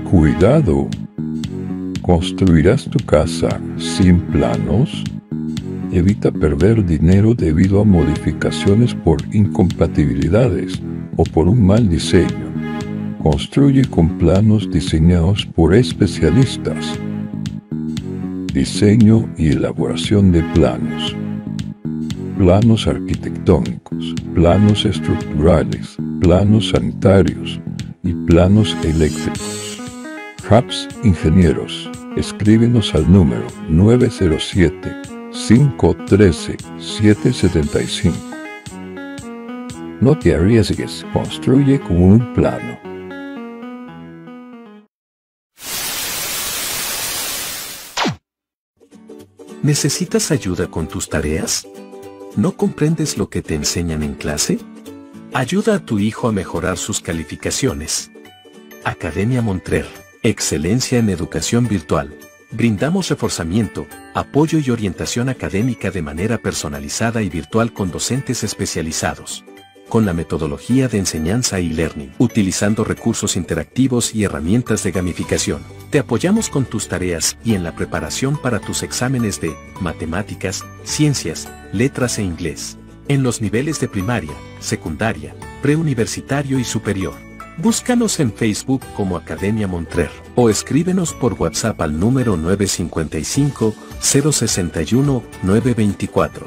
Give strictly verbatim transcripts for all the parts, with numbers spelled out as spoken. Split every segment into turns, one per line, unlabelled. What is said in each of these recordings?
Cuidado. ¿Construirás tu casa sin planos? Evita perder dinero debido a modificaciones por incompatibilidades o por un mal diseño. Construye con planos diseñados por especialistas. Diseño y elaboración de planos. Planos arquitectónicos, planos estructurales, planos sanitarios y planos eléctricos. Raps Ingenieros. Escríbenos al número nueve cero siete, cinco uno tres, siete siete cinco. No te arriesgues, construye con un plano.
¿Necesitas ayuda con tus tareas? ¿No comprendes lo que te enseñan en clase? Ayuda a tu hijo a mejorar sus calificaciones. Academia Montrer. Excelencia en educación virtual. Brindamos reforzamiento, apoyo y orientación académica de manera personalizada y virtual con docentes especializados. Con la metodología de enseñanza e-learning, utilizando recursos interactivos y herramientas de gamificación. Te apoyamos con tus tareas y en la preparación para tus exámenes de matemáticas, ciencias, letras e inglés. En los niveles de primaria, secundaria, preuniversitario y superior. Búscanos en Facebook como Academia Montrer o escríbenos por WhatsApp al número nueve cinco cinco, cero seis uno, nueve dos cuatro.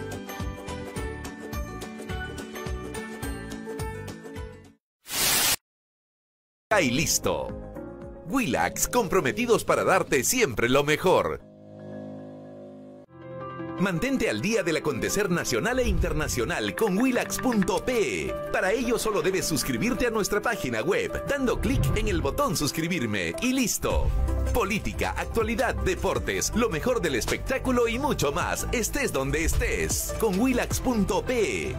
Y listo. Willax, comprometidos para darte siempre lo mejor. Mantente al día del acontecer nacional e internacional con Willax punto pe. Para ello solo debes suscribirte a nuestra página web, dando clic en el botón suscribirme y listo. Política, actualidad, deportes, lo mejor del espectáculo y mucho más, estés donde estés, con Willax punto pe.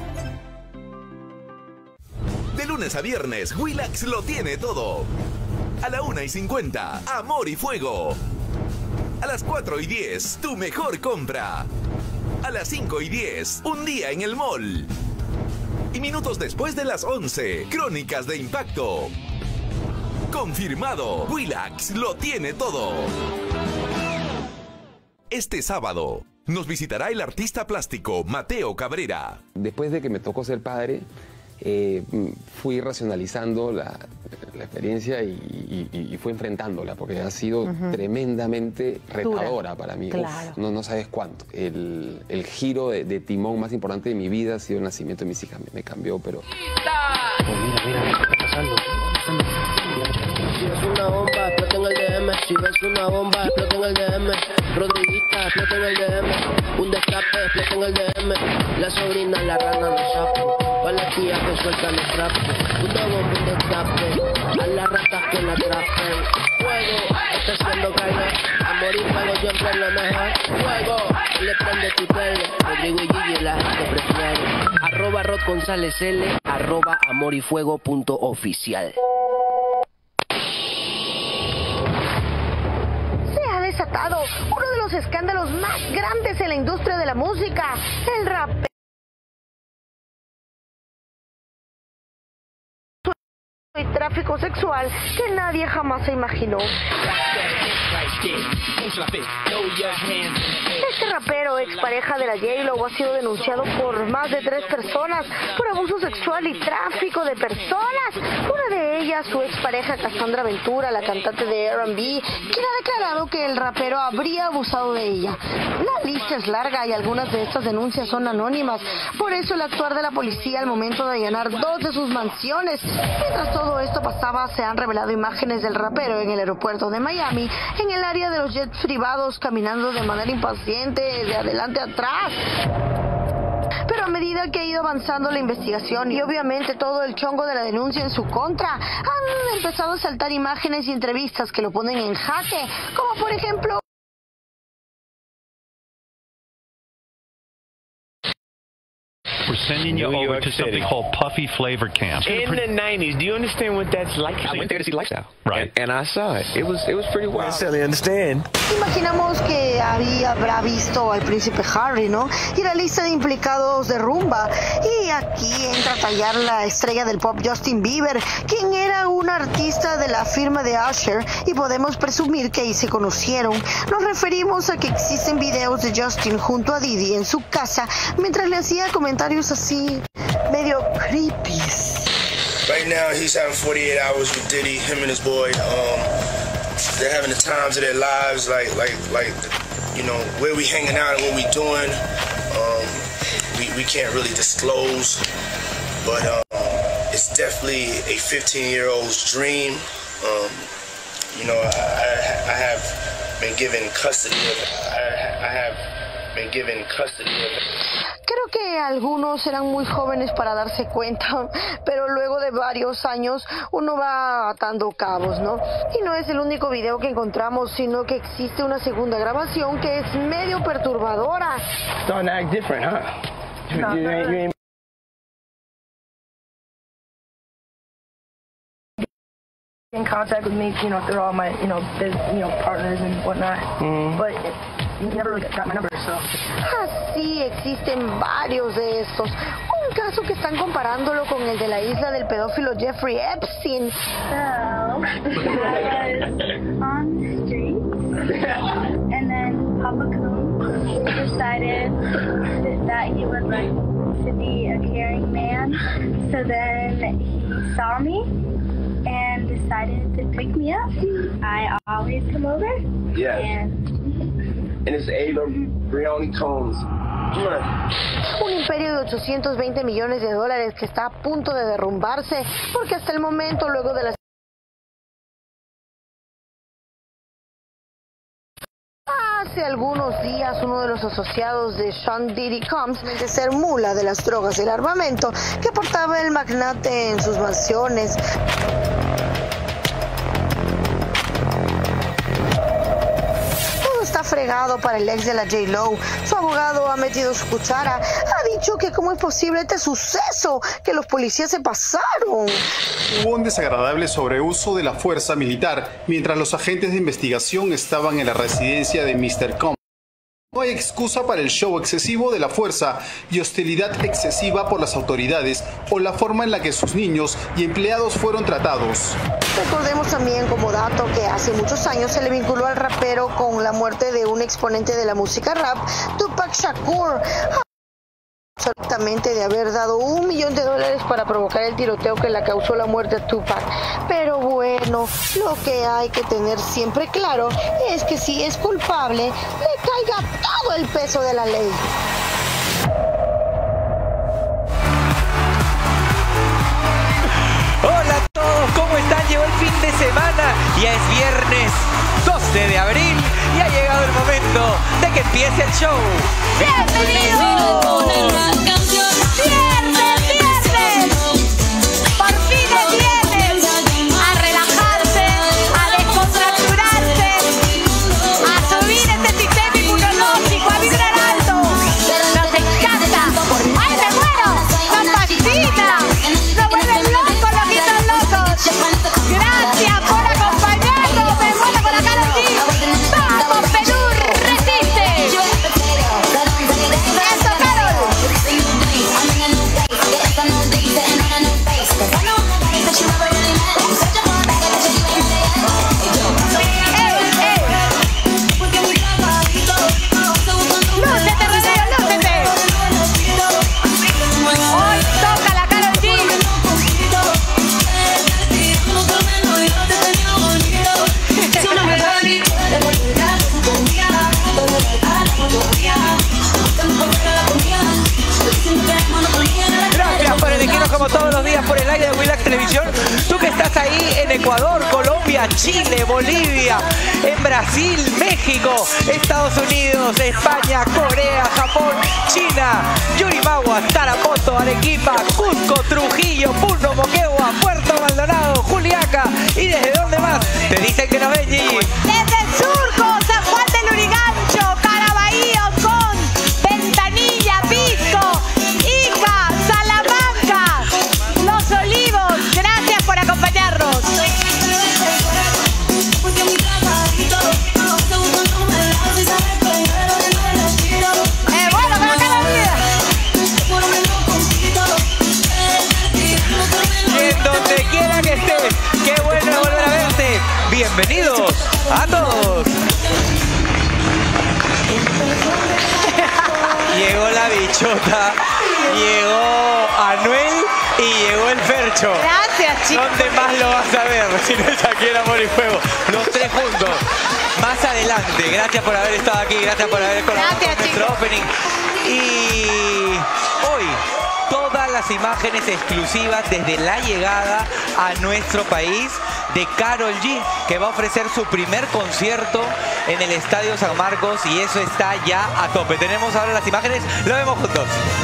De lunes a viernes, Willax lo tiene todo. A la una y cincuenta, Amor y Fuego. A las cuatro y diez, tu mejor compra. A las cinco y diez, un día en el mall. Y minutos después de las once, Crónicas de Impacto. Confirmado, Willax lo tiene todo. Este sábado, nos visitará el artista plástico Mateo Cabrera.
Después de que me tocó ser padre, Eh, fui racionalizando la, la experiencia y, y, y fui enfrentándola porque ha sido uh-huh. tremendamente retadora para mí.
Claro.
Uf, no, no sabes cuánto. El, el giro de, de timón más importante de mi vida ha sido el nacimiento de mis hijas. Me, me cambió, pero...
Oh, mira, mira, ¿qué está pasando?
Si ves una bomba, explota en el D M. Si ves una bomba, explota en el D M. Rodriguita, explota en el D M. Un destape, explota en el D M. La sobrina, la rana, los sapos. Pa' las tías que sueltan los trapos. Una bomba, un destape. A las ratas que la atrapen. Fuego, está haciendo carne. Amor y fuego siempre es lo mejor. Fuego, le prende tu tele. Rodrigo y Gigi la gente prefiere. Arroba Rod González L. Arroba amor y fuego punto oficial.
Desatado uno de los escándalos más grandes en la industria de la música, el rap y tráfico sexual que nadie jamás se imaginó. Este rapero, expareja de la J-Lo, ha sido denunciado por más de tres personas por abuso sexual y tráfico de personas. Una de ellas, su expareja Cassandra Ventura, la cantante de R and B, quien ha declarado que el rapero habría abusado de ella. La lista es larga y algunas de estas denuncias son anónimas. Por eso el actuar de la policía al momento de allanar dos de sus mansiones. Mientras todo esto pasaba, se han revelado imágenes del rapero en el aeropuerto de Miami, en el área de los jets privados, caminando de manera impaciente de adelante a atrás. Pero a medida que ha ido avanzando la investigación y obviamente todo el chongo de la denuncia en su contra, han empezado a saltar imágenes y entrevistas que lo ponen en jaque, como por ejemplo
For sending you
New
over
York
to something
City.
called Puffy Flavor Camp.
In the nineties, do you understand what that's like? I went there to see Lifestyle.
Right.
And, and I saw it. It was it was pretty wild. I certainly understand.
Imaginamos que había, habrá visto al príncipe Harry, ¿no? Y la lista de implicados de rumba. Y aquí entra a tallar la estrella del pop Justin Bieber, quien era un artista de la firma de Usher, y podemos presumir que ahí se conocieron. Nos referimos a que existen videos de Justin junto a Diddy en su casa mientras le hacía comentarios así, medio creepy.
Right now, he's having forty-eight hours with Diddy, him and his boy. Um, they're having the times of their lives, like, like, like, you know, where we hanging out and what we doing. Um, we, we can't really disclose, but um, it's definitely a fifteen-year-old's dream. Um, you know, I, I, I have been given custody of it. I, I have been given custody of it.
Creo que algunos eran muy jóvenes para darse cuenta, pero luego de varios años uno va atando cabos, ¿no? Y no es el único video que encontramos, sino que existe una segunda grabación que es medio perturbadora.
Starting to act different, huh? You,
No,
you
no,
ain't, you ain't
in contact with me, you know, through all my, you know, biz, you know, partners and whatnot.
Mm.
But it, you never really got my number, so.
Así existen varios de estos. Un caso que están comparándolo con el de la isla del pedófilo Jeffrey Epstein.
So, I was on the street, and then Papa Coon decided that he would like to be a caring man. So then he saw me and decided to pick me up. I always come over.
Yes.
And
And it's Ava Brioni Combs.
Un imperio de ochocientos veinte millones de dólares que está a punto de derrumbarse, porque hasta el momento, luego de las Hace algunos días, uno de los asociados de Sean Diddy Combs, de ser mula de las drogas y el armamento que portaba el magnate en sus mansiones. Todo está fregado para el ex de la J-Lo. Su abogado ha metido su cuchara. Ha dicho que cómo es posible este suceso, que los policías se pasaron.
Hubo un desagradable sobreuso de la fuerza militar mientras los agentes de investigación estaban en la residencia de mister Combs. No hay excusa para el show excesivo de la fuerza y hostilidad excesiva por las autoridades o la forma en la que sus niños y empleados fueron tratados.
Recordemos también como dato que hace muchos años se le vinculó al rapero con la muerte de un exponente de la música rap, Tupac Shakur, absolutamente de haber dado un millón de dólares para provocar el tiroteo que le causó la muerte a Tupac. Pero bueno, lo que hay que tener siempre claro es que si es culpable, le caiga todo el peso de la ley.
Hola a todos, ¿cómo están? Llegó el fin de semana, ya es viernes doce de abril y ha llegado el momento de que empiece el show.
¡Bienvenidos! ¡Viernes, viernes! ¡Por fin es viernes! A relajarse, a descontracturarse, a subir este sistema inmunológico, a vibrar alto. ¡Nos encanta! ¡Ay, me muero! ¡Nos fascina! ¡Nos vuelven locos, loquitos locos! ¡Gracias por acompañarnos! ¡Me muero con la cara aquí! ¡Vamos, Perú! ¡Resiste! ¡Eso, Carol! ¡Lúcete, Rodrigo, lúcete! Hoy toca la Karol G.
Gracias por elegirnos como todos los días por el aire de Willax Televisión. Tú que estás ahí en Ecuador, Colombia, Chile, Bolivia, en Brasil, México, Estados Unidos, España, Corea, Japón, China, Yurimaguas, Tarapoto, Arequipa, Cusco, Trujillo, Puno, Moquegua, Puerto Maldonado, Juliaca y desde dónde más te dicen que nos ven, Gigi.
Desde el surco, San Juan del Lurigancho, Caraballo, con Ventanilla, Pisco, Ica,
bienvenidos a todos. Llegó la bichota, llegó Anuel y llegó el Fercho.
Gracias, chicos.
¿Dónde más lo vas a ver? Si no es aquí en Amor y Juego. Los tres juntos. Más adelante. Gracias por haber estado aquí. Gracias por haber colaborado con nuestro opening. Y hoy, todas las imágenes exclusivas desde la llegada a nuestro país de Karol G, que va a ofrecer su primer concierto en el Estadio San Marcos, y eso está ya a tope. Tenemos ahora las imágenes, lo vemos juntos.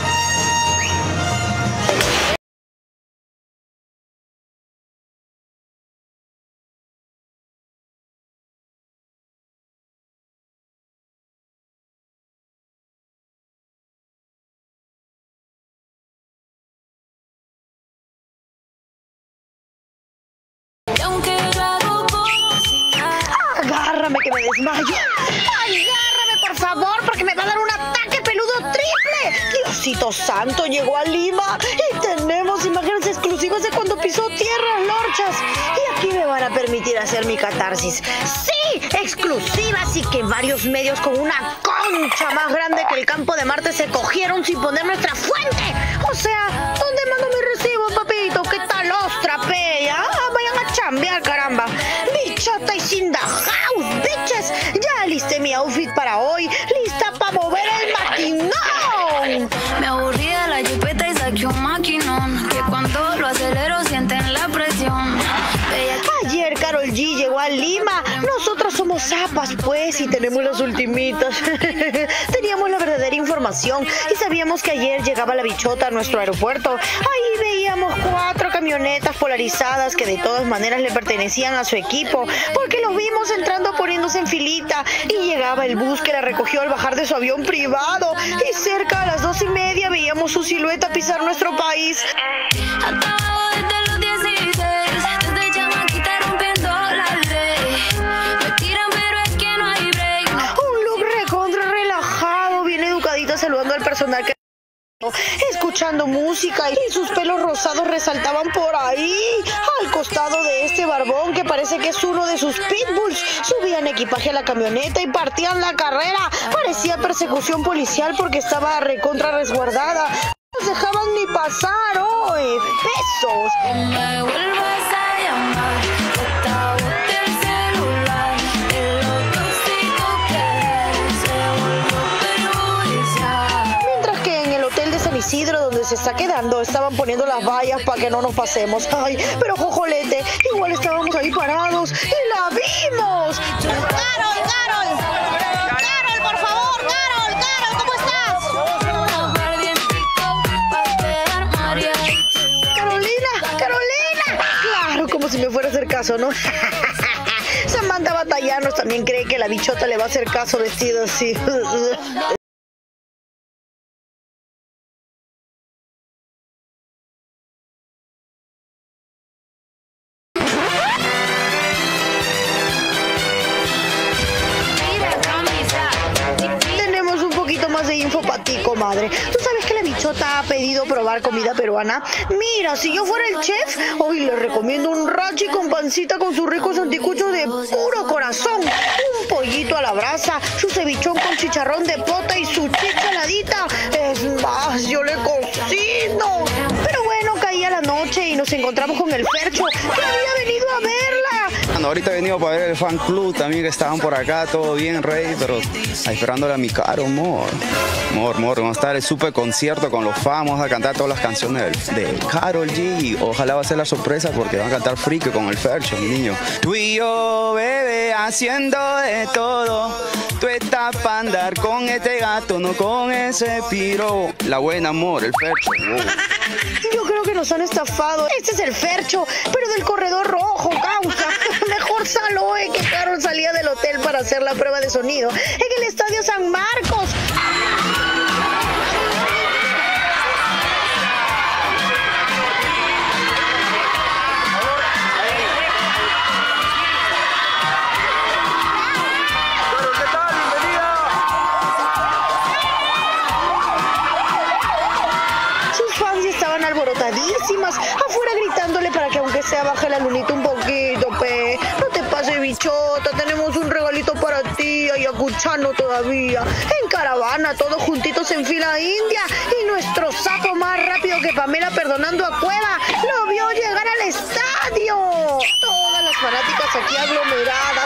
Agárrame que me desmayo. Agárrame, por favor, porque me va a dar un ataque peludo triple. Diosito santo, llegó a Lima y tenemos imágenes exclusivas de cuando pisó tierras lorchas. Y aquí me van a permitir hacer mi catarsis. ¡Sí! Exclusivas, y que varios medios con una concha más grande que el campo de Marte se cogieron sin poner nuestra fuente. O sea, ¿dónde mando mi recibo, papito? ¿Qué tal ostra, peya? Ah, vayan a chambear, caramba. Bichota y sin the house, bitches. Ya alisté mi outfit para hoy, lista para mover el maquinón.
Me aburrí de la jipeta y saqué un maquinón, que cuando lo acelero sienten la presión.
Ayer Karol G llegó a Lima. Nosotros somos zapas, pues, y tenemos las ultimitas. Teníamos la verdadera información y sabíamos que ayer llegaba la bichota a nuestro aeropuerto. Ahí veíamos cuatro camionetas polarizadas que de todas maneras le pertenecían a su equipo, porque los vimos entrando poniéndose en filita, y llegaba el bus que la recogió al bajar de su avión privado, y cerca a las dos y media veíamos su silueta pisar nuestro país. Saludando al personal que escuchando música, y sus pelos rosados resaltaban por ahí. Al costado de este barbón que parece que es uno de sus pitbulls, subían equipaje a la camioneta y partían la carrera. Parecía persecución policial porque estaba recontra resguardada. No nos dejaban ni pasar. ¡Oh, pesos! Me vuelvas a llamar. Isidro, donde se está quedando, estaban poniendo las vallas para que no nos pasemos. Ay, pero jojolete, igual estábamos ahí parados y la vimos. ¡Carol, Carol! ¡Carol, por favor! ¡Carol, Carol! ¿Cómo estás? ¡Carolina! ¡Carolina! Claro, como si me fuera a hacer caso, ¿no? Samantha Batallanos también cree que la bichota le va a hacer caso vestido así. Comadre, ¿tú sabes que la bichota ha pedido probar comida peruana? Mira, si yo fuera el chef, hoy le recomiendo un rachi con pancita con sus ricos anticuchos de puro corazón, un pollito a la brasa, su cevichón con chicharrón de pota y su chicha heladita. Es más, yo le cocino. Pero bueno, caía la noche y nos encontramos con el Fercho, que había venido a verla.
Bueno, ahorita he venido para ver el fan club también, que estaban por acá, todo bien, rey, pero ahí esperándole a mi caro, amor. Amor, amor, vamos a estar el super concierto con los fans, vamos a cantar todas las canciones de, de Karol G. Ojalá va a ser la sorpresa porque van a cantar Freak con el Fercho, mi niño. Tú y yo, bebé, haciendo de todo. Tú estás para andar con este gato, no con ese piro. La buena, amor, el Fercho. Oh.
Yo creo que nos han estafado. Este es el Fercho, pero del corredor rojo, causa. Mejor saló, eh, que Karol salía del hotel para hacer la prueba de sonido en el Estadio San Marcos. Alborotadísimas, afuera gritándole para que aunque sea baje la lunita un poquito, pe. No te pases, bichota, tenemos un regalito para ti, ayacuchano todavía. En caravana, todos juntitos en fila india. Y nuestro sapo más rápido que Pamela perdonando a Cueva lo vio llegar al estadio. Todas las fanáticas aquí aglomeradas.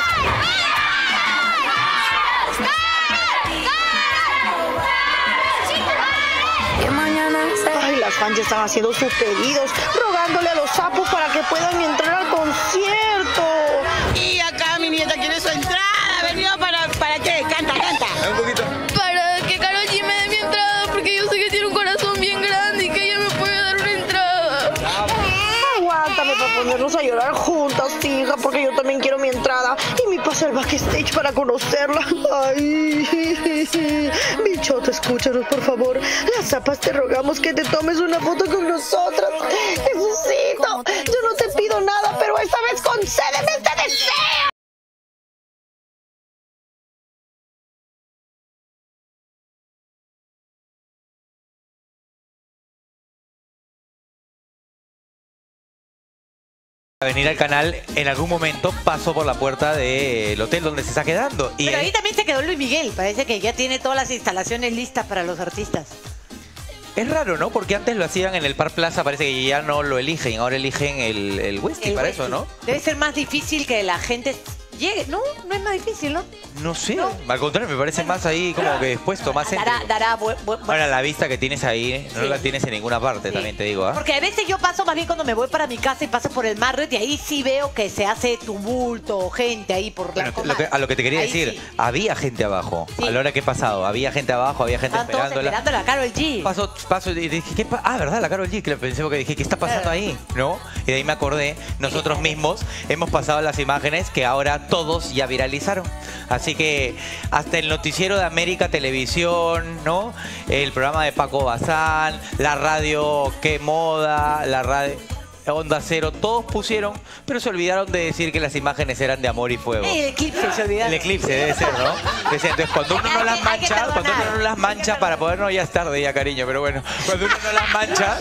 Ay, las fans ya están haciendo sus pedidos, rogándole a los sapos para que puedan entrar al concierto.
Y acá mi nieta quiere su entrada. ¿Venido para, para qué? Canta, canta.
Un poquito.
Para que Karol G me dé mi entrada, porque yo sé que tiene un corazón bien grande y que ella me puede dar una entrada.
Aguántame para ponernos a llorar juntas, hija, porque yo también quiero mi entrada y mi pase al backstage para conocerla. Ay, bichota, escúchanos, por favor. Las zapas te rogamos que te tomes una foto con nosotras. Jesucito, yo no te pido nada, pero esta vez concédeme este deseo.
A venir al canal, en algún momento paso por la puerta del hotel donde se está quedando. Y
Pero ahí también se quedó Luis Miguel. Parece que ya tiene todas las instalaciones listas para los artistas.
es raro, ¿no? Porque antes lo hacían en el Park Plaza, parece que ya no lo eligen. Ahora eligen el, el Westin para Westin. Eso, ¿no?
Debe ser más difícil que la gente llegue. No, no es más difícil, ¿no?
No sé.
No.
Al contrario, me parece más ahí como que expuesto, más
Dará,
céntrico.
dará buen, buen, buen-
Ahora, la vista que tienes ahí, no
Sí.
la tienes en ninguna parte,
Sí.
también te digo, ¿ah?
Porque a veces yo paso más bien cuando me voy para mi casa y paso por el Marriott y ahí sí veo que se hace tumulto, gente ahí por la
Bueno, lo que- a lo que te quería
Ahí
decir,
sí.
había gente abajo. A la hora que he pasado, había gente abajo, había gente
Estaban todos
esperándola.
esperando a la Karol G.
Paso, paso y dije, ¿qué pa ah, ¿verdad? La Karol G, que le pensé porque dije, ¿qué está pasando ahí? ¿No? Y de ahí me acordé, nosotros mismos hemos pasado las imágenes que ahora todos ya viralizaron. Así que hasta el noticiero de América Televisión, ¿no? El programa de Paco Bazán, la radio Qué Moda, la radio Onda Cero, todos pusieron, pero se olvidaron de decir que las imágenes eran de amor y fuego.
El eclipse, se olvidaron.
El eclipse debe ser, ¿no? Decía, entonces, cuando uno no las mancha, cuando uno no las mancha para poder, no, ya es tarde ya, cariño, pero bueno, cuando uno no las mancha,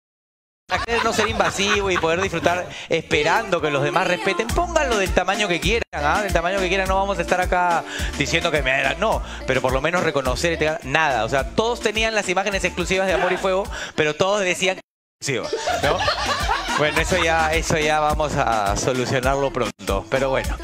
para querer no ser invasivo y poder disfrutar esperando que los demás respeten, pónganlo del tamaño que quieran, ¿ah? Del tamaño que quieran, no vamos a estar acá diciendo que me eran, no, pero por lo menos reconocer y te- nada, o sea, todos tenían las imágenes exclusivas de amor y fuego, pero todos decían exclusiva, ¿no? Bueno, eso ya, eso ya vamos a solucionarlo pronto. Pero bueno,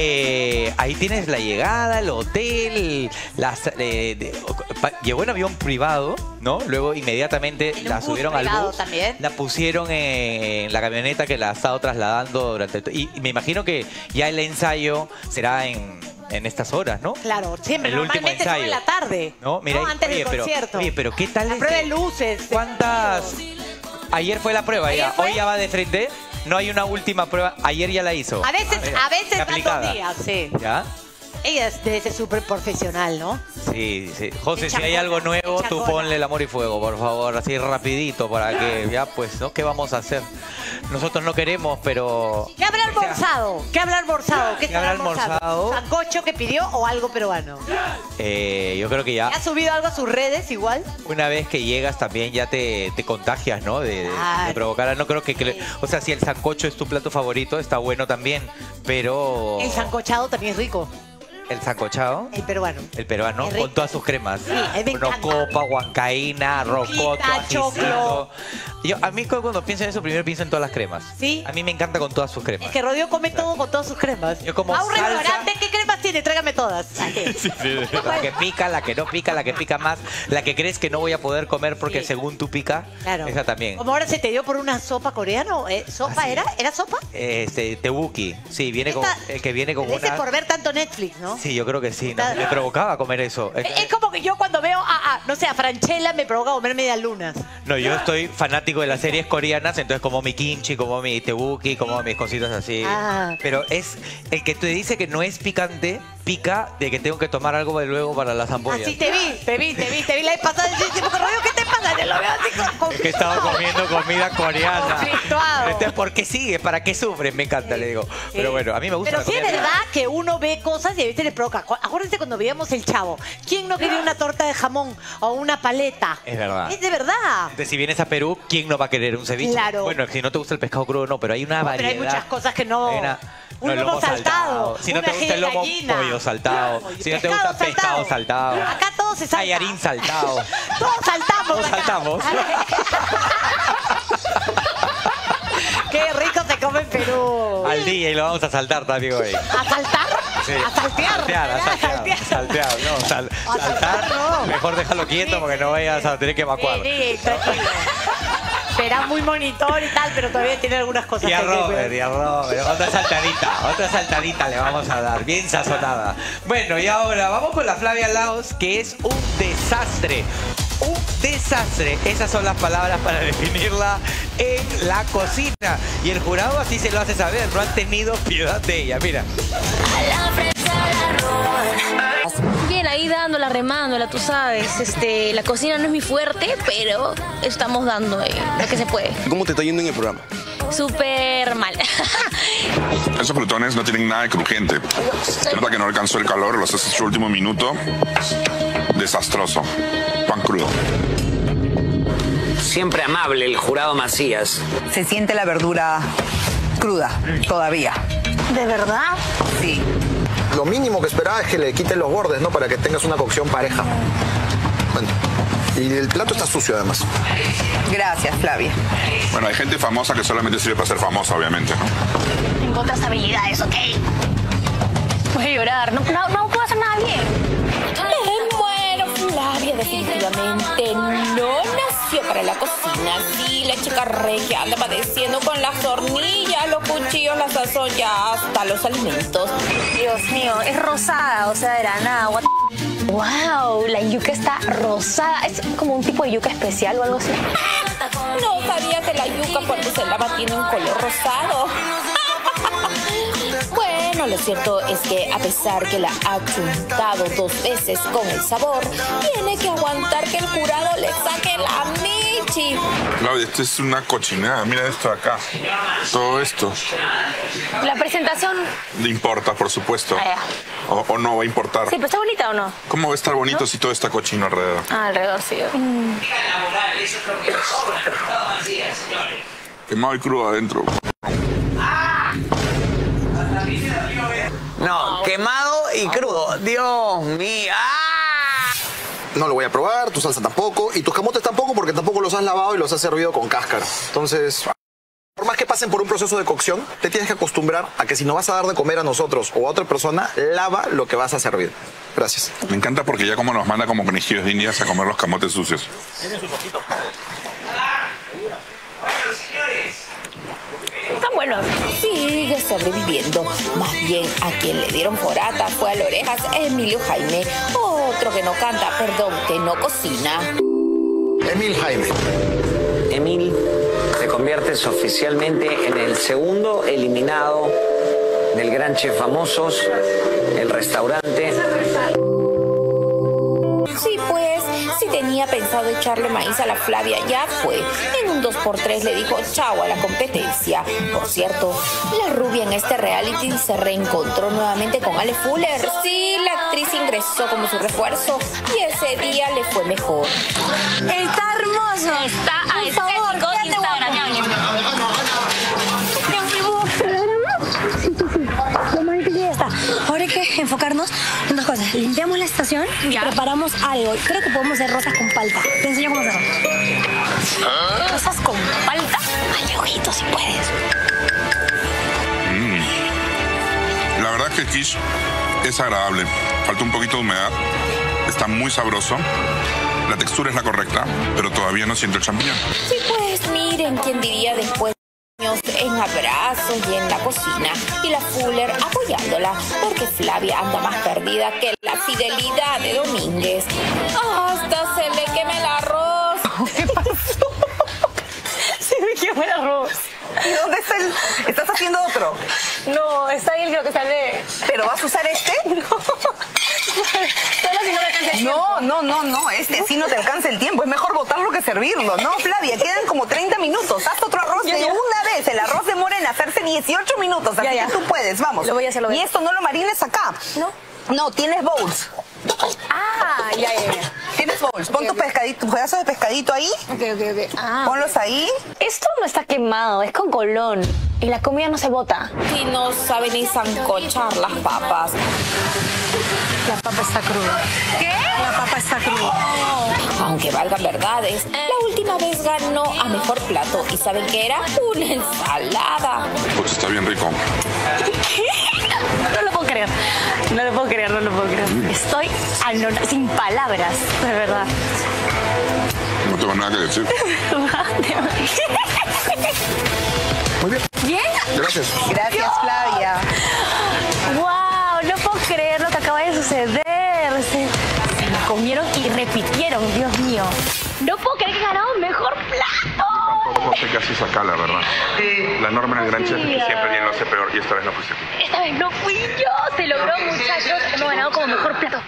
eh, ahí tienes la llegada, el hotel, las, eh, de- pa- llegó en avión privado, ¿no? Luego inmediatamente
En un
la
bus
subieron al
privado
bus,
también.
la pusieron en la camioneta que la ha estado trasladando durante... Y, y me imagino que ya el ensayo será en, en estas horas, ¿no?
Claro, siempre,
El último
normalmente son
ensayo.
en la tarde.
No, mira,
No,
ahí-
antes
oye,
del
pero,
concierto.
oye, pero ¿qué tal
La
es?
prueba de luces.
¿Cuántas? Ayer fue la prueba,
¿Ayer
ya.
fue?
Hoy ya va de frente. No hay una última prueba. Ayer ya la hizo.
A veces,
mira,
a veces
qué
van dos
aplicada.
días, sí.
¿Ya?
Ella es- debe ser súper profesional, ¿no?
Sí, sí. José,
Qué
si hay
chacona,
algo nuevo,
qué
tú
chacona.
ponle el amor y fuego, por favor. Así rapidito para que, ya pues, ¿no? ¿Qué vamos a hacer? Nosotros no queremos, pero...
¿Qué habrá almorzado? ¿Qué habrá almorzado? ¿Qué,
¿Qué
estará
habrá
almorzado?
almorzado?
¿Sancocho que pidió o algo peruano?
Eh, yo creo que ya...
¿Ha subido algo a sus redes igual?
Una vez que llegas también ya te, te contagias, ¿no? De, de-
Claro.
de provocar. No creo que, que le- o sea, si el sancocho es tu plato favorito, está bueno también. Pero
El sancochado también es rico.
el sancochado,
El peruano.
el peruano,
Es rico.
con todas sus cremas.
Sí, a mí me encanta.
Copa, huancaína, rocoto,
Yuquita,
ajicito.
choclo.
Yo, a mí cuando pienso en eso, primero pienso en todas las cremas.
Sí.
A mí me encanta con todas sus cremas.
Es que Rodrigo come todo con todas sus cremas.
Yo como
A un
salsa.
restaurante, ¿qué cremas tiene? Tráigame todas.
La que pica, la que no pica, la que pica más, la que crees que no voy a poder comer porque según tú pica,
Claro.
esa también.
Como ahora se te dio por una sopa coreana. ¿eh? ¿Sopa era? ¿Era sopa?
Este, tebuki, sí, viene con,
Esta-
eh, que viene con
Ese
una...
por ver tanto Netflix, ¿no?
Sí, yo creo que sí, ¿no?
Está-
Me provocaba comer eso.
Es, es como que yo cuando veo a, a, no sé, a Franchella me provoca comer media luna.
No, yo estoy fanático de las series coreanas, entonces como mi kimchi, como mi tebuki, como mis cositas así.
Ah.
Pero es el que te dice que no es picante, pica de que tengo que tomar algo de luego para las ampollas.
Así te vi, te vi, te vi, te vi la vez pasada. Y yo dije, Rodrigo, ¿qué te pasa? Te lo veo así con,
Es que he estado comiendo comida coreana.
conflictuado.
Entonces, ¿por qué sigue? ¿Para qué sufres? Me encanta, le digo. Pero bueno, a mí me gusta
Pero
la
sí es
comida
verdad que uno ve cosas y a veces le provoca. Acu- Acuérdense cuando veíamos El Chavo. ¿Quién no quería una torta de jamón o una paleta?
Es verdad.
Es de verdad.
Entonces, si vienes a Perú, ¿quién no va a querer un ceviche?
Claro.
Bueno, si no te gusta el pescado crudo, no, pero hay una
Pero
variedad.
hay muchas cosas que no...
Hay una-
Un
No,
lomo saltado.
Si no
una
te gusta el lomo,
gallina.
pollo saltado. Si no te gusta
Pescado
pescado saltado.
Acá todo se salta.
Tallarín saltado.
Todos saltamos.
Todos
acá.
saltamos.
Qué rico se come en Perú.
Al día y lo vamos a saltar también hoy.
¿A saltar?
Sí.
A saltear.
Saltear, a saltear. Saltear, no, sal- saltar. Mejor déjalo quieto porque no vayas a tener que evacuar.
Sí, sí, tranquilo. Será muy monitor y tal, pero todavía tiene algunas cosas
Y a
que hay que
Robert, y a Robert. Otra saltadita, otra saltadita le vamos a dar, bien sazonada. Bueno, y ahora vamos con la Flavia Laos, que es un desastre. Un desastre. Esas son las palabras para definirla en la cocina. Y el jurado así se lo hace saber, no han tenido piedad de ella. Mira.
Bien, ahí dándola, remándola, tú sabes. Este, la cocina no es mi fuerte, pero estamos dando eh, lo que se puede.
¿Cómo te está yendo en el programa?
Súper mal.
Esos plutones no tienen nada de crujiente. Se nota que no alcanzó el calor, los haces su último minuto. Desastroso. Pan crudo.
Siempre amable el jurado Macías.
Se siente la verdura cruda todavía.
¿De verdad?
Sí.
Lo mínimo que esperaba es que le quiten los bordes, ¿no? Para que tengas una cocción pareja. Bueno, y el plato está sucio además.
Gracias, Flavia.
Bueno, hay gente famosa que solamente sirve para ser famosa, obviamente, ¿no?
Tengo otras habilidades, ¿ok? Voy a llorar. No, no, no puedo hacer nada bien.
Bueno, Flavia definitivamente no nació para la cocina. Sí, la chica regia anda padeciendo con las hornillas, los cuchillos, la sazón, ya hasta los alimentos.
Dios mío, es rosada, o sea, de la nada. What- Wow, la yuca está rosada. Es como un tipo de yuca especial o algo así.
No sabía que la yuca cuando se lava tiene un color rosado. Bueno, lo cierto es que a pesar que la ha chuntado dos veces con el sabor, tiene que aguantar que el jurado le saque la michi.
Claudia, esto es una cochinada. Mira esto de acá. Todo esto.
La presentación...
¿Le importa, por supuesto?
Ah,
o, o no va a importar.
Sí, pero ¿está bonita o no?
¿Cómo va a estar bonito si todo está cochino alrededor?
Ah, alrededor sí. Mm.
Quemado y crudo adentro.
No, quemado y crudo. Dios mío. ¡Ah!
No lo voy a probar, tu salsa tampoco, y tus camotes tampoco, porque tampoco los has lavado y los has servido con cáscara. Entonces, por más que pasen por un proceso de cocción, te tienes que acostumbrar a que si no vas a dar de comer a nosotros o a otra persona, lava lo que vas a servir. Gracias.
Me encanta porque ya como nos manda como conejillos de indias a comer los camotes sucios.
Está bueno. Sigue sobreviviendo. Más bien, a quien le dieron forata fue a las orejas Emilio Jaime. Otro que no canta, perdón, que no cocina.
Emil Jaime.
Emil, te conviertes oficialmente en el segundo eliminado del Gran Chef Famosos, el restaurante.
Sí, pues, si tenía pensado echarle maíz a la Flavia, ya fue. En un dos por tres le dijo chao a la competencia. Por cierto, la rubia en este reality se reencontró nuevamente con Ale Fuller. Sí, la actriz ingresó como su refuerzo y ese día le fue mejor.
Está hermoso. Está
Por favor,
estético, instagramiable.
Lo más difícil ya está. Ahora hay que enfocarnos en dos cosas. Limpiamos la estación y preparamos algo. Creo que podemos hacer rosas con palta. Te enseño cómo hacerlo.
Rosas con palta. Ay, ojito, si puedes.
Mm. La verdad que el quiche es agradable. Falta un poquito de humedad. Está muy sabroso. La textura es la correcta, pero todavía no siento el champiñón.
Sí, pues miren, quién diría después de años en abrazos y en la cocina. Y la Fuller apoyándola, porque Flavia anda más perdida que la fidelidad de Domínguez. Hasta se le quema el arroz.
¿Qué pasó?
Se me quemó el arroz.
¿Y dónde está el...? ¿Estás haciendo otro?
No, está ahí el que salvé.
¿Pero vas a usar este?
No. Solo si no me alcanza el tiempo.
No, no, no, no. Este sí no te alcanza el tiempo. Es mejor botarlo que servirlo. No, Flavia, quedan como treinta minutos. Haz otro arroz
Ya,
de
ya.
una vez. El arroz demora en hacerse dieciocho minutos. Así
Ya, ya.
que tú puedes, vamos.
Lo voy a hacer, lo voy a
Y
hacer.
esto no lo marines acá.
¿No?
No, tienes bowls.
Ah, ya, ya, ya.
Tienes bowls. Pon tu pescadito, tus pedazos de pescadito ahí.
Ok, ok, ok. Ah,
Ponlos ahí.
Esto no está quemado, es con colón. Y la comida no se bota.
Y no saben ni sancochar las papas.
La papa está cruda.
¿Qué?
La papa está cruda.
Aunque valgan verdades, la última vez ganó a mejor plato. ¿Y saben qué era? Una ensalada.
Pues está bien rico.
No lo puedo creer. No lo puedo creer, no lo puedo creer. Estoy anona- sin palabras, de verdad.
No tengo nada que decir. Muy bien.
¿Bien?
Gracias.
Gracias, Flavia.
¡Wow! No puedo creer lo que acaba de suceder. Se, se lo comieron y repitieron, Dios mío. No puedo creer que ganaron mejor plato.
Tampoco sé qué haces acá, la verdad. La norma en el Gran Chef es que siempre alguien lo hace peor y esta vez no fuiste tú.
Esta vez no fui yo. Se logró, muchachos. Hemos ganado como mejor plato.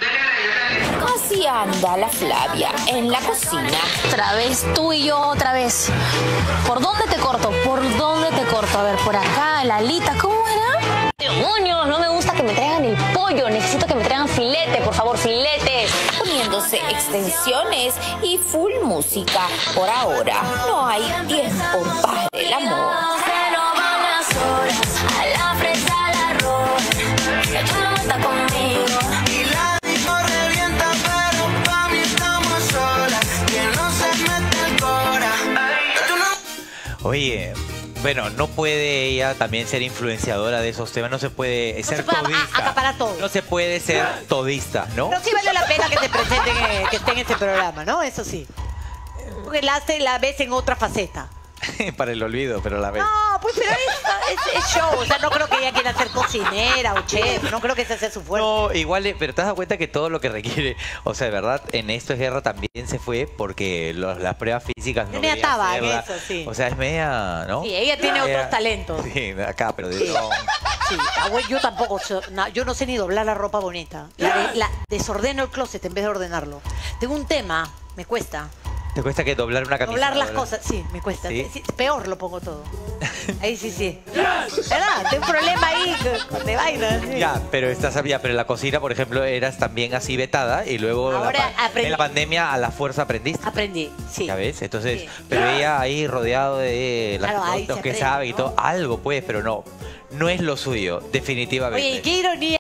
Así anda la Flavia en la cocina.
Otra vez, tú y yo otra vez. ¿Por dónde te corto? ¿Por dónde te corto? A ver, por acá, la alita. ¿Cómo era? ¡Demonios! No me gusta que me traigan el pollo. Necesito que me traigan filete, por favor, filetes.
Poniéndose extensiones y full música. Por ahora no hay tiempo para el amor.
Se nos van las horas, a la fresa, al arroz. Que tú no estás conmigo. Y la disco revienta, pero pa' mí estamos solas. Que no se mete el cora. Tú no...
Oye, bueno, no puede ella también ser influenciadora de esos temas. No se puede
No
ser
se puede a-
todista.
acaparar todo.
No se puede ser todista, ¿no?
Pero sí vale la pena que te presenten, eh, que esté en este programa, ¿no? Eso sí. Porque la, hace- la ves en otra faceta.
Para el olvido, pero la vez.
No, pues pero es, es- es show. O sea, no creo que ella quiera ser cocinera o chef. No creo que ese sea su fuerte.
No, igual, eh, pero te has dado cuenta que todo lo que requiere, o sea, de verdad, en Esto es Guerra también se fue porque los- las pruebas físicas no
Es media
querían
taba en
hacerla.
eso, sí.
O sea, es media, ¿no?
Sí, ella tiene
Ella-
otros talentos.
Sí, acá, pero de
Sí.
no.
Sí, ah, güey, yo tampoco, so- na- yo no sé ni doblar la ropa bonita. La, de- la- desordeno el closet en vez de ordenarlo. Tengo un tema, me cuesta.
¿Te cuesta que doblar una camisa?
Doblar las
¿verdad?
cosas, sí, me cuesta.
¿Sí?
Sí, peor lo pongo todo. Ahí sí, sí. ¿Verdad? Tengo un problema ahí con- de vaina. sí.
Ya, pero estás ya, pero en la cocina, por ejemplo, eras también así vetada y luego
Ahora
la pa-
aprendí.
en la pandemia a la fuerza aprendiste.
Aprendí, sí.
¿Ya ves? Entonces, pero ella ahí rodeado de las
Claro, ahí
los
se
que
aprende,
sabe y todo, algo pues, pero no, no es lo suyo, definitivamente.
Oye, y qué ironía.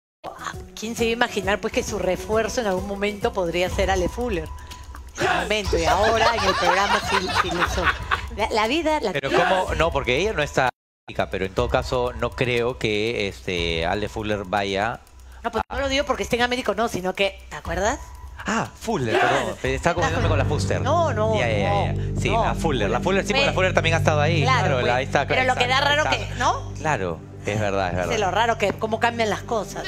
¿Quién se iba a imaginar pues que su refuerzo en algún momento podría ser Ale Fuller? En un momento, y ahora en el programa sí, sí lo son. La, la vida... La
Pero
vida-
cómo, no, porque ella no está, pero en todo caso no creo que este Ale Fuller vaya.
No, pues no lo digo porque esté en América, no, sino que... ¿Te acuerdas?
Ah, Fuller, perdón. Estaba confundiéndome con la Fuster.
No, no,
Ya, ya, ya, ya. Sí,
no.
la Fuller. La Fuller, sí, porque
Ve.
la Fuller también ha estado ahí.
Claro,
Claro,
pues.
la- ahí está.
Pero lo que da
exacto,
raro
ahí
que...
está.
¿No?
Claro, es verdad, es
Es
verdad.
lo raro que cómo cambian las cosas.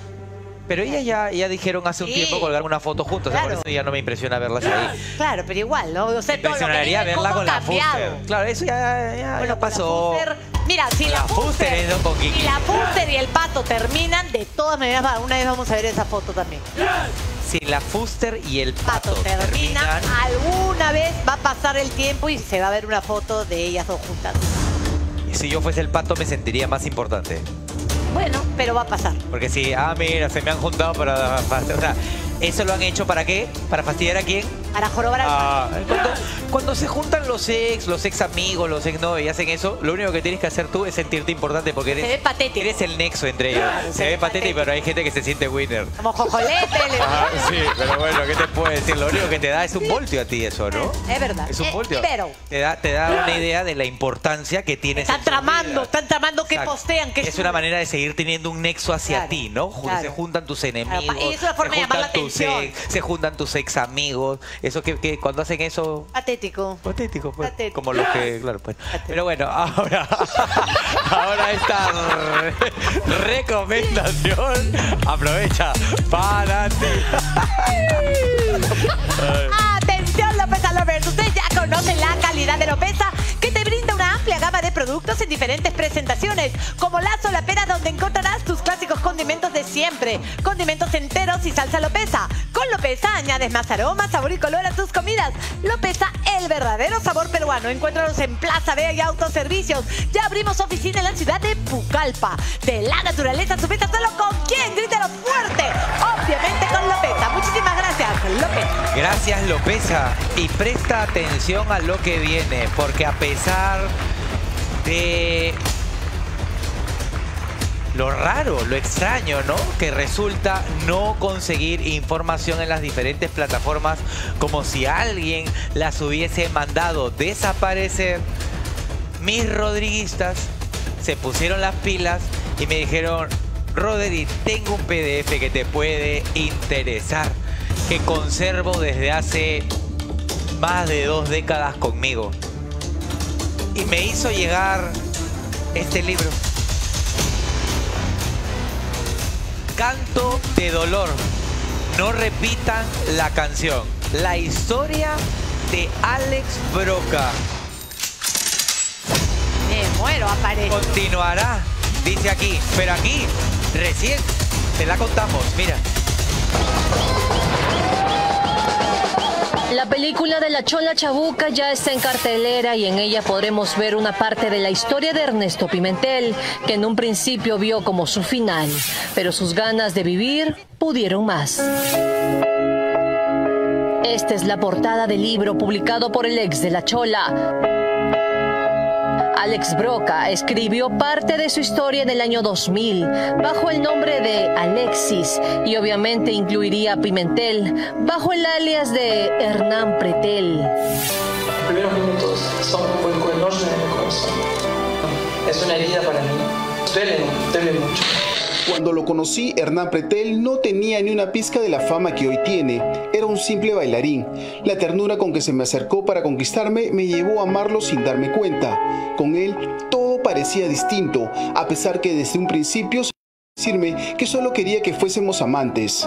Pero ellas ya, ya dijeron hace un
Sí.
tiempo colgar una foto juntos, o sea,
Claro.
por eso ya no me impresiona verlas ahí.
Claro, pero igual, ¿no? O sea, todo lo que
Impresionaría
dice,
verla
cómo
con
ha
la
cambiado.
Fuster. Claro, eso ya, ya,
Bueno,
ya pasó.
Fuster- mira, si la,
La Fuster
Fuster,
es, ¿no? Con Kiki.
si la Fuster y el Pato terminan, de todas maneras, va- una vez vamos a ver esa foto también.
Si la Fuster y el Pato,
Terminan,
terminan,
alguna vez va a pasar el tiempo y se va a ver una foto de ellas dos juntas.
si yo fuese el Pato me sentiría más importante.
Bueno, pero va a pasar.
Porque si, ah, mira, se me han juntado para... para- o sea, ¿eso lo han hecho para qué? ¿Para fastidiar a quién?
Para jorobar al
Ah, cuando, cuando se juntan los ex, los ex amigos, los ex novios y hacen eso, lo único que tienes que hacer tú es sentirte importante porque eres,
Se ve patético.
eres el nexo entre ellos.
Claro,
se,
se
ve
ve
patético, pero hay gente que se siente winner.
Como jojolete. le-
Ajá, sí, pero bueno, ¿qué te puedo decir? Lo único que te da es un voltio a ti eso, ¿no?
Es verdad.
Es un
Eh,
voltio.
pero
Te da, te da una idea de la importancia que tienes.
están
en su
tramando,
vida.
están tramando que
Exacto.
postean, que
Es una manera de seguir teniendo un nexo hacia
Claro,
ti, ¿no? Ju-
claro.
Se juntan tus enemigos,
Claro, y es una forma
se
de llamar la
juntan tus
atención.
ex, se juntan tus ex amigos. Eso que, que cuando hacen eso,
Patético.
patético, pues.
Patético.
Como los que, claro, pues. Pero bueno, ahora, ahora esta re- recomendación, aprovecha para ti.
Atención, Lopeza Lovers. Ustedes ya conocen la calidad de Lopeza, que te brinda una amplia gama de productos en diferentes presentaciones, como la solapera, donde encontrarás tus clásicos condimentos de siempre, condimentos enteros y salsa Lopeza. Con Lopeza añades más aroma, sabor y color a tus comidas. Lopeza, el verdadero sabor peruano. Encuéntranos en Plaza Vea y Autoservicios. Ya abrimos oficina en la ciudad de Pucallpa. De la naturaleza, su meta solo con quién, grítalo fuerte. Obviamente con Lopeza. Muchísimas gracias. López.
Gracias, Lopeza. Y presta atención a lo que viene, porque a pesar de lo raro, lo extraño, ¿no? Que resulta no conseguir información en las diferentes plataformas, como si alguien las hubiese mandado desaparecer. Mis rodriguistas se pusieron las pilas y me dijeron: Rodri, tengo un P D F que te puede interesar, que conservo desde hace más de dos décadas conmigo. Y me hizo llegar este libro. Canto de dolor. No repitan la canción. La historia de Alex Broca.
Me muero, aparece.
Continuará, dice aquí. Pero aquí, recién, te la contamos. Mira.
La película de La Chola Chabuca ya está en cartelera y en ella podremos ver una parte de la historia de Ernesto Pimentel, que en un principio vio como su final, pero sus ganas de vivir pudieron más. Esta es la portada del libro publicado por el ex de La Chola. Alex Broca escribió parte de su historia en el año dos mil bajo el nombre de Alexis y obviamente incluiría a Pimentel bajo el alias de Hernán Pretel.
Los primeros minutos son un hueco enorme en el corazón. Es una herida para mí. Duele, duele mucho.
Cuando lo conocí, Hernán Pretel no tenía ni una pizca de la fama que hoy tiene. Era un simple bailarín. La ternura con que se me acercó para conquistarme me llevó a amarlo sin darme cuenta. Con él todo parecía distinto, a pesar que desde un principio se decirme que solo quería que fuésemos amantes.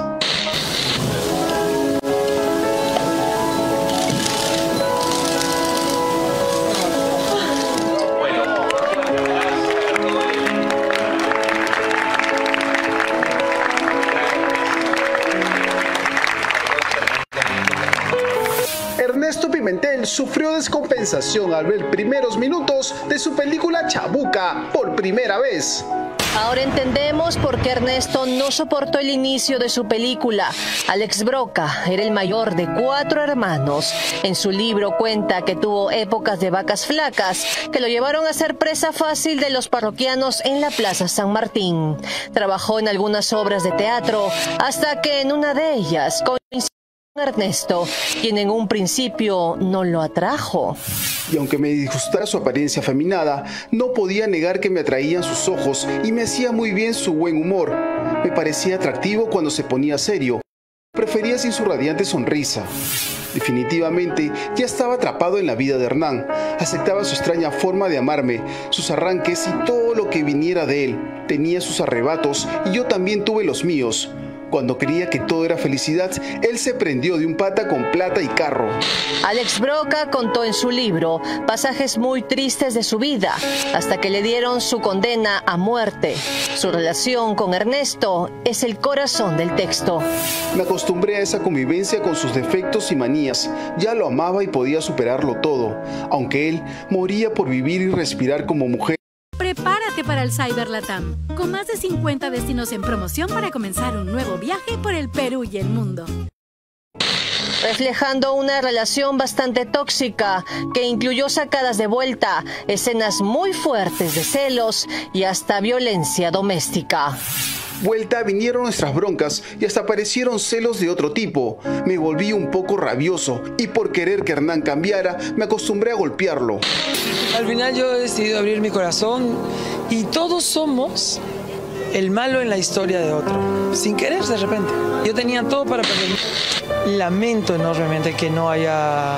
Ernesto Pimentel sufrió descompensación al ver primeros minutos de su película Chabuca por primera vez.
Ahora entendemos por qué Ernesto no soportó el inicio de su película. Alex Broca era el mayor de cuatro hermanos. En su libro cuenta que tuvo épocas de vacas flacas que lo llevaron a ser presa fácil de los parroquianos en la Plaza San Martín. Trabajó en algunas obras de teatro hasta que en una de ellas coincidió con Ernesto, quien en un principio no lo atrajo.
Y aunque me disgustara su apariencia afeminada, no podía negar que me atraían sus ojos y me hacía muy bien su buen humor. Me parecía atractivo cuando se ponía serio. Prefería sin su radiante sonrisa. Definitivamente ya estaba atrapado en la vida de Hernán. Aceptaba su extraña forma de amarme, sus arranques y todo lo que viniera de él. Tenía sus arrebatos y yo también tuve los míos. Cuando creía que todo era felicidad, él se prendió de un pata con plata y carro.
Alex Broca contó en su libro pasajes muy tristes de su vida, hasta que le dieron su condena a muerte. Su relación con Ernesto es el corazón del texto.
Me acostumbré a esa convivencia con sus defectos y manías. Ya lo amaba y podía superarlo todo, aunque él moría por vivir y respirar como mujer.
Prepárate para el Cyber Latam, con más de cincuenta destinos en promoción para comenzar un nuevo viaje por el Perú y el mundo.
Reflejando una relación bastante tóxica que incluyó sacadas de vuelta, escenas muy fuertes de celos y hasta violencia doméstica.
Vuelta vinieron nuestras broncas y hasta aparecieron celos de otro tipo. Me volví un poco rabioso y por querer que Hernán cambiara, me acostumbré a golpearlo.
Al final yo he decidido abrir mi corazón y todos somos el malo en la historia de otro, sin querer de repente. Yo tenía todo para perder. Lamento enormemente que no haya,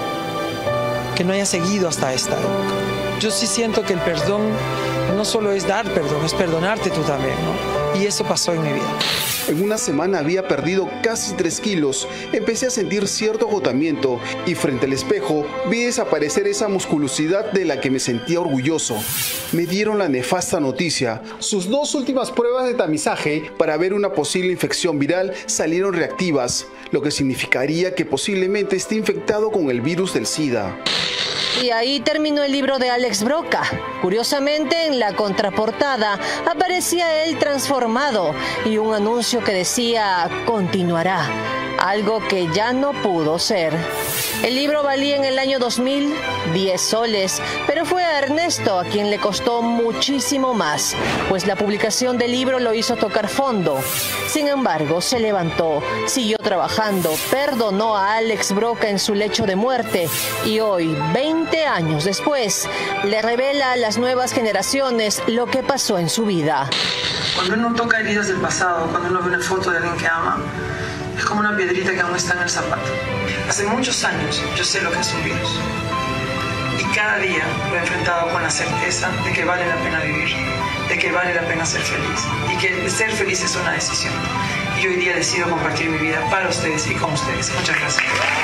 que no haya seguido hasta esta época. Yo sí siento que el perdón no solo es dar perdón, es perdonarte tú también, ¿no? Y eso pasó en mi vida.
En una semana había perdido casi tres kilos. Empecé a sentir cierto agotamiento y frente al espejo vi desaparecer esa musculosidad de la que me sentía orgulloso. Me dieron la nefasta noticia. Sus dos últimas pruebas de tamizaje para ver una posible infección viral salieron reactivas, lo que significaría que posiblemente esté infectado con el virus del SIDA.
Y ahí terminó el libro de Alex Broca. Curiosamente, en la contraportada aparecía él transformado y un anuncio que decía continuará. algo que ya no pudo ser. El libro valía en el año dos mil diez soles, pero fue a Ernesto a quien le costó muchísimo más, pues la publicación del libro lo hizo tocar fondo. Sin embargo, se levantó, siguió trabajando, perdonó a Alex Broca en su lecho de muerte y hoy, veinte años después, le revela a las nuevas generaciones lo que pasó en su vida.
Cuando uno toca heridas del pasado, cuando uno ve una foto de alguien que ama, es como una piedrita que aún está en el zapato. Hace muchos años yo sé lo que es un virus. Y cada día lo he enfrentado con la certeza de que vale la pena vivir, de que vale la pena ser feliz. Y que ser feliz es una decisión. Y hoy día decido compartir mi vida para ustedes y con ustedes. Muchas gracias.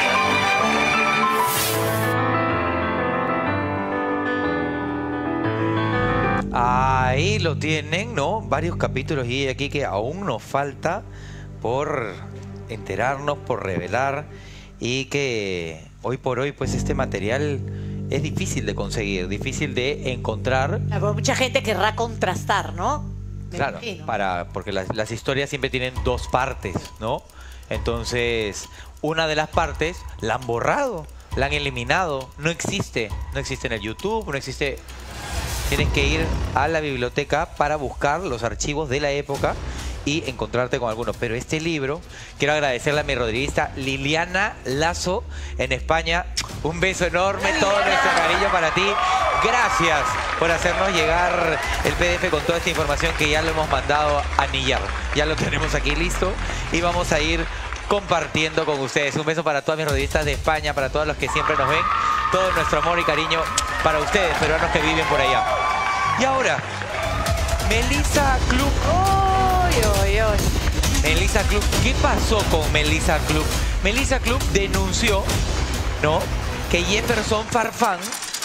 Ahí lo tienen, ¿no? Varios capítulos y aquí que aún nos falta por enterarnos, por revelar y que hoy por hoy pues este material es difícil de conseguir, difícil de encontrar.
Mucha gente querrá contrastar, ¿no? Me
Claro,
imagino.
para, porque las, las historias siempre tienen dos partes, ¿no? Entonces, una de las partes la han borrado, la han eliminado, no existe, no existe en el YouTube, no existe. Tienes que ir a la biblioteca para buscar los archivos de la época y encontrarte con algunos. Pero este libro, quiero agradecerle a mi rodriguista Liliana Lazo en España. Un beso enorme, todo nuestro cariño para ti. Gracias por hacernos llegar el P D F con toda esta información que ya lo hemos mandado a Nillar. Ya lo tenemos aquí listo y vamos a ir compartiendo con ustedes. Un beso para todas mis rodillistas de España, para todos los que siempre nos ven. Todo nuestro amor y cariño para ustedes, peruanos que viven por allá. Y ahora, Melissa Club.
Oy, oy, oy.
Melissa Club. ¿Qué pasó con Melissa Club? Melissa Club denunció, ¿no?, que Jefferson Farfán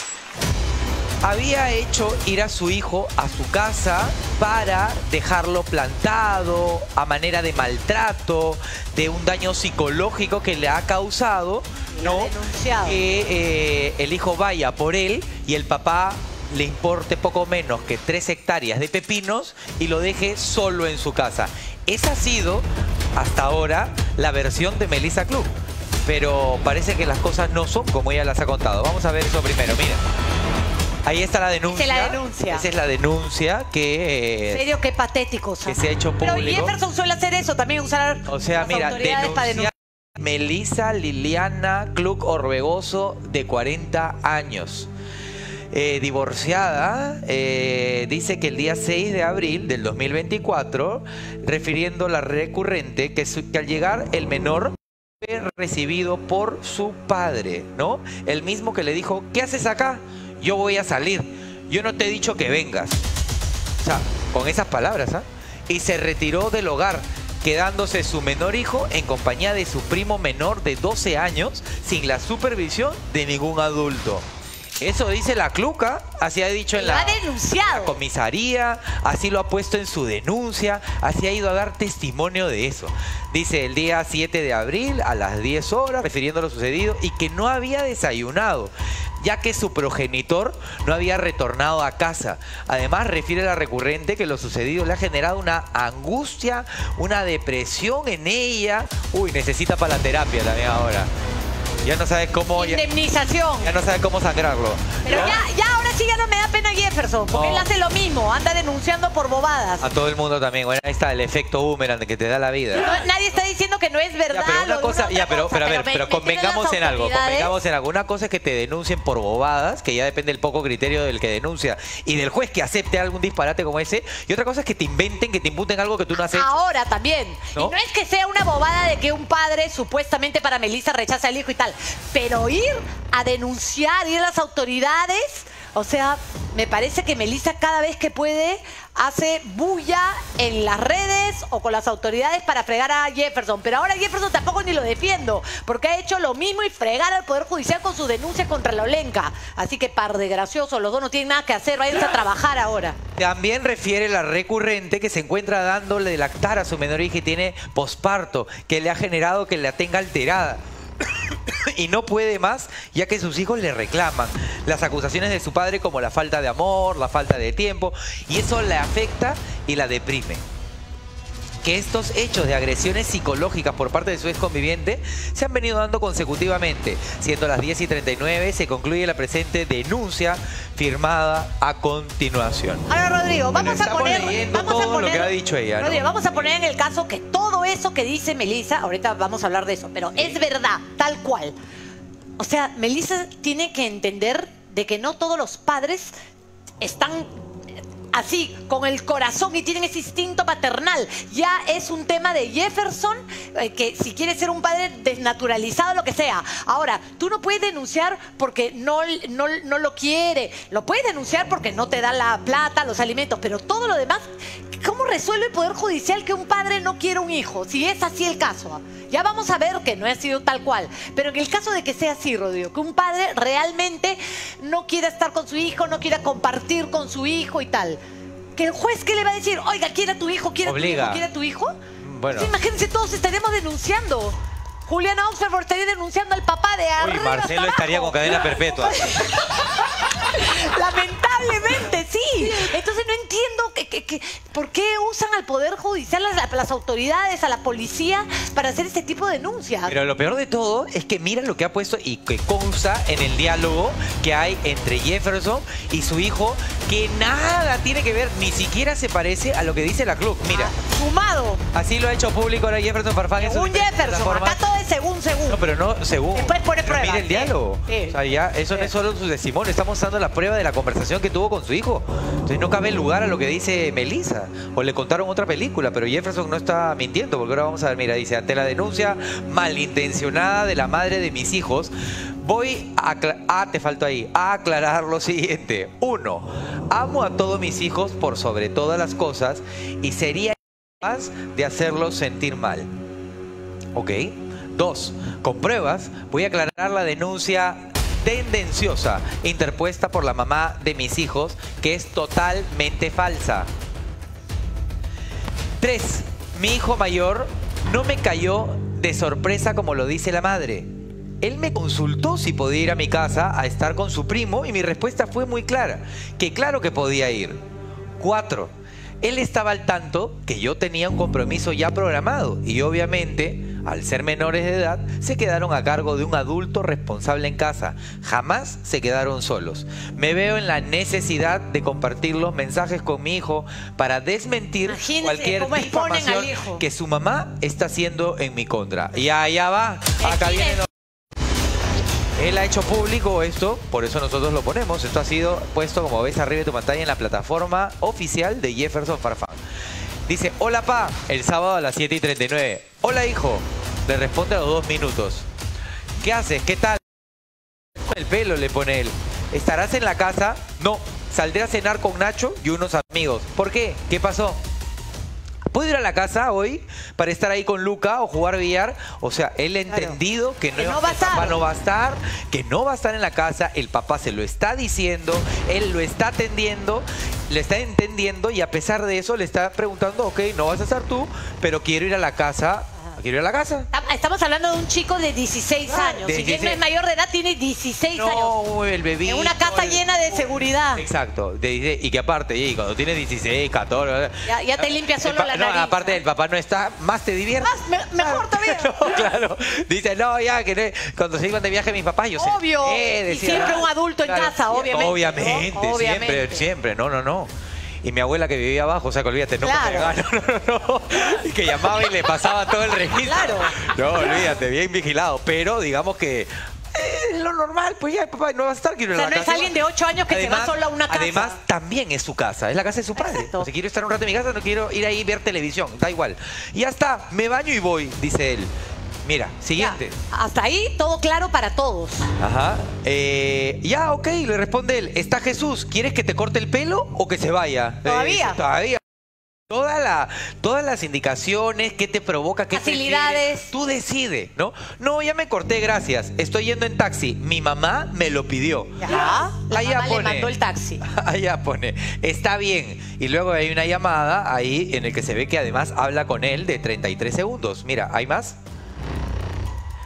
había hecho ir a su hijo a su casa para dejarlo plantado a manera de maltrato, de un daño psicológico que le ha causado, ¿no? Que eh, el hijo vaya por él y el papá le importe poco menos que tres hectáreas de pepinos y lo deje solo en su casa. Esa ha sido, hasta ahora, la versión de Melissa Club. Pero parece que las cosas no son como ella las ha contado. Vamos a ver eso primero, mira. Ahí está la denuncia.
Esa es la denuncia.
Esa es la denuncia que...
En serio, qué patético.
Que se ha hecho público.
Pero Jefferson suele hacer eso, también usar
O sea,
las
mira,
autoridades para
denuncia Melissa Liliana Club Orbegoso, de cuarenta años. Eh, divorciada, eh, dice que el día seis de abril del dos mil veinticuatro, refiriendo la recurrente, que, su, que al llegar el menor fue recibido por su padre, ¿no? El mismo que le dijo, ¿qué haces acá? Yo voy a salir, yo no te he dicho que vengas. O sea, con esas palabras, ¿ah? Y se retiró del hogar, quedándose su menor hijo en compañía de su primo menor de doce años, sin la supervisión de ningún adulto. Eso dice la Cluca, así ha dicho en la, la comisaría, así lo ha puesto en su denuncia, así ha ido a dar testimonio de eso. Dice el día siete de abril a las diez horas, refiriendo a lo sucedido, y que no había desayunado, ya que su progenitor no había retornado a casa. Además, refiere la recurrente que lo sucedido le ha generado una angustia, una depresión en ella. Uy, necesita para la terapia también ahora. Ya no sabe cómo...
Indemnización.
Ya, ya no sabe cómo sangrarlo.
Pero ya, ya ahora sí ya no me da pena Jefferson, porque
No.
él hace lo mismo, anda denunciando por bobadas.
A todo el mundo también. Bueno, ahí está el efecto boomerang que te da la vida.
No, nadie está diciendo que no es verdad.
Ya, pero una
lo de
cosa,
una
ya,
otra
pero,
cosa,
pero a ver,
me-
pero
me
convengamos
tienen
en
las
algo,
autoridades.
convengamos en algo. Una cosa es que te denuncien por bobadas, que ya depende del poco criterio del que denuncia y del juez que acepte algún disparate como ese. Y otra cosa es que te inventen, que te imputen algo que tú no has hecho.
Ahora también.
¿No?
Y no es que sea una bobada de que un padre supuestamente para Melissa rechaza al hijo y tal, pero ir a denunciar, ir a las autoridades, o sea, me parece que Melissa cada vez que puede hace bulla en las redes o con las autoridades para fregar a Jefferson. Pero ahora Jefferson tampoco ni lo defiendo, porque ha hecho lo mismo y fregar al Poder Judicial con su denuncia contra la Olenka. Así que par de graciosos, los dos no tienen nada que hacer, váyanse a trabajar ahora.
También refiere la recurrente que se encuentra dándole de lactar a su menor hija y tiene posparto, que le ha generado que la tenga alterada. Y no puede más, ya que sus hijos le reclaman las acusaciones de su padre como la falta de amor, la falta de tiempo, y eso le afecta y la deprime. que estos hechos de agresiones psicológicas por parte de su ex conviviente se han venido dando consecutivamente. Siendo las diez y treinta y nueve, se concluye la presente denuncia firmada a continuación.
Ahora, Rodrigo, vamos
Bueno,
a poner...
leyendo
Vamos
todo
a poner,
lo que ha dicho ella, ¿no?
Rodrigo, vamos a poner en el caso que todo eso que dice Melissa, ahorita vamos a hablar de eso, pero es verdad, tal cual. O sea, Melissa tiene que entender de que no todos los padres están así, con el corazón y tienen ese instinto paternal. Ya es un tema de Jefferson, eh, que si quiere ser un padre desnaturalizado, lo que sea. Ahora, tú no puedes denunciar porque no, no, no lo quiere. Lo puedes denunciar porque no te da la plata, los alimentos, pero todo lo demás, ¿cómo resuelve el Poder Judicial que un padre no quiere un hijo? Si es así el caso. Ya vamos a ver que no ha sido tal cual. Pero en el caso de que sea así, Rodrigo, que un padre realmente no quiera estar con su hijo, no quiera compartir con su hijo y tal, que el juez, ¿qué le va a decir? Oiga, ¿quiere a tu hijo? ¿Quiere a tu hijo? ¿Quiere a tu hijo?
Bueno.
Sí, imagínense, todos estaríamos denunciando. Julián Oxford estaría denunciando al papá de arriba.
Uy, Marcelo estaría con cadena perpetua.
Lamentablemente, sí. Entonces no entiendo que, que, que, por qué usan al Poder Judicial, las, las autoridades, a la policía, para hacer este tipo de denuncias.
Pero lo peor de todo es que mira lo que ha puesto y que consta en el diálogo que hay entre Jefferson y su hijo, que nada tiene que ver, ni siquiera se parece a lo que dice la club. Mira.
Fumado.
Así lo ha hecho público ahora Jefferson Farfán.
Según Jefferson, acá todo es según, según.
No, pero no según.
Después pone
Pero
pruebas.
mira el diálogo.
Sí.
O sea, ya, eso no es solo su testimonio, estamos dando la prueba de la conversación que tuvo con su hijo. Entonces no cabe lugar a lo que dice Melissa. O le contaron otra película, pero Jefferson no está mintiendo, porque ahora vamos a ver, mira, dice, ante la denuncia malintencionada de la madre de mis hijos, voy a, ah, te faltó ahí, a aclarar lo siguiente. Uno, amo a todos mis hijos por sobre todas las cosas y sería capaz de hacerlos sentir mal. ¿Ok? Dos, con pruebas voy a aclarar la denuncia tendenciosa interpuesta por la mamá de mis hijos, que es totalmente falsa. Tres, mi hijo mayor no me cayó de sorpresa como lo dice la madre. Él me consultó si podía ir a mi casa a estar con su primo y mi respuesta fue muy clara, que claro que podía ir. Cuatro, él estaba al tanto que yo tenía un compromiso ya programado y obviamente, al ser menores de edad, se quedaron a cargo de un adulto responsable en casa. Jamás se quedaron solos. Me veo en la necesidad de compartir los mensajes con mi hijo para desmentir
Imagínense
cualquier
cómo exponen al
difamación
hijo.
que su mamá está haciendo en mi contra. Y allá va, acá viene... Él ha hecho público esto, por eso nosotros lo ponemos. Esto ha sido puesto, como ves arriba de tu pantalla, en la plataforma oficial de Jefferson Farfán. Dice, hola pa, el sábado a las siete y treinta y nueve. Hola hijo, le responde a los dos minutos. ¿Qué haces? ¿Qué tal? El pelo le pone él. ¿Estarás en la casa? No, saldré a cenar con Nacho y unos amigos. ¿Por qué? ¿Qué pasó? ¿Puedo ir a la casa hoy para estar ahí con Luca o jugar billar? O sea, él ha entendido que no,
Que no va a
el papá
estar.
no va a estar, que no va a estar en la casa. El papá se lo está diciendo, él lo está atendiendo, le está entendiendo y a pesar de eso le está preguntando, ok, no vas a estar tú, pero quiero ir a la casa. Quiero ir a la casa.
Estamos hablando de un chico de dieciséis años.
de
Si bien no
dieciséis.
es mayor de edad, tiene dieciséis
No,
años.
el bebé.
En una casa llena de seguridad.
Exacto. De- de- y que aparte, y cuando tienes dieciséis, catorce...
Ya, ya te limpia
el
solo
pa-
la
no,
nariz.
aparte el papá no está, más te divierte.
Más, me- mejor todavía.
No, claro. Dice, no, ya, que no- cuando se iban de viaje mis papás, yo sé.
Obvio.
Eh,
Y siempre un adulto en casa, obviamente,
Obviamente,
¿no? Obviamente.
siempre, siempre. No, no, no. Y mi abuela que vivía abajo, o sea, que olvídate, no,
Claro.
no, no, no, no. Y que llamaba y le pasaba todo el registro.
Claro.
No, olvídate, bien vigilado. Pero digamos que es lo normal, pues ya, papá, no va a estar, quiero
O
ir a
sea,
la
no es
casa.
alguien de ocho años que se va solo a una casa.
Además, también es su casa, es la casa de su padre. O sea, quiero estar un rato en mi casa, no quiero ir ahí y ver televisión, da igual. Y ya está, me baño y voy, dice él. Mira, siguiente.
Hasta ahí todo claro para todos.
Ajá. Eh, ya, ok, le responde él. Está Jesús, ¿quieres que te corte el pelo o que se vaya?
Todavía.
Eh, todavía. Toda la, todas las indicaciones, qué te provoca, qué
Facilidades.
prefieres, tú decides, ¿no? No, ya me corté, gracias. Estoy yendo en taxi. Mi mamá me lo pidió.
Ya. La
Allá
mamá le
pone.
mandó el taxi.
Allá pone, está bien. Y luego hay una llamada ahí en el que se ve que además habla con él de treinta y tres segundos. Mira, ¿hay más?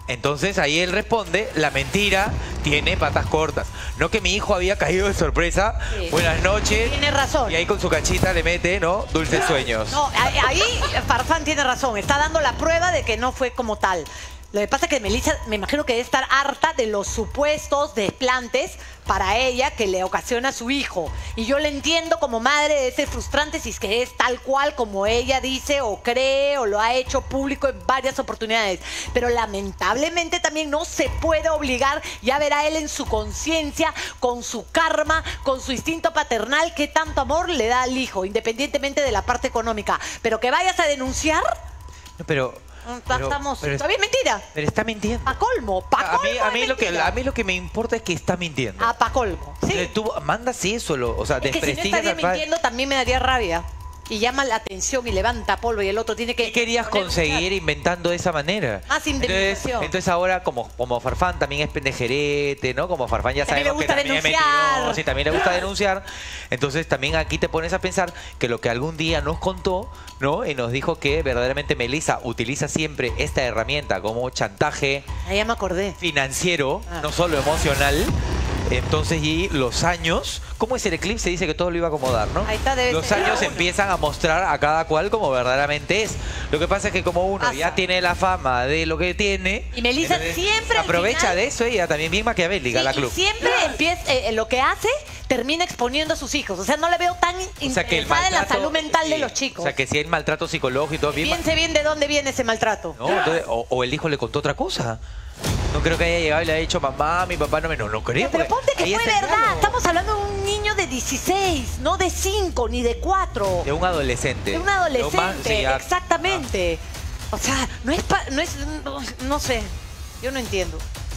Entonces ahí él responde, la mentira tiene patas cortas. No que mi hijo había caído de sorpresa. Sí. Buenas noches.
Tiene razón.
Y ahí con su cachita le mete, ¿no? Dulces sueños.
No, ahí Farfán tiene razón. Está dando la prueba de que no fue como tal. Lo que pasa es que Melissa, me imagino que debe estar harta de los supuestos desplantes para ella que le ocasiona a su hijo. Y yo le entiendo como madre de ser frustrante si es que es tal cual como ella dice o cree o lo ha hecho público en varias oportunidades. Pero lamentablemente también no se puede obligar. Ya verá él en su conciencia, con su karma, con su instinto paternal, qué tanto amor le da al hijo, independientemente de la parte económica. Pero que vayas a denunciar...
No, pero... Pero,
Estamos,
pero
todavía es mentira.
Pero está mintiendo.
A colmo, pa colmo
a mí, a mí
es
lo que
mentira.
a mí lo que me importa es que está mintiendo.
A pa colmo. Sí.
Tú mandas eso, lo, o sea,
Es que si no
desprestigias
estaría
al padre.
mintiendo también me daría rabia. Y llama la atención y levanta polvo y el otro tiene que...
¿Qué querías conseguir inventando de esa manera?
Más
Entonces,
indemnización.
entonces ahora, como, como Farfán también es pendejerete, ¿no? Como Farfán ya
También
sabemos
le gusta
que también es
denunciar.
mentiroso y también le gusta denunciar. Entonces también aquí te pones a pensar que lo que algún día nos contó, ¿no? Y nos dijo que verdaderamente Melissa utiliza siempre esta herramienta como chantaje
Ahí ya me acordé.
financiero,
Ah.
no solo emocional. Entonces, y los años, ¿cómo es el eclipse? Dice que todo lo iba a acomodar, ¿no?
Ahí está, debe
Los
ser
años
uno.
empiezan a mostrar a cada cual como verdaderamente es. Lo que pasa es que como uno
Pasa.
ya tiene la fama de lo que tiene...
Y Melissa
entonces
siempre
se
al
aprovecha
final-
de eso ella, también bien maquiavélica,
Sí,
la
y
club.
siempre empieza, eh, lo que hace termina exponiendo a sus hijos. O sea, no le veo tan
O sea, que el
interesada en la
maltrato-
salud mental
sí,
de los chicos.
O sea, que si hay maltrato psicológico y todo, bien...
Piense bien de dónde viene ese maltrato.
No, entonces, o, o el hijo le contó otra cosa. No creo que haya llegado y le haya dicho, mamá, mi papá no me... No, no creo.
Pero
porque
ponte que
ahí
fue
está el
verdad.
diálogo.
Estamos hablando de un niño de dieciséis, no de cinco ni de cuatro.
De un adolescente.
De un
De un
adolescente,
man- sí, ya-
exactamente. O sea, no es, pa- no es, no, no sé, yo no entiendo.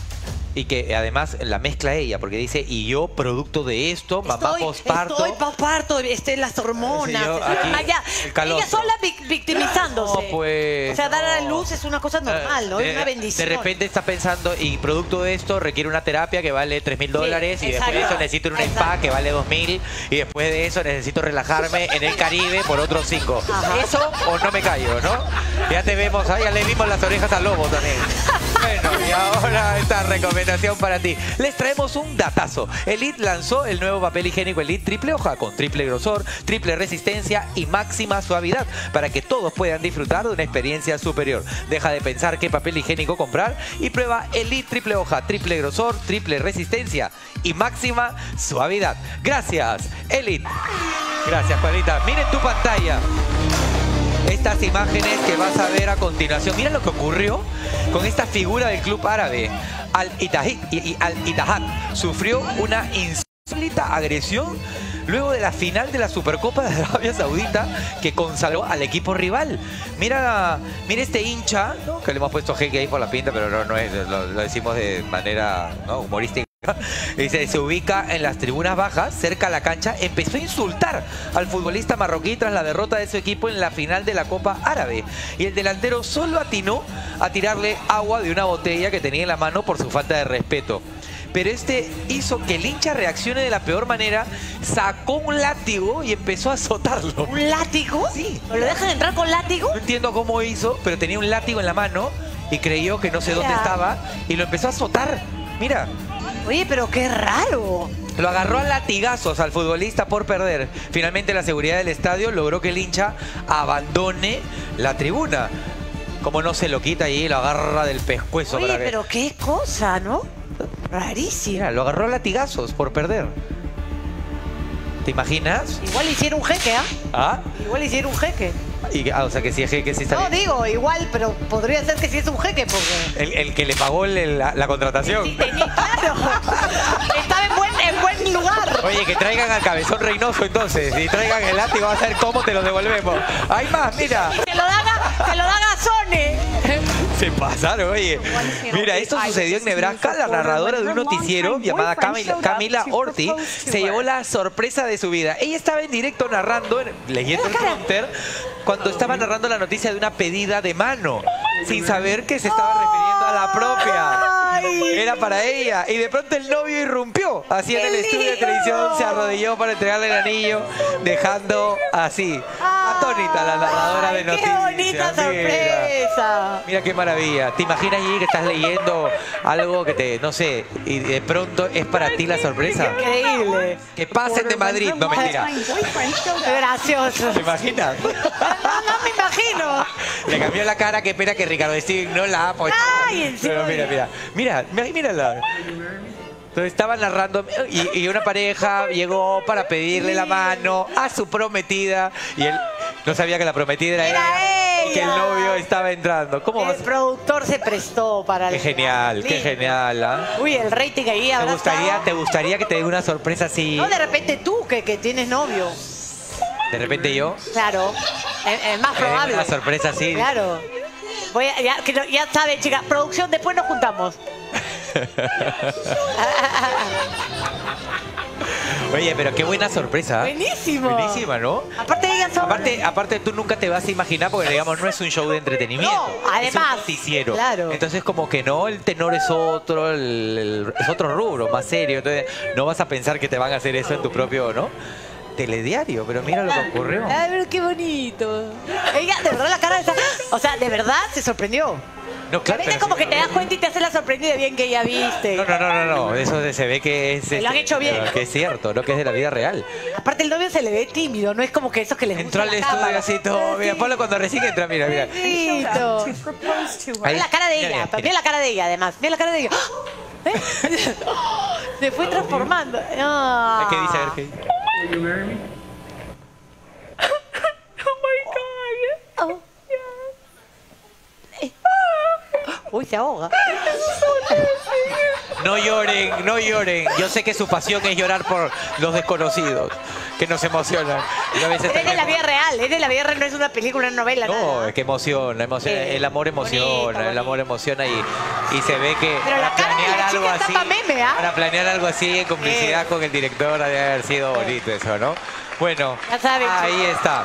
Y que además la mezcla ella, porque dice, y yo producto de esto, mamá
Estoy,
posparto.
estoy posparto, este, las hormonas.
Sí, yo
es-
aquí,
ah, ya,
el calostro.
ella sola vic- victimizándose.
No, pues,
o sea, dar a
no.
luz es una cosa normal, ¿no?
De-
Es una bendición.
De repente está pensando, y producto de esto requiere una terapia que vale tres mil dólares, y después de
exacto.
eso necesito un spa que vale dos mil, y después de eso necesito relajarme en el Caribe por otros cinco. ¿Eso o no me callo, no? Ya te vemos, ah, ya le vimos las orejas al lobo también. Bueno, y ahora esta recomendación para ti. Les traemos un datazo. Elite lanzó el nuevo papel higiénico Elite triple hoja con triple grosor, triple resistencia y máxima suavidad para que todos puedan disfrutar de una experiencia superior. Deja de pensar qué papel higiénico comprar y prueba Elite triple hoja, triple grosor, triple resistencia y máxima suavidad. Gracias, Elite. Gracias, Juanita. Miren tu pantalla. Estas imágenes que vas a ver a continuación. Mira lo que ocurrió con esta figura del club árabe. Al-Ittihad Al sufrió una insólita agresión luego de la final de la Supercopa de Arabia Saudita que consagró al equipo rival. Mira, mira este hincha, ¿no? Que le hemos puesto jeque ahí por la pinta, pero no, no es, lo, lo decimos de manera, ¿no?, humorística. Dice, se ubica en las tribunas bajas, cerca a la cancha, empezó a insultar al futbolista marroquí tras la derrota de su equipo en la final de la Copa Árabe. Y el delantero solo atinó a tirarle agua de una botella que tenía en la mano por su falta de respeto. Pero este hizo que el hincha reaccione de la peor manera, sacó un látigo y empezó a azotarlo.
¿Un látigo?
Sí.
¿O lo dejan entrar con látigo?
No entiendo cómo hizo, pero tenía un látigo en la mano y creyó que no sé dónde estaba y lo empezó a azotar. Mira.
Oye, pero qué raro.
Lo agarró a latigazos al futbolista por perder. Finalmente la seguridad del estadio logró que el hincha abandone la tribuna. Como no se lo quita y lo agarra del pescuezo.
Oye,
para que...
pero qué cosa, ¿no? Rarísimo.
Mira, lo agarró a latigazos por perder. ¿Te imaginas?
Igual hicieron un jeque, ¿ah?
¿Ah?
Igual hicieron un jeque.
Y, ah, o sea que sí es jeque, sí está
No,
bien.
digo, igual, pero podría ser que sí es un jeque, porque...
El, el que le pagó el- la, la contratación.
Sí, tenía, claro. Estaba en buen, en buen lugar.
Oye, que traigan al Cabezón Reynoso entonces. Y traigan el látigo, va a ver cómo te lo devolvemos. Hay más, mira.
Y se lo dan a, se lo dan a Sony.
Se pasaron, oye. Mira, esto sucedió en Nebraska. La narradora de un noticiero llamada Camila, Camila Orti se llevó la sorpresa de su vida. Ella estaba en directo narrando, leyendo el prompter, cuando estaba narrando la noticia de una pedida de mano, sin saber que se estaba refiriendo a la propia. Era para ella. Y de pronto el novio irrumpió. Así en el estudio de televisión se arrodilló para entregarle el anillo, dejando así a atónita la narradora
Ay,
de noticias.
¡Qué bonita
mira.
sorpresa!
Mira qué maravilla. ¿Te imaginas allí que estás leyendo algo que te, no sé, y de pronto es para ti la sorpresa?
Increíble.
Que pasen de Madrid. No, mentira.
Qué gracioso.
¿Te imaginas?
No, no me imagino.
Le cambió la cara, qué pena que Ricardo Steven no la ha puesto.
Ay, en serio.
Pero mira, mira. Mira, mira, mírala. Entonces estaba narrando y, y una pareja llegó para pedirle la mano a su prometida y él no sabía que la prometida era,
Era
ella, y que el
ella.
novio estaba entrando. ¿Cómo vas?
El productor se prestó para...
Qué
el-
genial, qué
Lindo.
genial. ¿Ah?
Uy, el rating ahí
¿Te
habrá
gustaría,
estado-
¿Te gustaría que te dé una sorpresa así?
No, de repente tú, que, que tienes novio.
De repente yo.
Claro. Es, es más
que me dé
probable.
una sorpresa así.
Claro. Voy a- ya, que no- ya saben, chicas. Producción, después nos juntamos.
Oye, pero qué buena sorpresa.
Buenísimo.
Buenísima, ¿no?
Aparte de ellas son...
Aparte, aparte, tú nunca te vas a imaginar, porque digamos, no es un show de entretenimiento.
No, además,
es un noticiero.
claro.
Entonces, como que no, el tenor es otro, el- el- es otro rubro, más serio. Entonces, no vas a pensar que te van a hacer eso en tu propio, ¿no? Telediario, pero mira lo que ocurrió.
Ay, pero qué bonito. Ella, de verdad, la cara de esa... O sea, de verdad se sorprendió.
No, claro,
A veces
pero
como
sí.
que te das cuenta y te hace la sorprendida bien que ya viste.
No, no, no, no, no. Eso de- se ve que es.
Lo han
este,
hecho bien.
Que es cierto, ¿no? Que es de la vida real.
Aparte el novio se le ve tímido, no es como que esos que les
Entró
gusta
al
la
estudio
cámara.
así todo. Mira, ponlo cuando recién entra, mira, mira.
Bonito.
Ahí.
Mira la cara de
Mira,
ella,
mira,
mira la cara de ella además, mira la cara de ella. ¿Eh? Se fue transformando. Ah.
¿Qué dice? A ver, ¿qué dice?
Oh. Uy, se ahoga.
No lloren, no lloren. Yo sé que su pasión es llorar por los desconocidos, que nos emocionan. Y a veces
Es de
también-
la vida real, es de la vida real, no es una película, una novela,
No,
nada.
es que emociona, emociona.
Sí.
El amor emociona,
Bonito,
el amor emociona y, y se ve que
Pero la
para
cara de
planear
la
algo
chica está
así,
pa' meme, ¿ah?
para planear algo así en complicidad con el director ha de haber sido bonito eso, ¿no? Bueno,
Ya saben,
ahí está.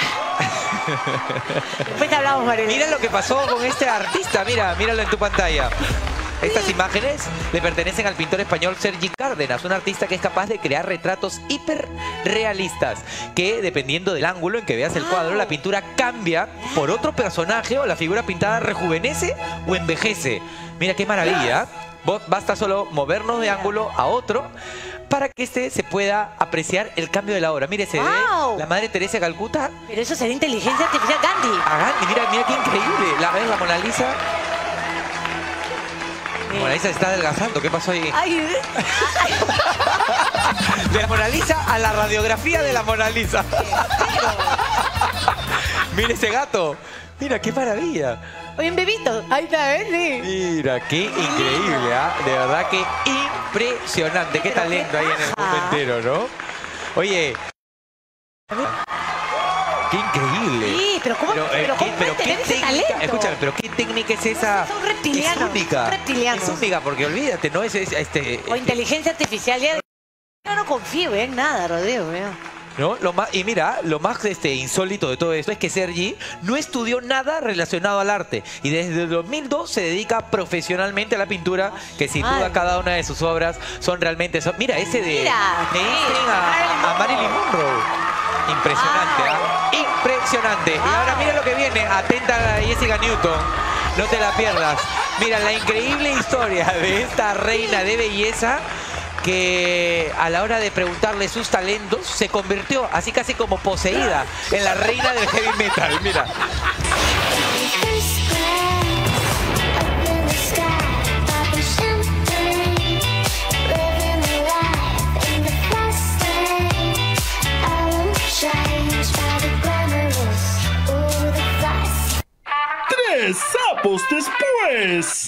Después hablamos, María.
Mira lo que pasó con este artista, mira, míralo en tu pantalla. Estas imágenes le pertenecen al pintor español Sergi Cárdenas, un artista que es capaz de crear retratos hiperrealistas, que dependiendo del ángulo en que veas el cuadro, la pintura cambia por otro personaje o la figura pintada rejuvenece o envejece. Mira qué maravilla. Vos- Basta solo movernos de ángulo a otro para que este se pueda apreciar el cambio de la obra. Mire, se ve
¡Wow!
la Madre Teresa de Calcuta
Pero eso sería inteligencia artificial, Gandhi.
a Gandhi. Mira, mira qué increíble. La ves, la Mona Lisa. La Mona Lisa se está adelgazando. ¿Qué pasó ahí?
Ay,
De la Mona Lisa a la radiografía de la Mona Lisa. Mira ese gato. Mira, qué maravilla.
oye, un bebito. Ahí está, ¿ves? Sí.
Mira, qué increíble, ¿ah? De verdad que impresionante. Qué talento hay en el mundo entero, ¿no? Oye. Qué increíble.
Sí, pero ¿cómo,
Pero, eh,
pero
¿qué-
cómo
pero
pueden
qué
tener ese
técnica?
talento?
Escúchame, pero ¿qué técnica es esa?
Son reptilianos,
Es única.
son reptilianos.
Es única, porque olvídate, ¿no? Es, es, este,
O inteligencia artificial. Ya... Yo no confío en nada, Rodrigo. ¿eh?
¿no? Lo más, y mira, lo más este, insólito de todo esto es que Sergi no estudió nada relacionado al arte y desde el dos mil dos se dedica profesionalmente a la pintura, que sin duda
Ay.
cada una de sus obras son realmente... son- mira, ese de,
Mira,
de
sí.
Einstein a, a Marilyn Monroe. Impresionante, ¿ah? Impresionante. Y ahora mira lo que viene. Atenta a Jessica Newton. No te la pierdas. Mira, la increíble historia de esta reina de belleza que a la hora de preguntarle sus talentos se convirtió así casi como poseída en la reina del heavy metal. Mira.
Tres sapos después.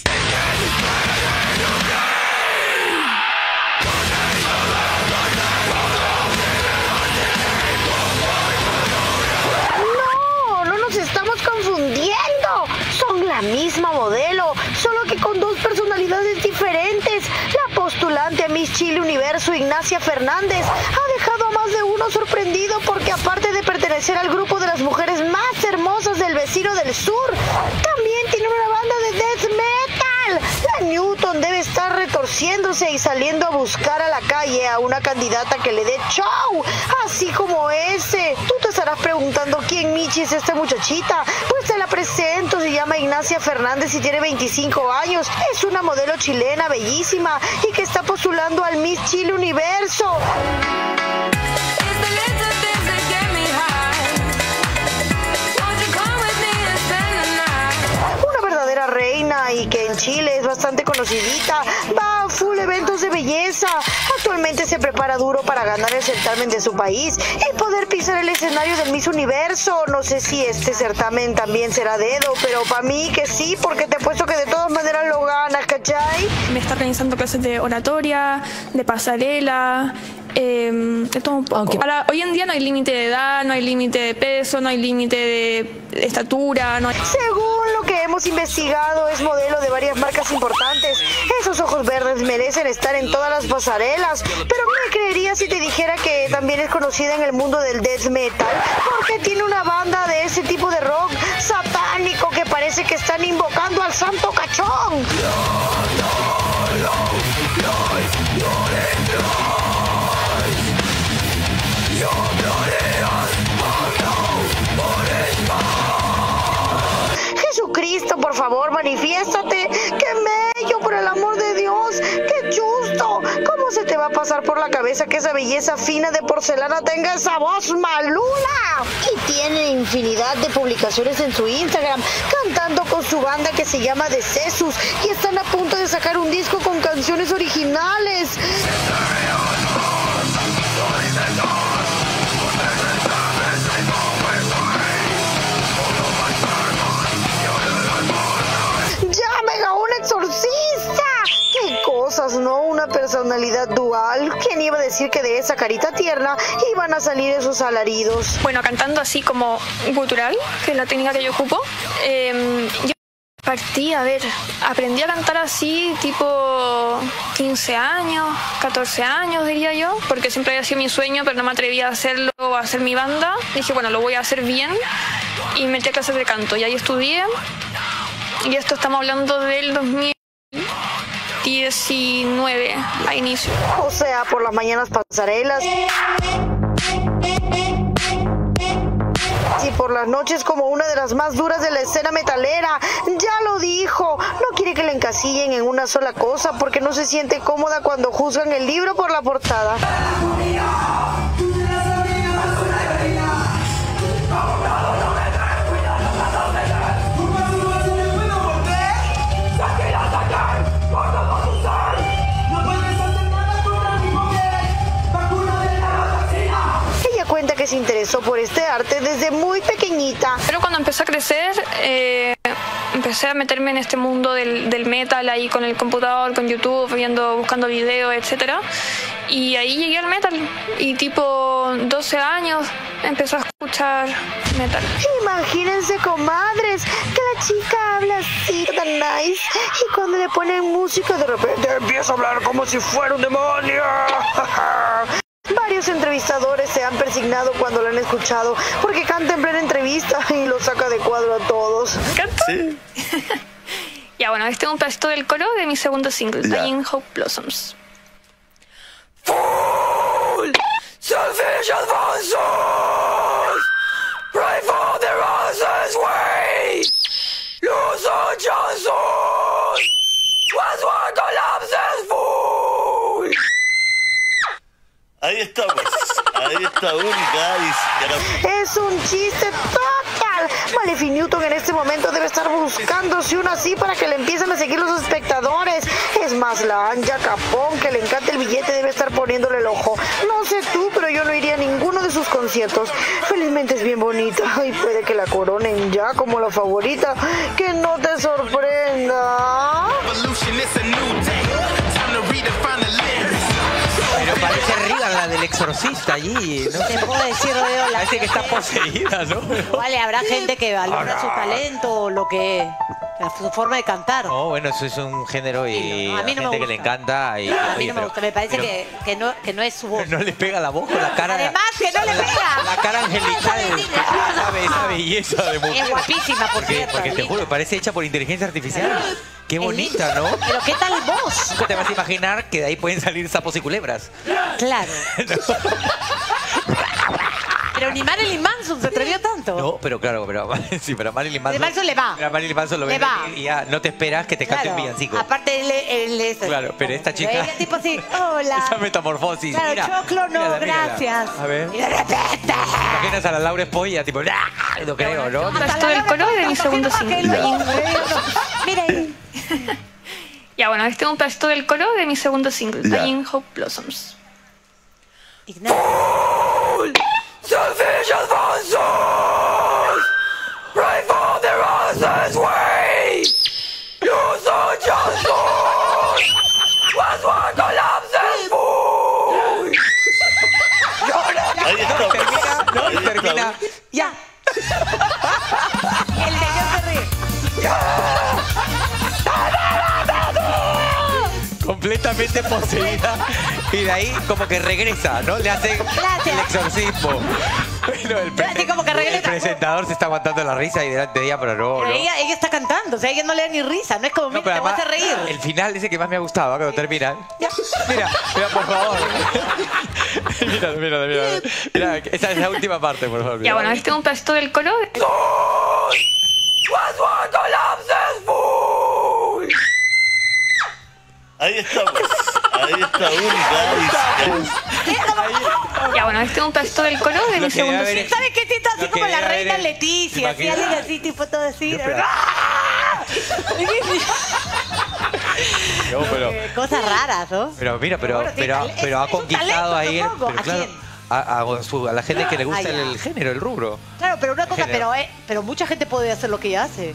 No, no nos estamos confundiendo. Son la misma modelo, solo que con dos personalidades diferentes. La postulante a Miss Chile Universo, Ignacia Fernández, ha dejado a más de uno sorprendido porque aparte de pertenecer al grupo de las mujeres más hermosas del vecino del sur, también tiene una banda de death metal. La Cam Newton debe estar retorciéndose y saliendo a buscar a la calle a una candidata que le dé show, así como ese. Tú te estarás preguntando quién Michi es esta muchachita. Pues te la presento, se llama Ignacia Fernández y tiene veinticinco años. Es una modelo chilena bellísima y que está postulando al Miss Chile Universo. Reina y que en Chile es bastante conocidita, va a full eventos de belleza. Actualmente se prepara duro para ganar el certamen de su país y poder pisar el escenario del Miss Universo. No sé si este certamen también será dedo, pero para mí que sí, porque te apuesto que de todas maneras lo ganas, ¿cachai?
Me está organizando clases de oratoria, de pasarela, eh, de todo un poco. Okay. Ahora, hoy en día no hay límite de edad, no hay límite de peso, no hay límite de estatura. No hay...
Según lo que hemos investigado, es modelo de varias marcas importantes. Esos ojos verdes merecen estar en todas las pasarelas. Pero me creería si te dijera que también es conocida en el mundo del death metal, porque tiene una banda de ese tipo de rock satánico que parece que están invocando al santo cachón. Jesucristo, por favor, manifiéstate. ¡Qué bello, por el amor de Dios! ¡Qué justo! ¿Cómo se te va a pasar por la cabeza que esa belleza fina de porcelana tenga esa voz malula? Y tiene infinidad de publicaciones en su Instagram, cantando con su banda que se llama The Cesus, y están a punto de sacar un disco con canciones originales. ¡Llamen a un exorcista! ¡Qué cosas, no! Una personalidad dual. ¿Quién iba a decir que de esa carita tierna iban a salir esos alaridos?
Bueno, cantando así como gutural, que es la técnica que yo ocupo, eh, yo partí, a ver, aprendí a cantar así tipo quince años, catorce años diría yo, porque siempre había sido mi sueño, pero no me atrevía a hacerlo, a hacer mi banda. Dije, bueno, lo voy a hacer bien, y me metí a clases de canto, y ahí estudié. Y esto estamos hablando del dos mil diecinueve a inicio.
O sea, por las mañanas pasarelas. Y por las noches como una de las más duras de la escena metalera. Ya lo dijo, no quiere que le encasillen en una sola cosa porque no se siente cómoda cuando juzgan el libro por la portada. Cuenta que se interesó por este arte desde muy pequeñita.
Pero cuando empecé a crecer, eh, empecé a meterme en este mundo del, del metal ahí con el computador, con YouTube, viendo, buscando videos, etcétera. Y ahí llegué al metal. Y tipo doce años empecé a escuchar metal.
Imagínense, comadres, que la chica habla así tan nice y cuando le ponen música de repente empieza a hablar como si fuera un demonio. Varios entrevistadores se han persignado cuando lo han escuchado porque canta en plena entrevista y lo saca de cuadro a todos.
¿Canta? Sí. Ya, bueno, este es un pedacito del coro de mi segundo single, Dying Hope Blossoms.
Fool, selfish advances, pray for the roses way, lose our chances, was what collapses, fool.
Ahí estamos, ahí está única.
Es un chiste total. Malefi Newton en este momento debe estar buscándose una así para que le empiecen a seguir los espectadores. Es más, la Anja Capón, que le encanta el billete, debe estar poniéndole el ojo. No sé tú, pero yo no iría a ninguno de sus conciertos. Felizmente es bien bonita y puede que la coronen ya como la favorita. Que no te sorprenda.
Pero parece Regan, la del exorcista allí, ¿no?
Te puedo decir, Rodeo, la
parece que está poseída, ¿no?
Vale, habrá gente que valora su talento o lo que... su forma de cantar.
No, bueno, eso es un género y
no, a mí no
gente
me
que le encanta. Y,
a mí
oye,
no me
pero,
gusta, me parece
pero,
que, que, no, que no es su voz.
No le pega la voz con la cara.
Además, que no le
la,
pega.
La cara angelical, esa, esa belleza de mujer.
Es guapísima, por
porque,
cierto.
Porque te juro, parece hecha por inteligencia artificial. Qué bonita, ¿no?
Pero ¿qué tal vos?
Nunca te vas a imaginar que de ahí pueden salir sapos y culebras.
Claro. Pero ni Marilyn Manson se atrevió tanto.
No, pero claro, pero, sí, pero a Marilyn Manson...
De Manson le va.
A Marilyn Manson lo
Le
ve
va.
y ya no te esperas que te cante
Claro.
un villancico.
Aparte, él, él es...
Claro, pero esta chica...
Ella tipo así, hola.
Esa metamorfosis.
Claro,
mira,
choclo no,
mírala, mírala.
gracias.
A ver.
Y de repente...
Imaginas a la Laura Espolla, tipo... ¡ah! No creo, ¿no?
Resto del coro de mi segundo single.
Mira ahí.
Ya, bueno, este es un pedacito del coro de mi segundo single,
Ya.
Dying Hope Blossoms.
Selfish advances! Pray for the roses way! Use our chances! Once one collapses full!
Ahí está. Termina, no, y termina.
Ya. El de yo se ríe.
Completamente poseída. Y de ahí como que regresa, ¿no? Le hace el exorcismo. Bueno, el, pre-
Así como que regresa.
el presentador se está aguantando la risa y delante de ella, pero no,
Pero
no.
ella, ella está cantando, o sea, ella no le da ni risa, no es como,
No,
mira,
pero
te voy a hacer
además,
reír.
el final ese que más me ha gustado, ¿eh? Cuando termina. Mira, mira, por favor. mira, mira, mira. Mira, esa es la última parte, por favor.
Ya, bueno, este es un pedacito del coro. de-
Once one collapses full!
Ahí estamos. Ahí está, única.
Ya, bueno, este es un pedacito del coro de mi segundo single.
¿Sabes qué? Siento así
Lo que
como la
debe
reina
haber-
Leticia, así,
¿Te imaginas?
alguien así, tipo todo así.
pero-
¡Ah!
No, pero,
Eh, Cosas raras, ¿no?
pero mira, pero,
Bueno,
pero,
tiene-
pero ha
es un
conquistado
talento,
ahí. el-
supongo.
pero
¿A
claro,
quién?
a, a su- a la gente que le gusta
Ah, ya.
el género, el rubro.
Claro, pero una cosa,
Género.
pero, eh, pero mucha gente puede hacer lo que ella hace.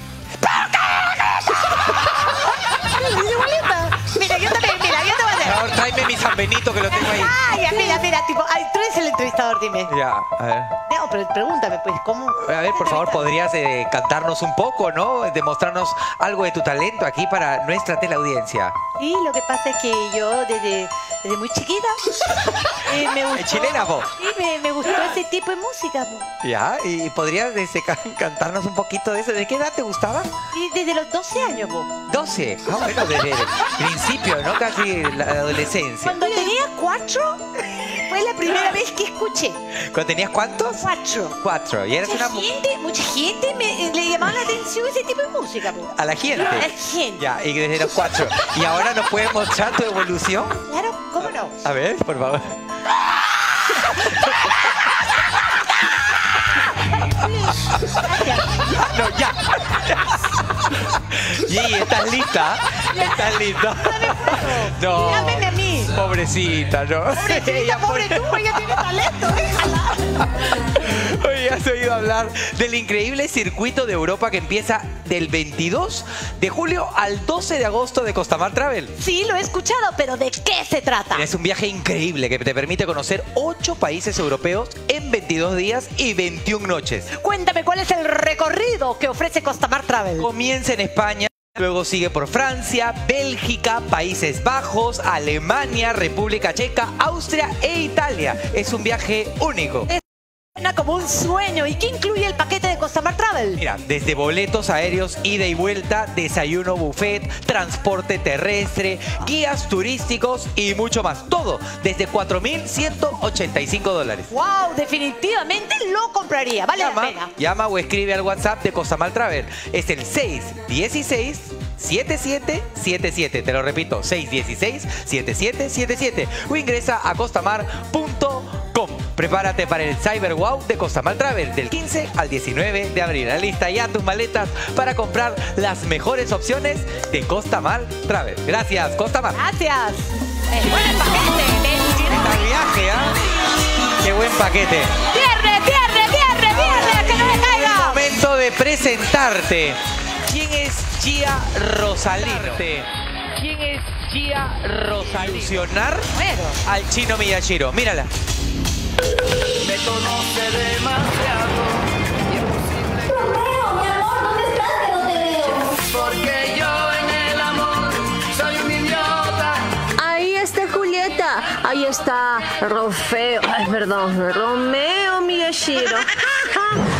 Igualita. Mira, yo también, mira, yo te voy a
Por
hacer.
favor, tráeme mi San Benito que lo tengo ahí.
Ay, ya, mira, mira, tipo, ay, tú eres el entrevistador, dime.
Ya, a ver.
No, pero pregúntame, pues, ¿cómo?
A ver, por favor, ¿podrías eh, cantarnos un poco, no? Demostrarnos algo de tu talento aquí para nuestra teleaudiencia.
Sí, lo que pasa es que yo desde, desde muy chiquita eh, me gustó.
¿Chilena, vos?
Sí, me, me gustó ese tipo de música, po.
Ya, y podrías este, ca- cantarnos un poquito de eso. ¿De qué edad te gustaba?
Y desde los doce años, po.
doce. Ah, bueno, desde el principio, ¿no? Casi la adolescencia.
Cuando tenía cuatro, fue la primera vez que escuché.
¿Cuando tenías cuántos?
Cuatro.
Cuatro. Y eras
Mucha
una mu-
gente, mucha gente me, le llamaba la atención ese tipo de música, po.
a la gente.
A la gente.
Ya, y desde los cuatro. ¿Y ahora nos puedes mostrar tu evolución?
Claro, ¿cómo no?
A ver, por favor. No, ya. Y ¿estás lista? ¿Estás lista? No.
Llámeme a mí.
Pobrecita, ¿no?
Pobrecita, pobre tú, ella tiene talento, déjala.
Oye, ¿has oído hablar del increíble circuito de Europa que empieza del veintidós de julio al doce de agosto de Costamar Travel?
Sí, lo he escuchado, pero ¿de qué se trata?
Es un viaje increíble que te permite conocer ocho países europeos en veintidós días y veintiuna noches.
Cuéntame cuál es el recorrido que ofrece Costamar Travel.
Comienza en España, luego sigue por Francia, Bélgica, Países Bajos, Alemania, República Checa, Austria e Italia. Es un viaje único.
Suena como un sueño. ¿Y qué incluye el paquete de Costamar Travel?
Mira, desde boletos aéreos, ida y vuelta, desayuno buffet, transporte terrestre, guías turísticos y mucho más. Todo desde cuatro mil ciento ochenta y cinco dólares.
¡Wow! Definitivamente lo compraría. Vale la pena.
Llama o escribe al WhatsApp de Costamar Travel. Es el seis uno seis, siete siete siete siete. Te lo repito, seis uno seis, siete siete siete siete. O ingresa a costamar punto com. Prepárate para el Cyber Wow de Costamar Travel del quince al diecinueve de abril. Alista ya tus maletas para comprar las mejores opciones de Costamar Travel. Gracias, Costamar.
Gracias. Eh, buen paquete.
Está viaje, ¿ah? Qué buen paquete.
¡Cierre, cierre, cierre, cierre! ¡Que no me caiga!
Momento de presentarte. ¿Quién es Gia Rosalino? ¿Quién es Gia Rosalino? Ilusionar al Chino Miyashiro. Mírala.
Me conoce demasiado.
Romeo, mi amor, ¿dónde estás que no te veo?
Porque yo en el amor soy un idiota.
Ahí está Julieta, ahí está Rofeo, ay, perdón, Romeo Miyashiro.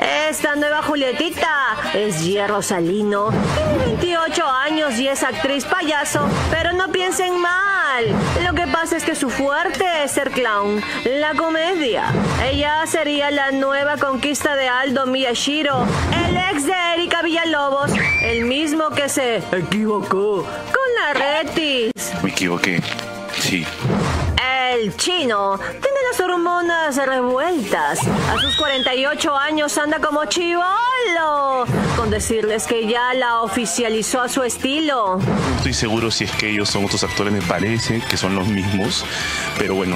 Esta nueva Julietita es Gia Rosalino. Tiene veintiocho años y es actriz payaso, pero no piensen mal. Lo que pasa es que su fuerte es ser clown, la comedia. Ella sería la nueva conquista de Aldo Miyashiro, el ex de Erika Villalobos, el mismo que se equivocó con la Retis.
Me equivoqué, sí.
El chino tiene las hormonas revueltas. A sus cuarenta y ocho años anda como chibolo. Con decirles que ya la oficializó a su estilo.
No estoy seguro si es que ellos son otros actores, me parece que son los mismos, pero bueno.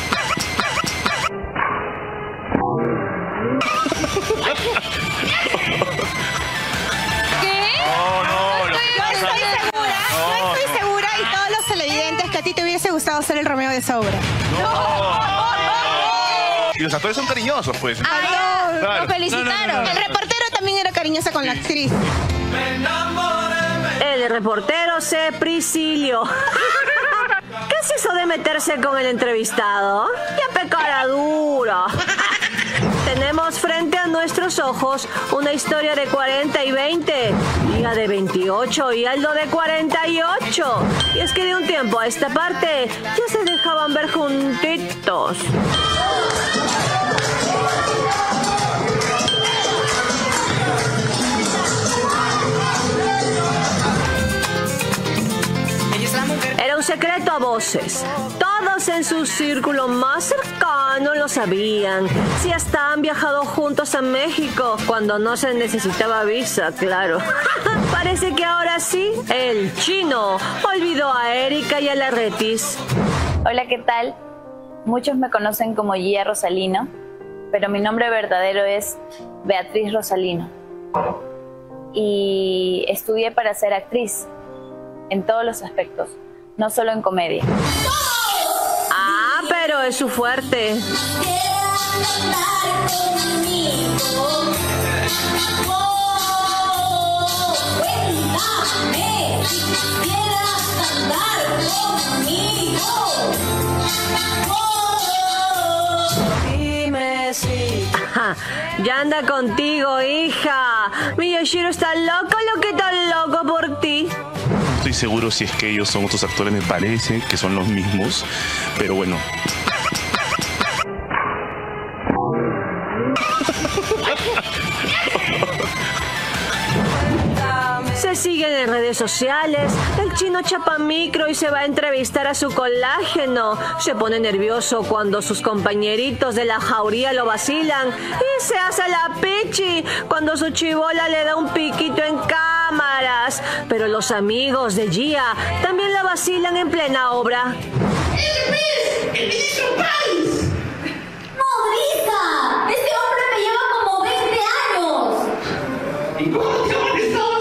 ¿Qué?
No, no,
no estoy, no estoy segura, no, no estoy segura y todos los televidentes que a ti te hubiese gustado ser el Romeo de esa obra.
Y los actores son cariñosos, pues.
Ah, no,
Claro.
lo felicitaron.
No, no, no, no, no.
El reportero también era cariñosa con la actriz.
El reportero se priscilió. ¿Qué es eso de meterse con el entrevistado? Ya pecara duro. Tenemos frente a nuestros ojos una historia de cuarenta y veinte, Liga de veintiocho y Aldo de cuarenta y ocho. Y es que de un tiempo a esta parte ya se dejaban ver juntitos. Era un secreto a voces. Todos en su círculo más cercano lo sabían. Si hasta han viajado juntos a México cuando no se necesitaba visa, claro. Parece que ahora sí, el chino olvidó a Erika y a la Retis.
Hola, ¿qué tal? Muchos me conocen como Gia Rosalino, pero mi nombre verdadero es Beatriz Rosalino. Y estudié para ser actriz en todos los aspectos, no solo en comedia.
Ah, pero es su fuerte. Dime si. Ajá, ya anda contigo, hija. Miyashiro está loco, loquito, loco por ti.
No estoy seguro si es que ellos son otros actores, me parece que son los mismos, pero bueno.
Se siguen en redes sociales. El chino chapa micro y se va a entrevistar a su colágeno. Se pone nervioso cuando sus compañeritos de la jauría lo vacilan. Y se hace la pichi cuando su chibola le da un piquito en cámaras. Pero los amigos de Gia también la vacilan en plena obra.
¡El ministro País! ¡Modriza! ¡Este hombre me lleva como veinte años! ¿Y cómo se ha molestado?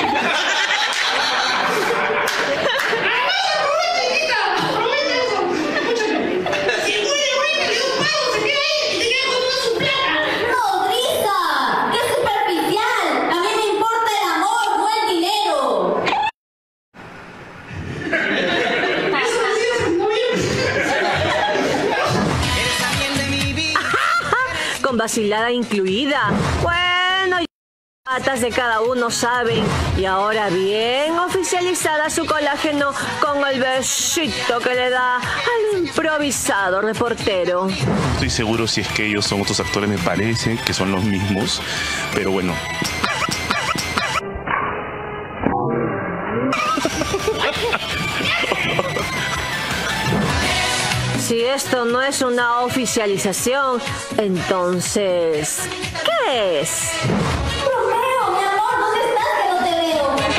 Con vacilada incluida. Bueno, patas de cada uno saben. Y ahora bien oficializada su colágeno con el besito que le da al improvisado reportero.
No estoy seguro si es que ellos son otros actores, me parece que son los mismos, pero bueno.
Si esto no es una oficialización, entonces, ¿qué es?
Romeo, mi amor, ¿dónde estás que no te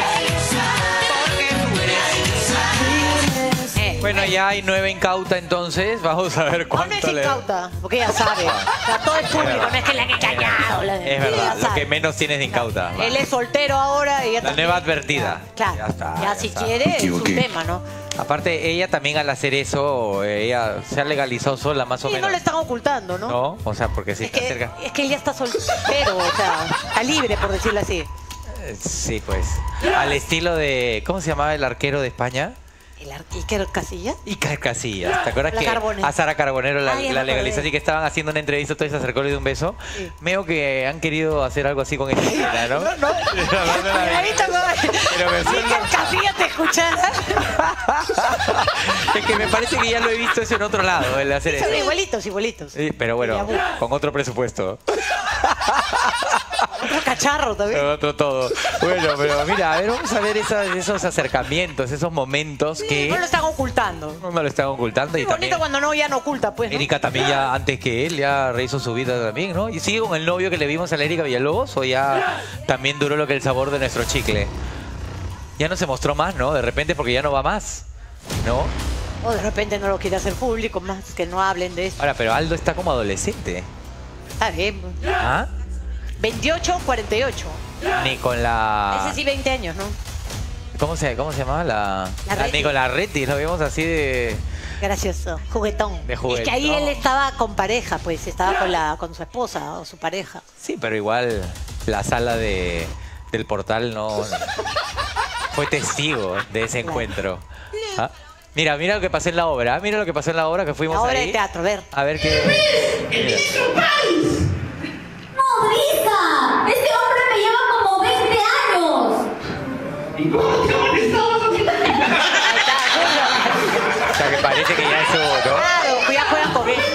veo?
Bueno, ya hay nueve incauta entonces. Vamos a ver cuánto
No es
le...
incauta, porque ella sabe. O sea, todo es público, no es que la han engañado. la-
Es verdad,
Ella
lo
sabe.
que menos tienes de incauta. Va.
Él es soltero ahora y ella
La
también.
nueva advertida.
Claro,
Ya está,
ya
ya
si
está.
quiere
Me
es su
equivoqué.
tema, ¿no?
Aparte, ella también al hacer eso, ella se ha legalizado sola más o
Sí, no
menos.
le están ocultando, ¿no?
¿No? O sea, porque si
Es
está
que,
cerca.
es que él ya está soltero, o sea, está libre, por decirlo así.
Eh, Sí, pues. Al estilo de... ¿Cómo se llamaba el arquero de España?
¿Iker Casillas?
Iker Casillas. ¿Te acuerdas
La
que
Carbonero.
a Sara Carbonero la,
Ay, ya
la
me
legalizó
acordé.
y que estaban haciendo una entrevista, entonces se acercó y le dio un beso?
Sí.
Veo que han querido hacer algo así con esta escena, ¿no?
No, no. Mira, ¿viste cómo-
Pero me suena-
Iker Casillas te escuchara.
Es que me parece que ya lo he visto eso en otro lado, el hacer eso.
Son igualitos, igualitos.
Sí, pero bueno, con otro presupuesto.
Otro cacharro también.
Otro todo. Bueno, pero mira, a ver, vamos a ver esas- esos acercamientos, esos momentos que
No lo están ocultando.
no me lo están ocultando. Y
Es bonito
también
cuando no, ya no oculta, pues, ¿no?
Erika también ya antes que él ya rehizo su vida también, ¿no? ¿Y sigue con el novio que le vimos a la Erika Villalobos o ya también duró lo que el sabor de nuestro chicle? Ya no se mostró más, ¿no? De repente porque ya no va más, ¿no?
O de repente no lo quiere hacer público, más que no hablen de eso.
Ahora, pero Aldo está como adolescente.
Está bien.
¿Ah?
veintiocho, cuarenta y ocho.
Ni con la...
Ese sí, veinte años, ¿no?
¿Cómo se, cómo se llamaba? La...
La
la
Reti.
Ni con la Reti, lo vimos así de...
Gracioso. Juguetón.
De juguetón.
Es que ahí él estaba con pareja, pues. Estaba con la con su esposa o su pareja.
Sí, pero igual la sala de, del portal no... fue testigo de ese encuentro. ¿Ah? Mira, mira lo que pasó en la obra. Mira lo que pasó en la obra que fuimos
La obra
ahí.
de teatro, a ver.
A ver qué... Mira.
¡Nodriza! ¡Este hombre me lleva como veinte años! ¿Y cómo te han estado
O sea, que parece que ya eso, ¿no?
Claro, ya juegan con esto.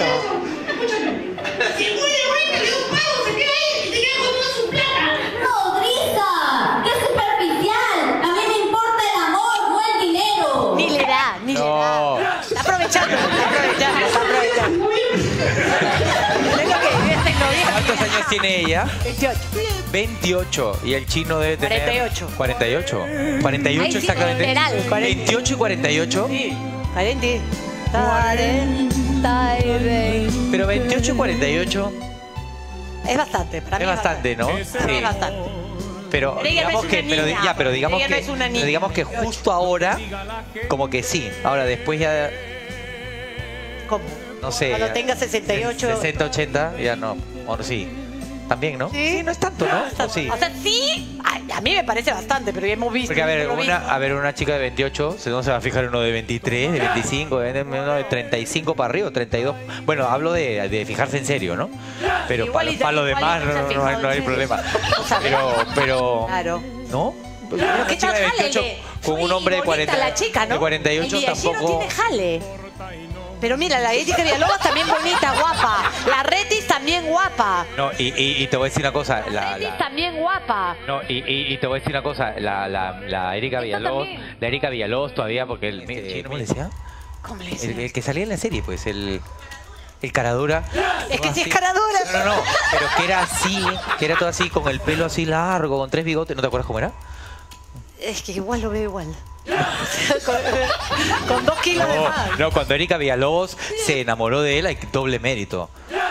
¡Nodriza! ¡Qué superficial! A mí me importa el amor, no el dinero.
Ni le da, ni
No.
le da. Está aprovechando, está aprovechando, está aprovechando. Es lo que es tecnología.
¿Cuántos años tiene ella?
veintiocho.
veintiocho. Y el chino debe tener...
cuarenta y ocho.
cuarenta y ocho. cuarenta y ocho
Ahí sí,
exactamente.
literal, cuarenta.
veintiocho y cuarenta y ocho.
Sí, cuarenta. cuarenta y veinte.
Pero veintiocho y cuarenta y ocho
Es bastante, para mí
es bastante, ¿no?
Para mí es bastante.
Pero
Pero ella no
digamos
es
que,
una
pero,
niña.
ya, pero digamos
Ella no
que,
es una
pero
niña.
digamos que justo ahora, como que sí. Ahora después ya,
¿Cómo?
no sé.
Cuando
ya-
tenga sesenta y ocho.
sesenta, ochenta, ya no. O no, sí. También, ¿no?
Sí,
no es tanto, ¿no? ¿O sí?
O sea, sí, ay, a mí me parece bastante, pero ya hemos visto.
Porque a ver,
lo
una,
mismo.
a ver, una chica de veintiocho, no se va a fijar uno de veintitrés, de veinticinco, de, uno de treinta y cinco para arriba, treinta y dos. Bueno, hablo de, de fijarse en serio, ¿no? Pero para,
Igualita,
para lo demás
igualita
no,
se
no, no hay,
fijó
no hay
en
problema.
O sea,
Pero, pero,
Claro.
¿no?
Pero
Una
qué
chica
tal
de
jale,
veintiocho
le-
con un
Uy,
hombre de
bonita
cuarenta,
la chica, ¿no?
de cuarenta y ocho
El Villachino
tampoco.
tiene jale. Pero mira, la Erika Villalobos también bonita, guapa. La Retis también guapa.
No, y, y, y te voy a decir una cosa, la, la-
También guapa.
no, y, y, y te voy a decir una cosa, la, la, la Erika Villalobos, la Erika Villalobos todavía, porque el, el- ¿cómo le decía?
¿Cómo le
El,
dice?
el que salía en la serie, pues, el, el caradura.
Es que si es
Así.
caradura.
No, no, no, pero que era así, que era todo así, con el pelo así largo, con tres bigotes, ¿no te acuerdas cómo era?
Es que igual lo veo igual. con, con dos kilos de más.
No, no, cuando Erika Villalobos se enamoró de él, hay doble mérito.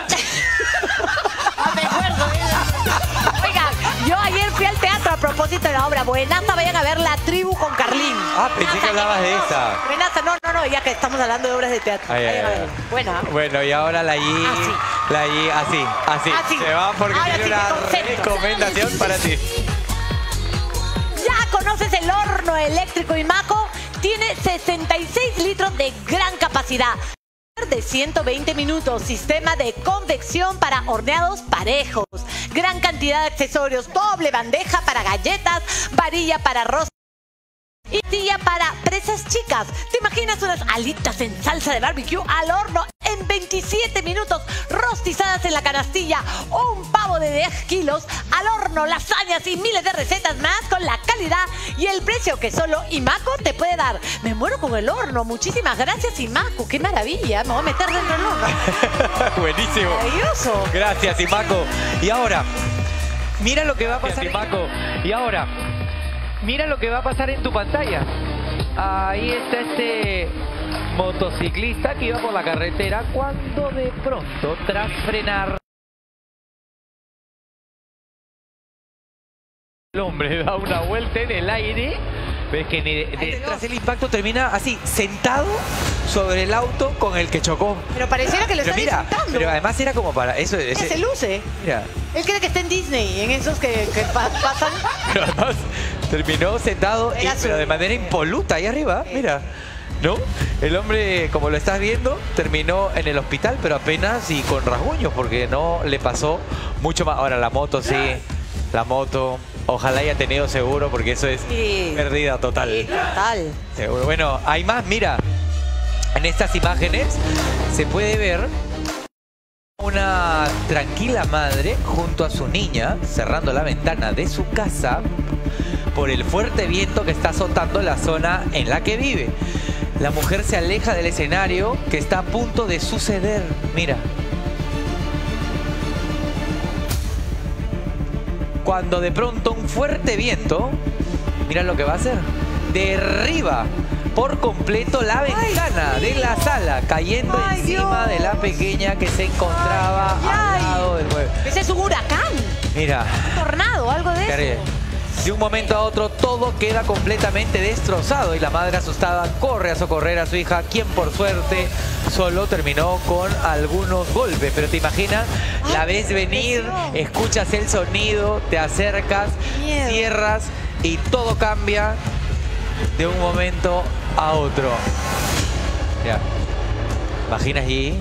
Oiga, yo ayer fui al teatro a propósito de la obra Buenaza. Vayan a ver La Tribu con Carlín.
Ah, pensé que hablabas de esa.
Buenaza, no, no, no, ya que estamos hablando de obras de teatro.
Ay, ay,
Vayan a
ay.
ver. Buena.
Bueno, y ahora la Yi, la Yi, así, así,
Así.
se va porque
Ahora
tiene
sí
una
me concentro.
recomendación para ti.
¿Ya conoces el horno eléctrico Imaco? Tiene sesenta y seis litros de gran capacidad. De ciento veinte minutos, sistema de convección para horneados parejos, gran cantidad de accesorios, doble bandeja para galletas, varilla para arroz y silla para presas chicas. ¿Te imaginas unas alitas en salsa de barbecue al horno en veintisiete minutos, rostizadas en la canastilla, o un pavo de diez kilos al horno, lasañas y miles de recetas más con la calidad y el precio que solo Imaco te puede dar? Me muero con el horno. Muchísimas gracias, Imaco. Qué maravilla. Me voy a meter dentro del horno.
Buenísimo.
Maravilloso.
Gracias, Imaco. Y ahora, mira lo que va a pasar, Imaco. Y ahora, mira lo que va a pasar en tu pantalla. Ahí está este motociclista que iba por la carretera cuando de pronto, tras frenar, el hombre da una vuelta en el aire. Ves que ni- de- tras el impacto termina así, sentado sobre el auto con el que chocó.
Pero pareciera que lo
Pero
está
mira,
disfrutando.
pero además era como para eso.
Ella
ese-
se luce.
Mira,
Él cree que está en Disney, en esos que, que pa- pasan.
pero además terminó sentado, y-
Era su-
pero de manera impoluta ahí arriba. Mira, ¿no? El hombre, como lo estás viendo, terminó en el hospital, pero apenas y con rasguños, porque no le pasó mucho más. Ahora, la moto sí, la moto, ojalá haya tenido seguro, porque eso es sí. pérdida total.
Sí, total.
Seguro. Bueno, hay más, mira, en estas imágenes se puede ver una tranquila madre junto a su niña, cerrando la ventana de su casa por el fuerte viento que está azotando la zona en la que vive. La mujer se aleja del escenario que está a punto de suceder. Mira. Cuando de pronto un fuerte viento, mira lo que va a hacer, derriba por completo la ventana ay, de la sala, cayendo ay, encima Dios. de la pequeña que se encontraba ay, al lado del mueble.
Ese es un huracán.
Mira.
Un tornado, algo de Cari eso.
De un momento a otro todo queda completamente destrozado y la madre asustada corre a socorrer a su hija, quien por suerte solo terminó con algunos golpes. Pero te imaginas, ay, la ves venir, escuchas el sonido, te acercas, Miedo. cierras y todo cambia de un momento a otro. Ya. Imaginas allí.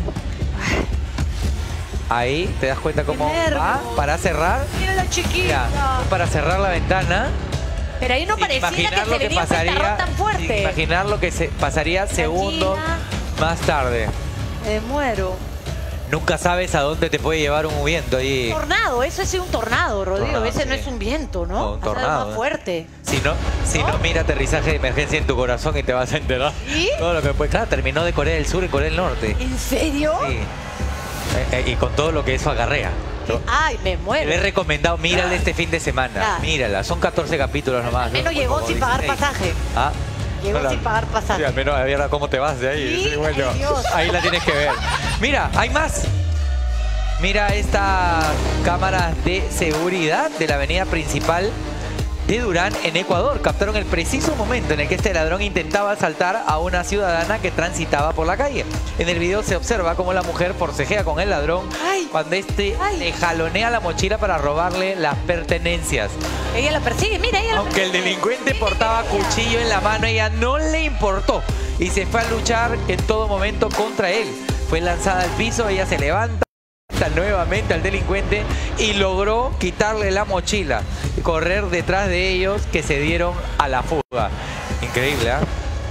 Ahí te das cuenta cómo va para cerrar.
Mira la chiquita.
Mira, para cerrar la ventana.
Pero ahí no pareciera que se venía pasaría, tan fuerte.
Sin imaginar lo que se pasaría segundos más tarde.
Me muero.
Nunca sabes a dónde te puede llevar un viento ahí.
Un tornado, eso es un tornado, Rodrigo.
Tornado,
Ese
sí.
no es un viento, ¿no?
No, un tornado.
Es más fuerte.
Si no, si no, mira aterrizaje de emergencia en tu corazón y te vas a enterar.
¿Sí?
Todo lo que puede. Claro, terminó de Corea del Sur y Corea del Norte.
¿En serio?
Sí. Eh, eh, y con todo lo que eso agarrea.
Ay, me muero.
Le he recomendado, mírala este fin de semana.
Ah.
Mírala, son catorce capítulos nomás.
Al menos
¿no?
llegó
Como
sin
Disney.
pagar pasaje.
Ah.
Llegó
Hola.
sin pagar pasaje.
Sí, al menos a ver cómo te vas de ahí.
¿Sí?
Sí, bueno,
Ay, Dios.
ahí la tienes que ver. Mira, hay más. Mira estas cámaras de seguridad de la avenida principal de Durán, en Ecuador. Captaron el preciso momento en el que este ladrón intentaba asaltar a una ciudadana que transitaba por la calle. En el video se observa cómo la mujer forcejea con el ladrón ay, cuando este ay. le jalonea la mochila para robarle las pertenencias.
Ella la persigue, mira, ella
Aunque el delincuente portaba cuchillo en la mano, ella no le importó y se fue a luchar en todo momento contra él. Fue lanzada al piso, ella se levanta nuevamente al delincuente y logró quitarle la mochila y correr detrás de ellos, que se dieron a la fuga. Increíble, ¿eh?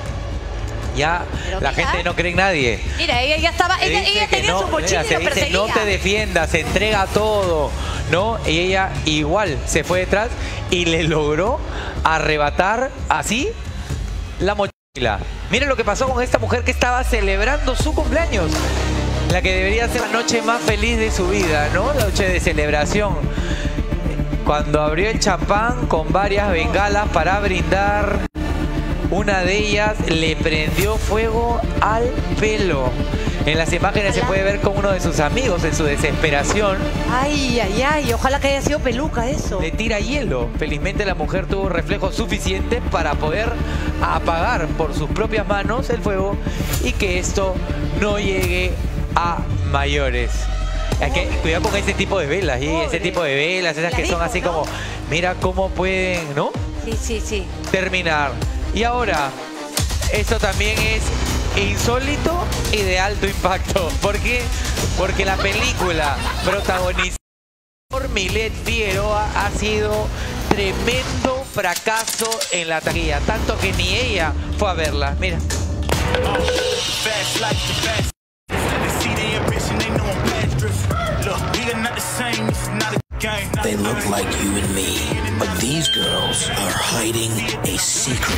Ya
Pero
la
mira,
gente no cree en nadie.
Mira, ella ya estaba, ella, ella tenía
no,
su mochila
mira,
y
se
lo
dice,
perseguía.
no te defiendas, se entrega todo, ¿no? Y ella igual se fue detrás y le logró arrebatar así la mochila. Miren lo que pasó con esta mujer que estaba celebrando su cumpleaños. La que debería ser la noche más feliz de su vida, ¿no? La noche de celebración. Cuando abrió el champán con varias bengalas para brindar, una de ellas le prendió fuego al pelo. En las imágenes se puede ver con uno de sus amigos en su desesperación.
Ay, ay, ay, ojalá que haya sido peluca eso.
Le tira hielo. Felizmente la mujer tuvo reflejos suficientes para poder apagar por sus propias manos el fuego y que esto no llegue a mayores. Hay que cuidar con ese tipo de velas, y ese tipo de velas, esas que son así como, mira cómo pueden, ¿no?
Sí, sí, sí.
Terminar. Y ahora, esto también es insólito y de alto impacto. ¿Por qué? Porque la película protagonizada por Milet Figueroa ha sido tremendo fracaso en la taquilla, tanto que ni ella fue a verla. Mira.
They look like you and me, but these girls are hiding a secret.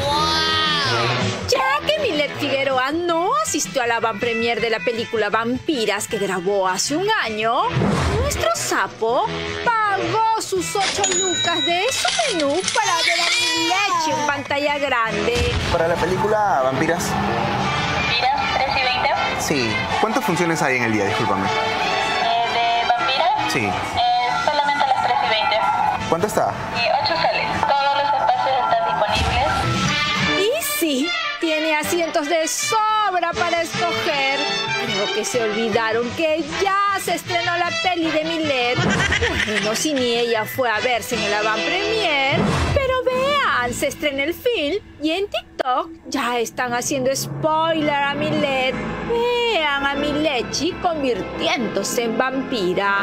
Ya que Milet Figueroa no asistió a la van premier de la película Vampiras que grabó hace un año, nuestro sapo pagó sus ocho lucas de su menú para ver a Milet en pantalla grande.
Para la película Vampiras.
¿Vampiras tres y veinte?
Sí. ¿Cuántas funciones hay en el día? Discúlpame.
Eh, ¿De Vampiras?
Sí.
Eh, solamente las tres y veinte.
¿Cuánto está?
Y ocho soles. Todos los espacios están disponibles.
Y sí, tiene asientos de sobra para escoger. Creo que se olvidaron que ya se estrenó la peli de Milet. Bueno, si ni ella fue a verse en la van premier, pero vea.
semana se estrena el film y en TikTok ya están haciendo spoiler a Milet. Vean a Milechi convirtiéndose en vampira.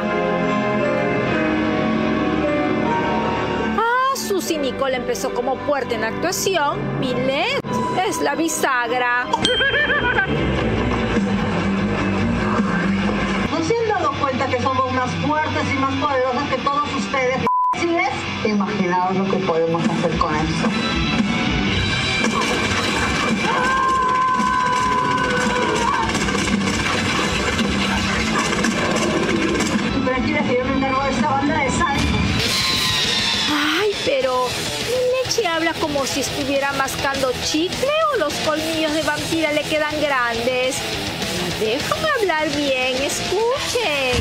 Ah, Susi Nicole empezó como fuerte en actuación. Milet es la bisagra.
¿No se han dado cuenta que somos más fuertes y más poderosas que todos ustedes? ¿Sí es? Imaginaos lo que podemos hacer con eso. Tranquila que yo me encargo de esta banda de sal.
Ay, pero Milechi habla como si estuviera mascando chicle o los colmillos de vampira le quedan grandes. Déjame hablar bien, escuchen.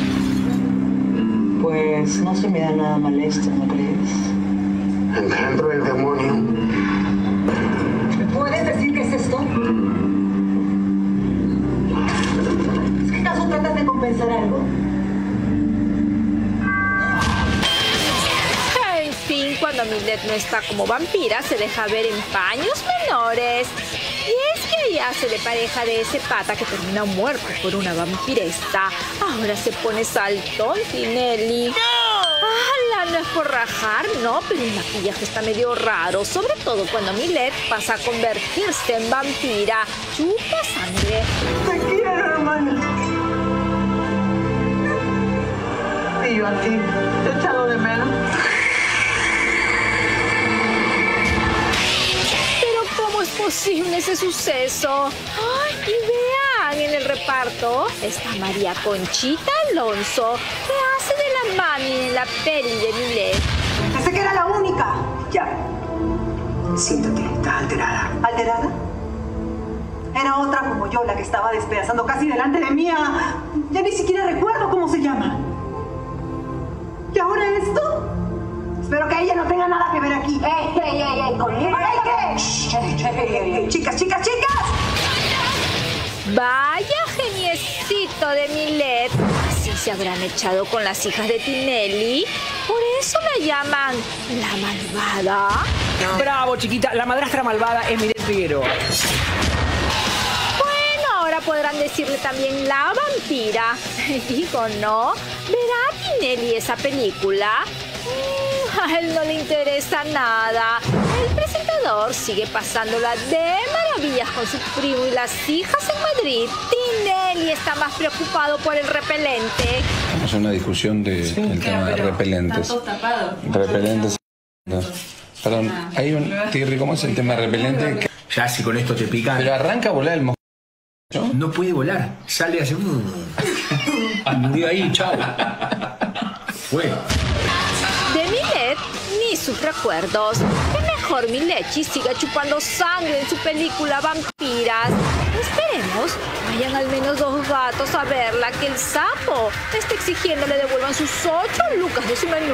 Pues no se me da nada mal esto, ¿no crees?
Engendro del demonio.
¿Me puedes decir qué es esto? ¿Es que acaso tratas de compensar algo?
En fin, cuando Milet no está como vampira, se deja ver en paños menores. Y es que ella hace de pareja de ese pata que termina muerto por una vampiresta. Ahora se pone saltón, Tinelli. ¡No! ¡Hala! No es por rajar, no, pero el maquillaje está medio raro. Sobre todo cuando Milet pasa a convertirse en vampira. Chupa sangre.
Te quiero, hermana. Y yo a ti, te he echado de menos.
¿Cómo es posible ese suceso? ¡Ay! Y vean, en el reparto está María Conchita Alonso, que hace de la mami en la peli de Milet.
Pensé que era la única. Ya. Siéntate, estás alterada. ¿Alterada? Era otra como yo la que estaba despedazando casi delante de mí. Ya ni siquiera recuerdo cómo se llama. ¿Y ahora esto? Espero que ella no tenga nada que ver aquí. ¡Ey, ey, ey, ey! ¿Conmigo? ¡Ey, qué! ¡Chicas, chicas, chicas!
Vaya geniecito de Milet. Así se habrán echado con las hijas de Tinelli. Por eso la llaman la malvada.
Bravo, chiquita. La madrastra malvada es Milet Figueroa.
Bueno, ahora podrán decirle también la vampira. Digo, ¿no? ¿Verá Tinelli esa película? A él no le interesa nada. El presentador sigue pasándola de maravillas con su primo y las hijas en Madrid. Tinelli está más preocupado por el repelente.
Es una discusión del de, sí, tema de repelentes.
Está todo tapado.
Repelentes. Perdón, hay un... Tirri, ¿cómo es el tema de repelente?
Ya si con esto te pican.
Pero arranca a volar el mosquito.
¿No? No puede volar. Sale así. Murió ahí, chao. Fue.
De Milet, ni sus recuerdos. Que mejor Milechi siga chupando sangre en su película Vampiras. Esperemos vayan al menos dos gatos a verla, que el sapo está exigiendo le devuelvan sus ocho lucas de su menú.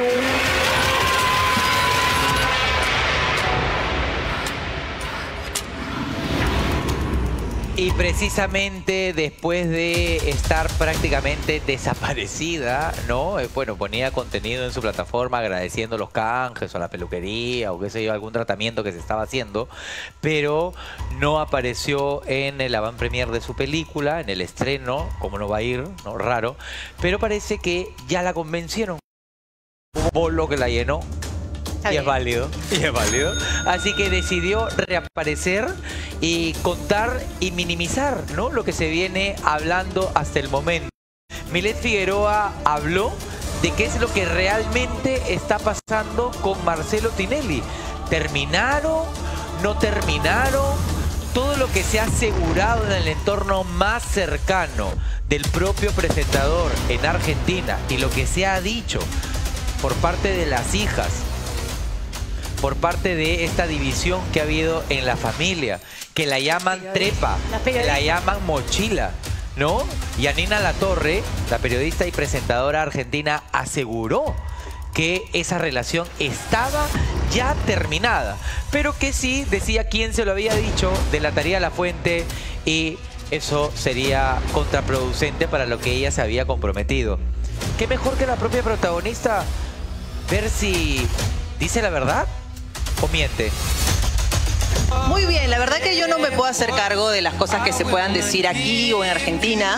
Y precisamente después de estar prácticamente desaparecida, ¿no? Eh, bueno, ponía contenido en su plataforma agradeciendo los canjes o la peluquería o qué sé yo, algún tratamiento que se estaba haciendo, pero no apareció en el avant premier de su película, en el estreno, como no va a ir, ¿no? Raro, pero parece que ya la convencieron. Hubo un bolo que la llenó. Y es válido, y es válido. Así que decidió reaparecer y contar y minimizar, ¿no?, lo que se viene hablando hasta el momento. Milet Figueroa habló de qué es lo que realmente está pasando con Marcelo Tinelli. ¿Terminaron? ¿No terminaron? Todo lo que se ha asegurado en el entorno más cercano del propio presentador en Argentina y lo que se ha dicho por parte de las hijas, por parte de esta división que ha habido en la familia, que la llaman trepa, que la llaman mochila, ¿no? Yanina Latorre, la periodista y presentadora argentina, aseguró que esa relación estaba ya terminada, pero que sí, decía quién se lo había dicho, delataría la fuente y eso sería contraproducente para lo que ella se había comprometido. ¿Qué mejor que la propia protagonista ver si dice la verdad? o miente?
Muy bien, la verdad que yo no me puedo hacer cargo de las cosas que se puedan decir aquí o en Argentina.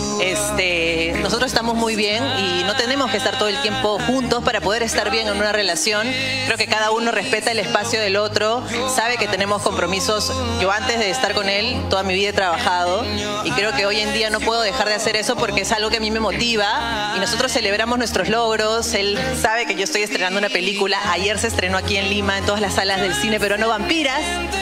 Este, nosotros estamos muy bien y no tenemos que estar todo el tiempo juntos para poder estar bien en una relación. Creo que cada uno respeta el espacio del otro, sabe que tenemos compromisos. Yo antes de estar con él, toda mi vida he trabajado y creo que hoy en día no puedo dejar de hacer eso porque es algo que a mí me motiva y nosotros celebramos nuestros logros. Él sabe que yo estoy estrenando una película. Ayer se estrenó aquí en Lima, en todas las salas del cine peruano, Vampiras.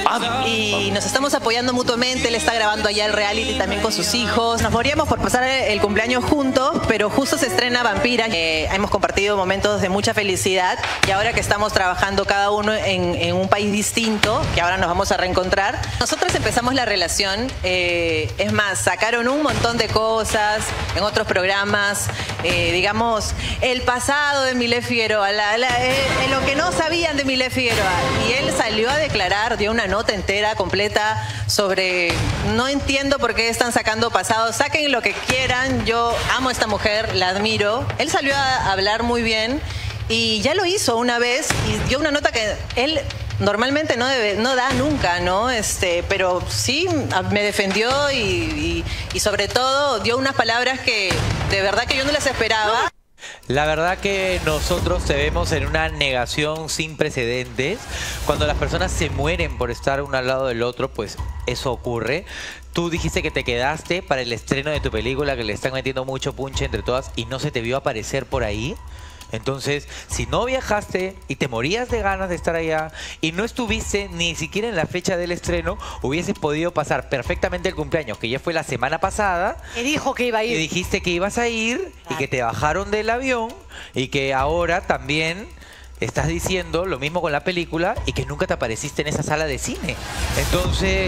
Y nos estamos apoyando mutuamente. Él está grabando allá el reality también con sus hijos. Nos moríamos por pasar el cumpleaños juntos, pero justo se estrena Vampira. Eh, hemos compartido momentos de mucha felicidad y ahora que estamos trabajando cada uno en, en un país distinto, que ahora nos vamos a reencontrar, nosotros empezamos la relación. Eh, es más, sacaron un montón de cosas en otros programas, eh, digamos, el pasado de Milet Figueroa, la, la, eh, lo que no sabían de Milet Figueroa. Y él salió a declarar, dio una nota entera, completa, sobre no entiendo por qué están sacando pasado, saquen lo que quieran, yo amo a esta mujer, la admiro. Él salió a hablar muy bien y ya lo hizo una vez y dio una nota que él normalmente no, debe, no da nunca, ¿no? Este, pero sí me defendió y, y, y sobre todo dio unas palabras que de verdad que yo no las esperaba.
La verdad que nosotros te vemos en una negación sin precedentes. Cuando las personas se mueren por estar uno al lado del otro, pues eso ocurre. Tú dijiste que te quedaste para el estreno de tu película, que le están metiendo mucho punche entre todas y no se te vio aparecer por ahí. Entonces, si no viajaste y te morías de ganas de estar allá y no estuviste ni siquiera en la fecha del estreno, hubieses podido pasar perfectamente el cumpleaños, que ya fue la semana pasada.
Y dijo que iba a ir.
Y dijiste que ibas a ir y que te bajaron del avión y que ahora también estás diciendo lo mismo con la película y que nunca te apareciste en esa sala de cine. Entonces,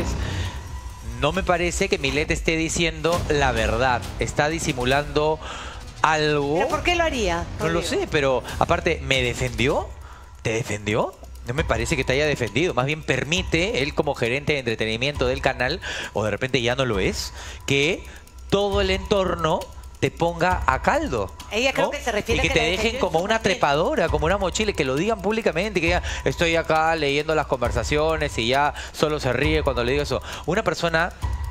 no me parece que Milet esté diciendo la verdad. Está disimulando algo.
¿Pero por qué lo haría?
No lo sé, pero aparte, ¿me defendió? ¿Te defendió? No me parece que te haya defendido. Más bien permite, él como gerente de entretenimiento del canal, o de repente ya no lo es, que todo el entorno te ponga a caldo.
Ella creo
¿no?
que se refiere
y que,
que
te
la
dejen como una trepadora, como una mochila, que lo digan públicamente, que digan, estoy acá leyendo las conversaciones y ya solo se ríe cuando le digo eso. Una persona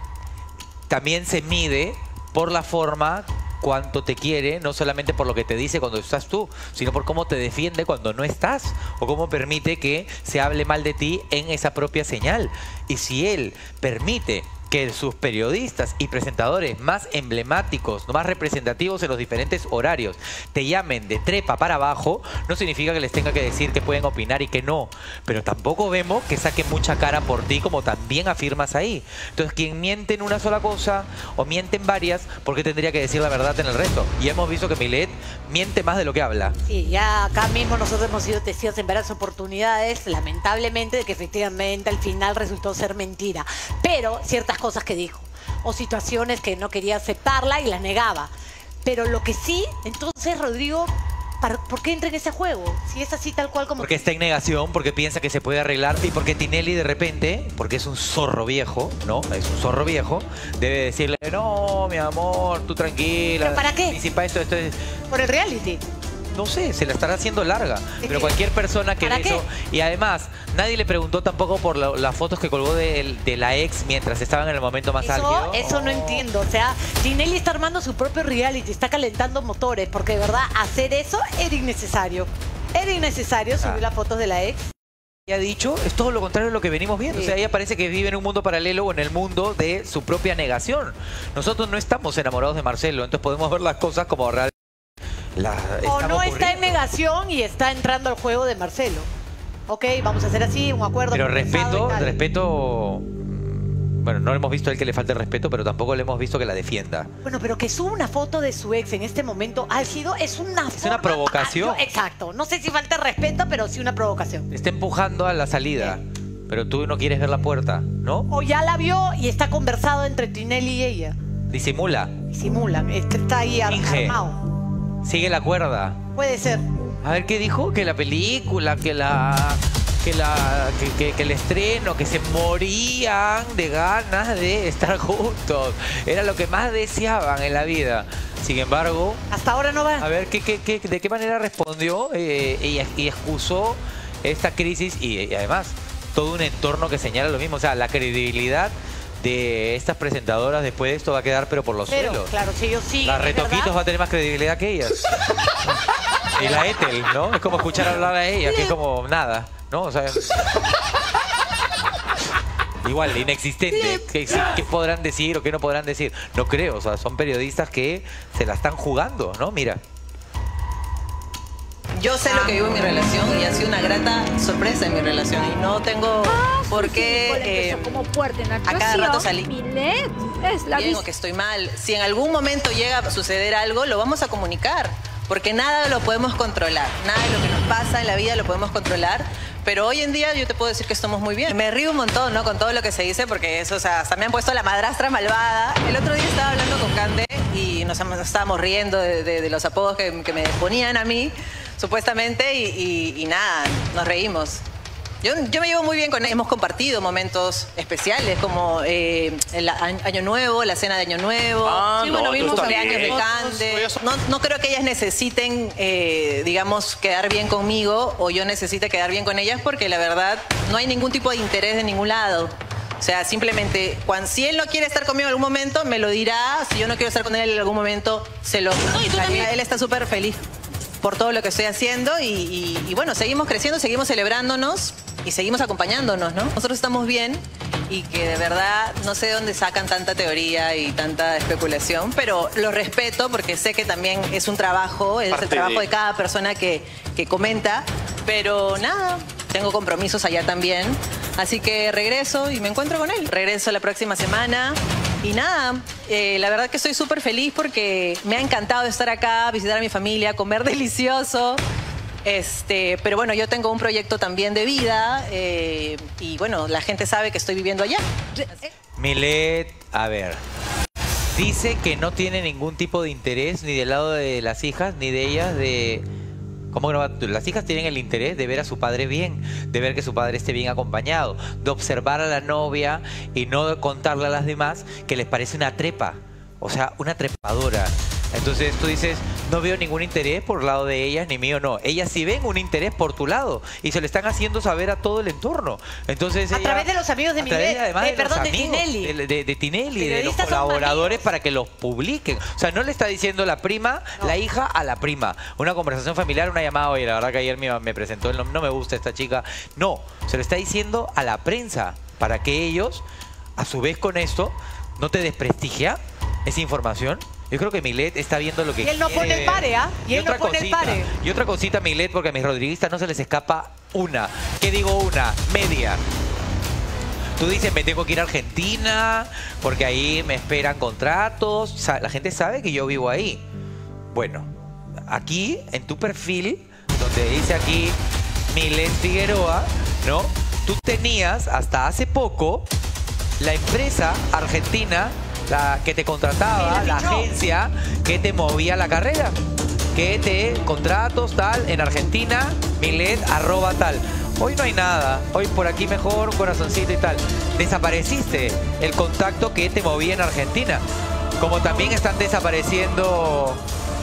también se mide por la forma cuánto te quiere, no solamente por lo que te dice cuando estás tú, sino por cómo te defiende cuando no estás, o cómo permite que se hable mal de ti en esa propia señal. Y si él permite que sus periodistas y presentadores más emblemáticos, más representativos en los diferentes horarios, te llamen de trepa para abajo, no significa que les tenga que decir que pueden opinar y que no. Pero tampoco vemos que saquen mucha cara por ti, como también afirmas ahí. Entonces, quien miente en una sola cosa o miente en varias, ¿por qué tendría que decir la verdad en el resto? Y hemos visto que Milet miente más de lo que habla.
Sí, ya acá mismo nosotros hemos sido testigos en varias oportunidades, lamentablemente, de que efectivamente al final resultó ser mentira. Pero ciertas cosas que dijo, o situaciones que no quería aceptarla y las negaba. Pero lo que sí, entonces, Rodrigo, ¿por qué entra en ese juego? Si es así tal cual como...
Porque está en negación, porque piensa que se puede arreglar y porque Tinelli de repente, porque es un zorro viejo, ¿no? Es un zorro viejo, debe decirle, no, mi amor, tú tranquila.
¿Pero para qué?
Anticipa esto, esto es...
Por el reality.
No sé, se la estará haciendo larga.
¿De
Pero
qué?
cualquier persona que ve
¿Para
eso...
qué?
Y además, nadie le preguntó tampoco por la- las fotos que colgó de, de la ex mientras estaban en el momento más
Eso,
álgido.
eso no entiendo. O sea, Tinelli está armando su propio reality, está calentando motores, porque de verdad hacer eso era innecesario. Era innecesario subir
Ah.
las fotos de la ex.
Ha dicho, es todo lo contrario de lo que venimos viendo.
Sí.
O sea, ella parece que vive en un mundo paralelo o en el mundo de su propia negación. Nosotros no estamos enamorados de Marcelo, entonces podemos ver las cosas como realmente la
O
están
no está en
ocurriendo.
negación y está entrando al juego de Marcelo. Ok, vamos a hacer así, un acuerdo.
Pero
conversado
respeto,
y tal.
respeto... Bueno, no le hemos visto a él que le falte el respeto, pero tampoco le hemos visto que la defienda.
Bueno, pero que suba una foto de su ex en este momento álgido es una
Es una provocación.
Ah, yo- exacto. No sé si falta respeto, pero sí una provocación.
Está empujando a la salida, pero tú no quieres ver la puerta, ¿no?
O ya la vio y está conversado entre Tinelli y ella.
Disimula,
Simulan, es que está ahí ar-
Finge.
armado.
sigue la cuerda.
Puede ser.
A ver, ¿qué dijo? Que la película, que la... Que, la, que, que- que el estreno, que se morían de ganas de estar juntos. Era lo que más deseaban en la vida. Sin embargo...
Hasta ahora no va.
A ver, ¿qué, qué, qué- ¿de qué manera respondió eh, y, y excusó esta crisis y, y además todo un entorno que señala lo mismo. O sea, la credibilidad de estas presentadoras después de esto va a quedar pero por los
Pero,
suelos.
claro, si ellos siguen,
La Retoquitos
¿verdad?
va a tener más credibilidad que ellas. Y la Ethel, ¿no? Es como escuchar hablar a ella, que es como nada, ¿no? O sea... Igual, inexistente. ¿Qué, ¿Qué podrán decir o qué no podrán decir? No creo, o sea, son periodistas que se la están jugando, ¿no? Mira.
Yo sé lo que vivo en mi relación y ha sido una grata sorpresa en mi relación y no tengo por qué eh,
como fuerte en
a cada rato salir
Milet es la
bien o que estoy mal. Si en algún momento llega a suceder algo, lo vamos a comunicar, porque nada lo podemos controlar. Nada de lo que nos pasa en la vida lo podemos controlar. Pero hoy en día yo te puedo decir que estamos muy bien. Me río un montón, ¿no? Con todo lo que se dice, porque eso, o sea, hasta me han puesto la madrastra malvada. El otro día estaba hablando con Cande y nos, nos estábamos riendo de, de, de los apodos que, que me ponían a mí, supuestamente, y, y, y nada, nos reímos. Yo, yo me llevo muy bien con él. Hemos compartido momentos especiales como eh, el Año Nuevo, la cena de Año Nuevo.
Ah,
sí, bueno,
no,
vimos
tú
los
también.
años de Cande. No, no creo que ellas necesiten, eh, digamos, quedar bien conmigo o yo necesite quedar bien con ellas porque la verdad no hay ningún tipo de interés de ningún lado. O sea, simplemente, cuando, si él no quiere estar conmigo en algún momento, me lo dirá. Si yo no quiero estar con él en algún momento, se lo dirá. Él está súper feliz por todo lo que estoy haciendo y, y, y bueno, seguimos creciendo, seguimos celebrándonos y seguimos acompañándonos, ¿no? Nosotros estamos bien y que de verdad no sé de dónde sacan tanta teoría y tanta especulación, pero lo respeto porque sé que también es un trabajo, es
Parte
el trabajo
de-
de cada persona que, que comenta, pero nada, tengo compromisos allá también, así que regreso y me encuentro con él. Regreso la próxima semana. Y nada, eh, la verdad que estoy súper feliz porque me ha encantado estar acá, visitar a mi familia, comer delicioso. Este, pero bueno, yo tengo un proyecto también de vida eh, y bueno, la gente sabe que estoy viviendo allá.
Milet, a ver, dice que no tiene ningún tipo de interés ni del lado de las hijas ni de ellas de... ¿Cómo que no va? Las hijas tienen el interés de ver a su padre bien, de ver que su padre esté bien acompañado, de observar a la novia y no de contarle a las demás que les parece una trepa, o sea, una trepadora. Entonces tú dices, no veo ningún interés por el lado de ellas ni mío, no. Ellas sí ven un interés por tu lado y se lo están haciendo saber a todo el entorno. Entonces
A
ella-
través de los amigos de
a través,
Milet,
además,
eh,
de los
perdón, de
amigos,
Tinelli.
De, de- de Tinelli, de los
Periodistas son
colaboradores para que los publiquen. O sea, no le está diciendo la prima, la hija a la prima. Una conversación familiar, una llamada, oye, la verdad que ayer me, me presentó, no, no me gusta esta chica. No, se lo está diciendo a la prensa para que ellos, a su vez con esto, no te desprestigia esa información. Yo creo que Milet está viendo lo que
Y él no
quiere
pone el
ver.
pare, ¿ah? Y él no
otra
pone el
cosita,
pare.
Y otra cosita, Milet, porque a mis rodriguistas no se les escapa una. ¿Qué digo una? Media. Tú dices, me tengo que ir a Argentina porque ahí me esperan contratos. Sa- La gente sabe que yo vivo ahí. Bueno, aquí en tu perfil, donde dice aquí Milet Figueroa, ¿no? Tú tenías hasta hace poco la empresa argentina, la que te contrataba, la agencia que te movía la carrera, que te contratos tal en Argentina, Milet arroba tal. Hoy no hay nada, hoy por aquí mejor, un corazoncito y tal. Desapareciste el contacto que te movía en Argentina. Como también están desapareciendo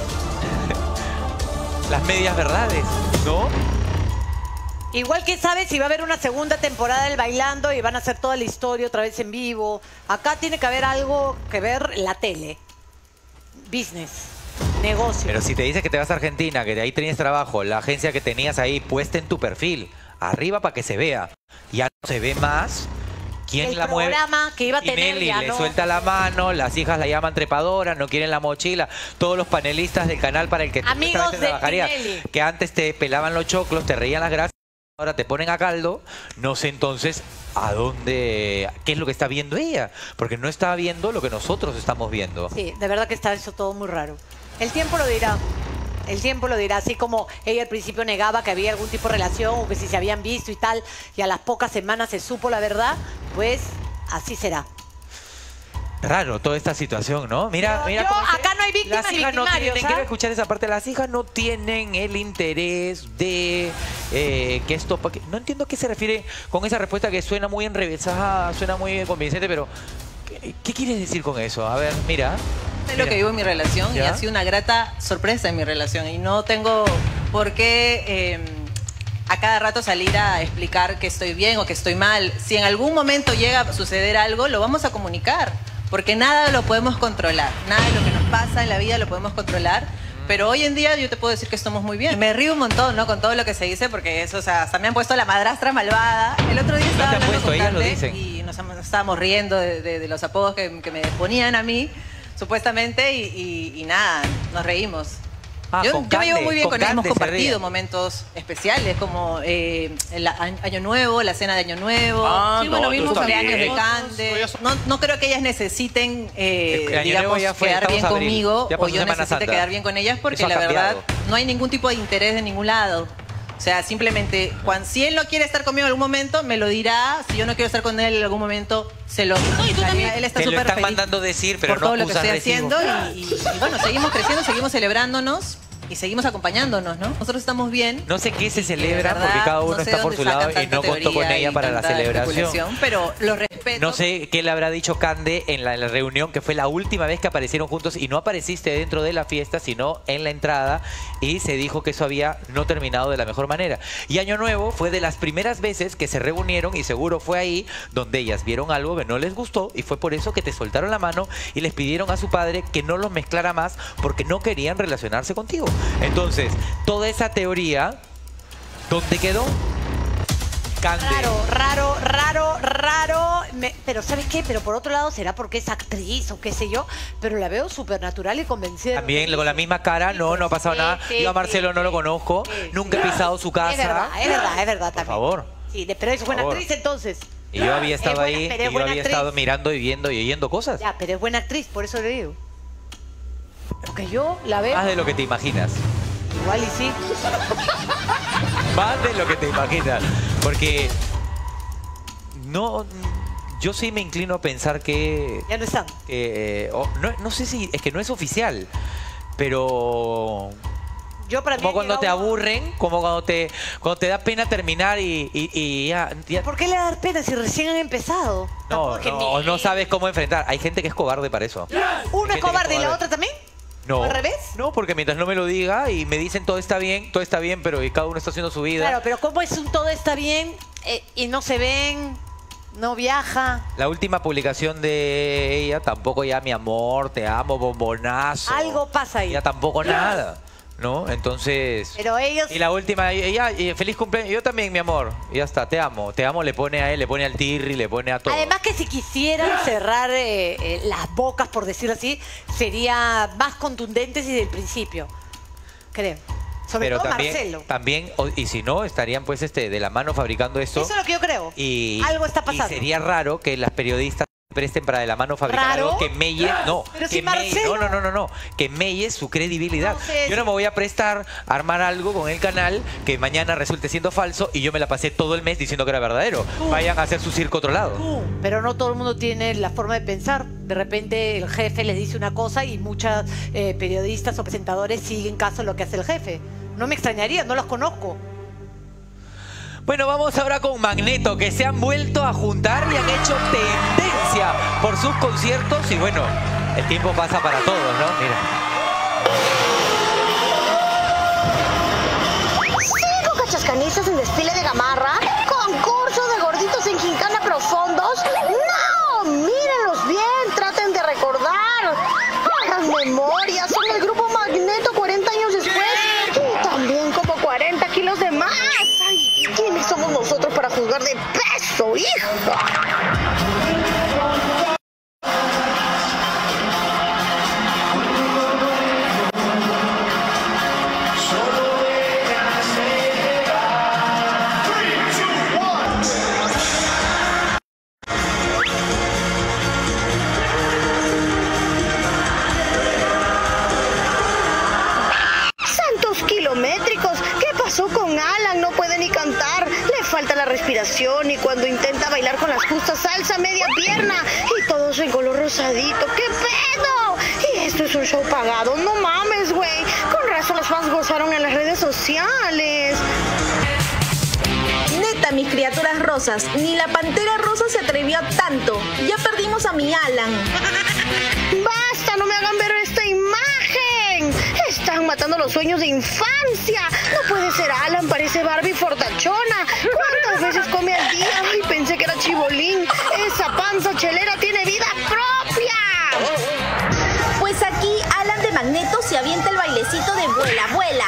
las medias verdades, ¿no?
Igual que sabes si va a haber una segunda temporada del Bailando y van a hacer toda la historia otra vez en vivo. Acá tiene que haber algo que ver la tele. Business. Negocio.
Pero si te dices que te vas a Argentina, que de ahí tienes trabajo, la agencia que tenías ahí puesta en tu perfil, arriba para que se vea, ya no se ve más. ¿Quién
El
la mueve?
programa que iba a tener
Tinelli
ya
le
no.
suelta la mano, las hijas la llaman trepadora, no quieren la mochila. Todos los panelistas del canal para el que tú
Amigos
supuestamente
de
trabajarías,
Tinelli.
que antes te pelaban los choclos, te reían las gracias, ahora te ponen a caldo. No sé entonces a dónde, qué es lo que está viendo ella, porque no está viendo lo que nosotros estamos viendo.
Sí, de verdad que está eso todo muy raro. El tiempo lo dirá. El tiempo lo dirá, así como ella al principio negaba que había algún tipo de relación o que si se habían visto y tal, y a las pocas semanas se supo la verdad, pues así será.
Raro toda esta situación, ¿no? Mira,
Pero
mira
yo-
cómo dice,
acá no hay víctimas
las
ni
hijas no
victimarios,
tienen,
¿ah?
quiero escuchar esa parte, las hijas no tienen el interés de eh, que esto... pa- que- no entiendo a qué se refiere con esa respuesta que suena muy enrevesada, suena muy convincente, pero ¿qué, qué quieres decir con eso? A ver, mira.
Es lo que vivo en mi relación y
¿Ya?
ha sido una grata sorpresa en mi relación y no tengo por qué eh, a cada rato salir a explicar que estoy bien o que estoy mal. Si en algún momento llega a suceder algo, lo vamos a comunicar, porque nada lo podemos controlar. Nada de lo que nos pasa en la vida lo podemos controlar. Pero hoy en día yo te puedo decir que estamos muy bien. Me río un montón, ¿no? Con todo lo que se dice, porque eso, o sea, hasta me han puesto la madrastra malvada. El otro día estaba
¿No te han puesto? Ellas lo dicen.
Y nos, nos estábamos riendo de, de, de los apodos que, que me ponían a mí, supuestamente, y, y, y nada, nos reímos.
Ah,
yo
con
yo
Cande,
me llevo muy bien
con
con, ella, hemos
Cande se
compartido
ríen.
momentos especiales, como eh, el a- Año Nuevo, la cena de Año Nuevo.
Ah,
sí, bueno,
no,
vimos
tú
cumpleaños de
también.
Cande. No, no creo que ellas necesiten, eh,
El Año
digamos,
Nuevo ya fue,
quedar bien
estamos abril.
conmigo,
Ya
o
pasó
yo
Semana
necesite
Santa.
quedar bien con ellas, porque
Eso ha
la verdad
cambiado.
no hay ningún tipo de interés de ningún lado. O sea, simplemente, cuando, si él no quiere estar conmigo en algún momento, me lo dirá. Si yo no quiero estar con él en algún momento, se lo dirá. Él está
Te lo
súper
están
feliz
mandando decir, pero
por
no
todo lo que
acusas
estoy
recibo.
haciendo. Y, y- y bueno, seguimos creciendo, seguimos celebrándonos y seguimos acompañándonos, ¿no? Nosotros estamos bien.
No sé qué se
De
celebra
verdad,
porque cada uno
no sé
está por
dónde
su lado
sacan
y no
tanta
contó con
teoría
ella
y
para la
tanta
celebración.
especulación, pero los respeto.
No sé qué le habrá dicho Cande en la, en la reunión, que fue la última vez que aparecieron juntos y no apareciste dentro de la fiesta, sino en la entrada, y se dijo que eso había no terminado de la mejor manera. Y Año Nuevo fue de las primeras veces que se reunieron y seguro fue ahí donde ellas vieron algo que no les gustó y fue por eso que te soltaron la mano y les pidieron a su padre que no los mezclara más porque no querían relacionarse contigo. Entonces, toda esa teoría, ¿dónde quedó? Cande.
Raro, raro, raro, raro. Me- pero ¿sabes qué? Pero por otro lado, será porque es actriz o qué sé yo, pero la veo súper natural y convencida.
También con la misma cara, no, no ha pasado nada.
sí,
Yo a
sí,
Marcelo no lo conozco, nunca he pisado su casa.
Es verdad, es verdad, es verdad
Por
también.
favor.
Sí, de- pero es
Por
buena
favor.
actriz entonces.
Y yo había
Es
estado
buena-
ahí,
pero
y
es
yo
buena
había
actriz.
estado mirando y viendo y oyendo cosas.
Ya, pero es buena actriz, por eso le digo. Porque yo la veo.
Más de lo que te imaginas.
Igual y sí.
Más de lo que te imaginas. Porque no, yo sí me inclino a pensar que...
Ya no están.
que, eh, o- no, no sé si, es que no es oficial, pero...
Yo para mí
Como cuando
llega
te
uno-
aburren, como cuando te, cuando te da pena terminar y, y- y ya, ya-
¿Por qué le da pena si recién han empezado?
No, no, o no sabes cómo enfrentar. Hay gente que es cobarde para eso.
¿Una
Gente
es
que es
cobarde y la
cobarde.
otra también?
No.
¿Al revés?
No, porque mientras no me lo diga y me dicen todo está bien, todo está bien, pero y cada uno está haciendo su vida.
Claro, pero ¿cómo es un todo está bien eh, y no se ven, no viaja?
La última publicación de ella, tampoco ya mi amor, te amo, bombonazo.
Algo pasa ahí.
Ya tampoco nada, ¿no? Entonces...
Pero ellos...
Y la última, ella, y feliz cumpleaños, yo también, mi amor. Y ya está, te amo. Te amo, le pone a él, le pone al Tirri, le pone a todo.
Además que si quisieran cerrar eh, eh, las bocas, por decirlo así, sería más contundentes desde el principio, creo. Sobre
Pero
todo
también,
Marcelo.
también, o- y si no, estarían pues este de la mano fabricando esto.
Eso es lo que yo creo.
Y,
Algo está pasando.
y sería raro que las periodistas presten para de la mano fabricar
¿Raro?
algo que melle, no,
Pero
que
si
melle-
Marcelo-
no, no, no, no, no, que melle su credibilidad.
Entonces-
Yo no me voy a prestar a armar algo con el canal que mañana resulte siendo falso y yo me la pasé todo el mes diciendo que era verdadero. Vayan a hacer su circo a otro lado.
Pero no todo el mundo tiene la forma de pensar. De repente el jefe les dice una cosa y muchas eh, periodistas o presentadores siguen caso a lo que hace el jefe. No me extrañaría, no los conozco.
Bueno, vamos ahora con Magneto, que se han vuelto a juntar y han hecho tendencia por sus conciertos. Y bueno, el tiempo pasa para todos, ¿no? Mira.
Cinco cachascanistas en desfile de gamarra, concurso de gorditos en Quincana Profundos. ¡No! Mírenlos bien, traten de recordar. Hagan memoria, son el grupo Magneto cuarenta años después. Y también como cuarenta kilos de más. Ay, ¿quiénes somos nosotros para juzgar de peso, hija? Santos kilométricos. ¿Qué pasó con Alan? No puede ni cantar. Le falta la respiración y cuando intenta bailar con las justas salsa media pierna y todos en color rosadito. ¿Qué pedo? Y esto es un show pagado. No mames, güey. Con razón los fans gozaron en las redes sociales.
Neta, mis criaturas rosas, ni la pantera rosa se atrevió a tanto. Ya perdimos a mi Alan.
¡Basta! ¡No me hagan ver esta imagen! Están matando matando los sueños de infancia. No puede ser Alan, parece Barbie fortachona. ¿Cuántas veces come al día? Ay, pensé que era chibolín. Esa panza chelera tiene vida propia.
Pues aquí Alan de Magneto se avienta el bailecito de vuela, vuela.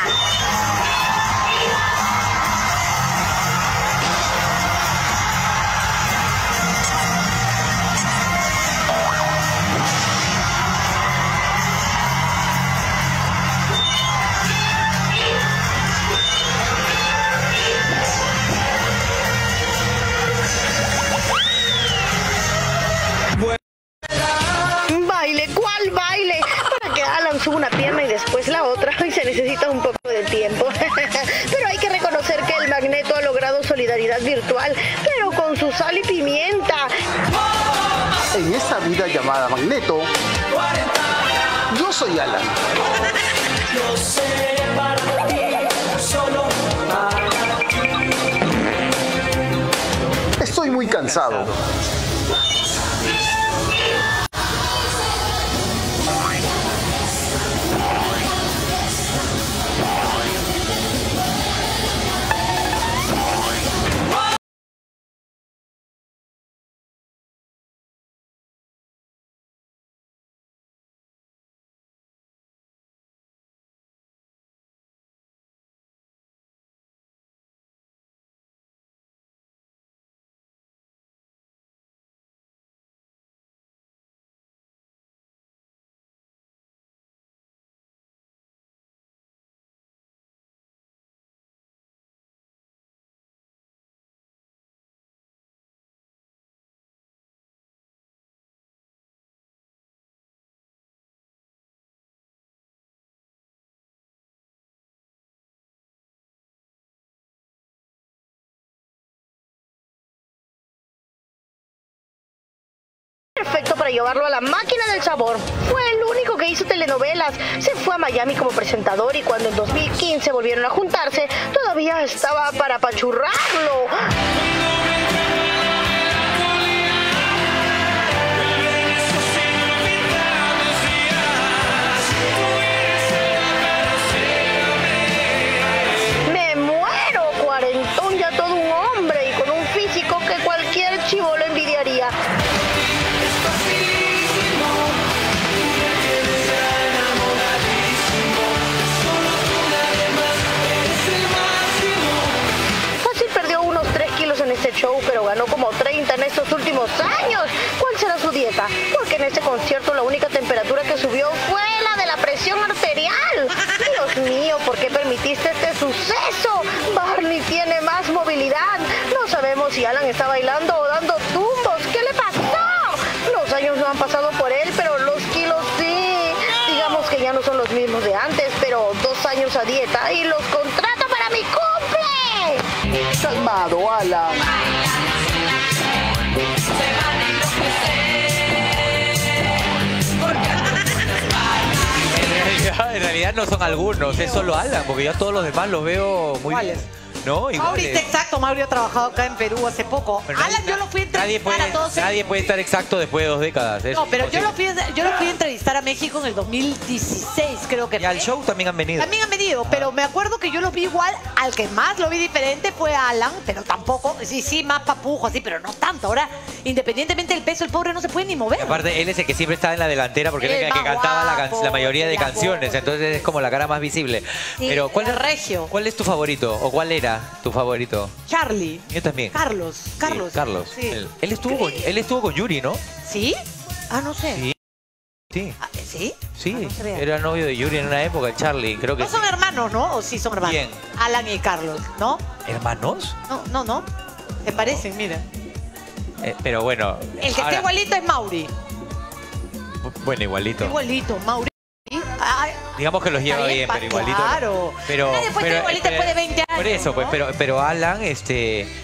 Baile, ¿cuál baile? Para que Alan suba una pierna y después la otra, y se necesita un poco de tiempo. Pero hay que reconocer que el Magneto ha logrado solidaridad virtual, pero con su sal y pimienta.
En esta vida llamada Magneto, yo soy Alan. Yo seré para ti, solo para ti. Estoy muy cansado.
Perfecto para llevarlo a la máquina del sabor. Fue el único que hizo telenovelas. Se fue a Miami como presentador y cuando en dos mil quince volvieron a juntarse, todavía estaba para apachurrarlo. Me muero, cuarentón, ya todo un hombre y con un físico que cualquier chibolo envidiaría. En este show, pero ganó como treinta en estos últimos años. ¿Cuál será su dieta? Porque en este concierto la única temperatura que subió fue la de la presión arterial. Dios mío, ¿por qué permitiste este suceso? Barney tiene más movilidad. No sabemos si Alan está bailando o dando tumbos. ¿Qué le pasó? Los años no han pasado por él, pero los kilos sí. Digamos que ya no son los mismos de antes, pero dos años a dieta y los contrato para mi cumple.
Calmado, Alan.
En realidad, en realidad no son algunos, es solo Alan, porque yo a todos los demás los veo muy
¿Cuáles?
bien. ¿No?
Mauri, exacto, Mauri ha trabajado acá en Perú hace poco.
Pero
Alan,
nadie,
yo lo fui a entrevistar
nadie puede,
a todos.
Nadie puede estar exacto después de dos décadas. Es
No, pero yo
imposible.
lo, fui, a- yo lo fui a entrevistar a México en el dos mil dieciséis, creo que
Y al show también han venido.
También han venido, pero me acuerdo que yo lo vi igual. Al que más lo vi diferente fue a Alan, pero tampoco. Sí, sí, más papujo, así, pero no tanto. Ahora, independientemente del peso, el pobre no se puede ni mover.
Y aparte, él es el que siempre estaba en la delantera porque
El
era el que
más
cantaba la, can-
guapo,
la mayoría de
el
canciones.
guapo.
Entonces es como la cara más visible.
Sí,
pero ¿cuál
era
es,
regio.
¿cuál es tu favorito? ¿O cuál era tu favorito?
Charlie.
Yo también.
Carlos. Carlos.
Sí, Carlos.
Sí.
Él, él estuvo con, él estuvo con Yuri, ¿no?
¿Sí? Ah, no sé.
Sí. Sí.
Ah, ¿Sí?
Sí.
Ah, no sabía.
Era novio de Yuri en una época, el Charlie. Creo que
No son
sí.
hermanos, ¿no? ¿O sí son hermanos?
¿Quién?
Alan y Carlos, ¿no?
¿Hermanos?
No, no, no. Se parecen, mira.
Eh, pero bueno.
El que
ahora-
está igualito es Mauri.
Bueno, igualito.
Igualito, Mauri. Ay,
Digamos que los lleva
Está
bien,
bien,
pero igualito. no.
Claro.
Pero,
Nadie puede
pero,
estar igualito
pero-
después de veinte años.
Por eso, pues,
¿no?
pero, pero Alan, este,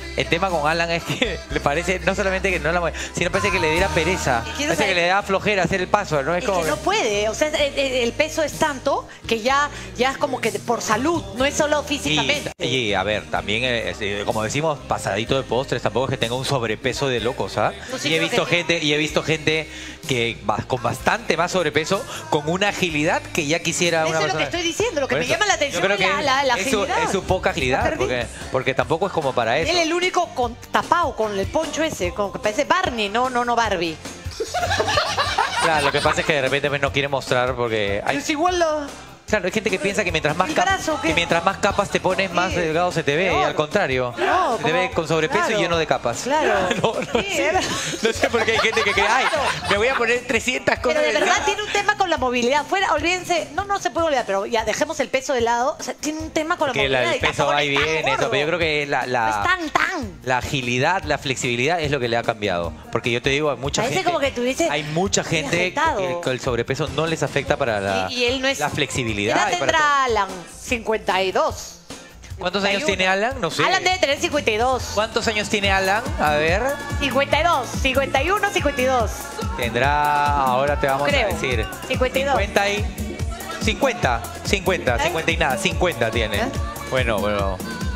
el tema con Alan es que le parece, no solamente que no la mueve, sino parece que le diera pereza. Parece
saber-
que le da flojera hacer el paso, ¿no? Es
Es
como
que no puede, o sea, el, el- el peso es tanto que ya, ya es como que por salud, no es solo físicamente.
Y, y, a ver, también, eh, eh, como decimos, pasadito de postres, tampoco es que tenga un sobrepeso de locos, ¿ah?
No, sí
y he
creo
visto
que-
gente, y he visto gente que va con bastante más sobrepeso, con una agilidad que ya quisiera
Eso
una
es lo
persona.
que estoy diciendo, lo que
Por
me
eso,
llama la
yo
atención
creo
es
que
la, la, la
es su,
agilidad.
es su poca agilidad, porque, porque tampoco es como para eso.
Él el único con, tapado con el poncho ese, con que parece Barney, no, no, no Barbie.
Claro, lo que pasa es que de repente pues, no quiere mostrar porque hay,
Es igual lo...
claro, hay gente que piensa que mientras más
¿El
cap-
brazo qué?
que mientras más capas te pones, más delgado se te ve, y
Peor.
al contrario,
No,
se te
como-
ve con sobrepeso
claro.
y lleno de capas.
Claro.
no, no,
Sí,
sé,
es verdad.
no sé por qué hay gente que cree, ay, me voy a poner trescientas cosas.
Pero de verdad
delgadas".
tiene un tema con la movilidad. Fuera, olvídense, no, no se puede olvidar, pero ya dejemos el peso de lado. O sea, tiene un tema con la
Que la-
movilidad.
el
y
peso
tampoco
va y
es tan
viene, eso,
gordo.
pero yo creo que la, la,
No es tan, tan.
la agilidad, la flexibilidad es lo que le ha cambiado. Porque yo te digo, hay mucha
Parece
gente,
como que tuviese
hay mucha gente
afectado.
que el sobrepeso no les afecta para la,
Y, y él no es...
la
¿Qué
flexibilidad.
edad
y para
tendrá Alan? cincuenta y dos.
¿Cuántos años
cincuenta y
tiene
uno.
Alan? No sé.
Alan debe tener cincuenta y dos.
¿Cuántos años tiene Alan? A ver.
cincuenta y dos, cincuenta y uno, cincuenta y dos.
Tendrá, ahora te vamos
Creo.
a decir.
cincuenta y dos.
cincuenta y... cincuenta, cincuenta, cincuenta y nada, cincuenta tiene.
¿Eh?
Bueno, bueno.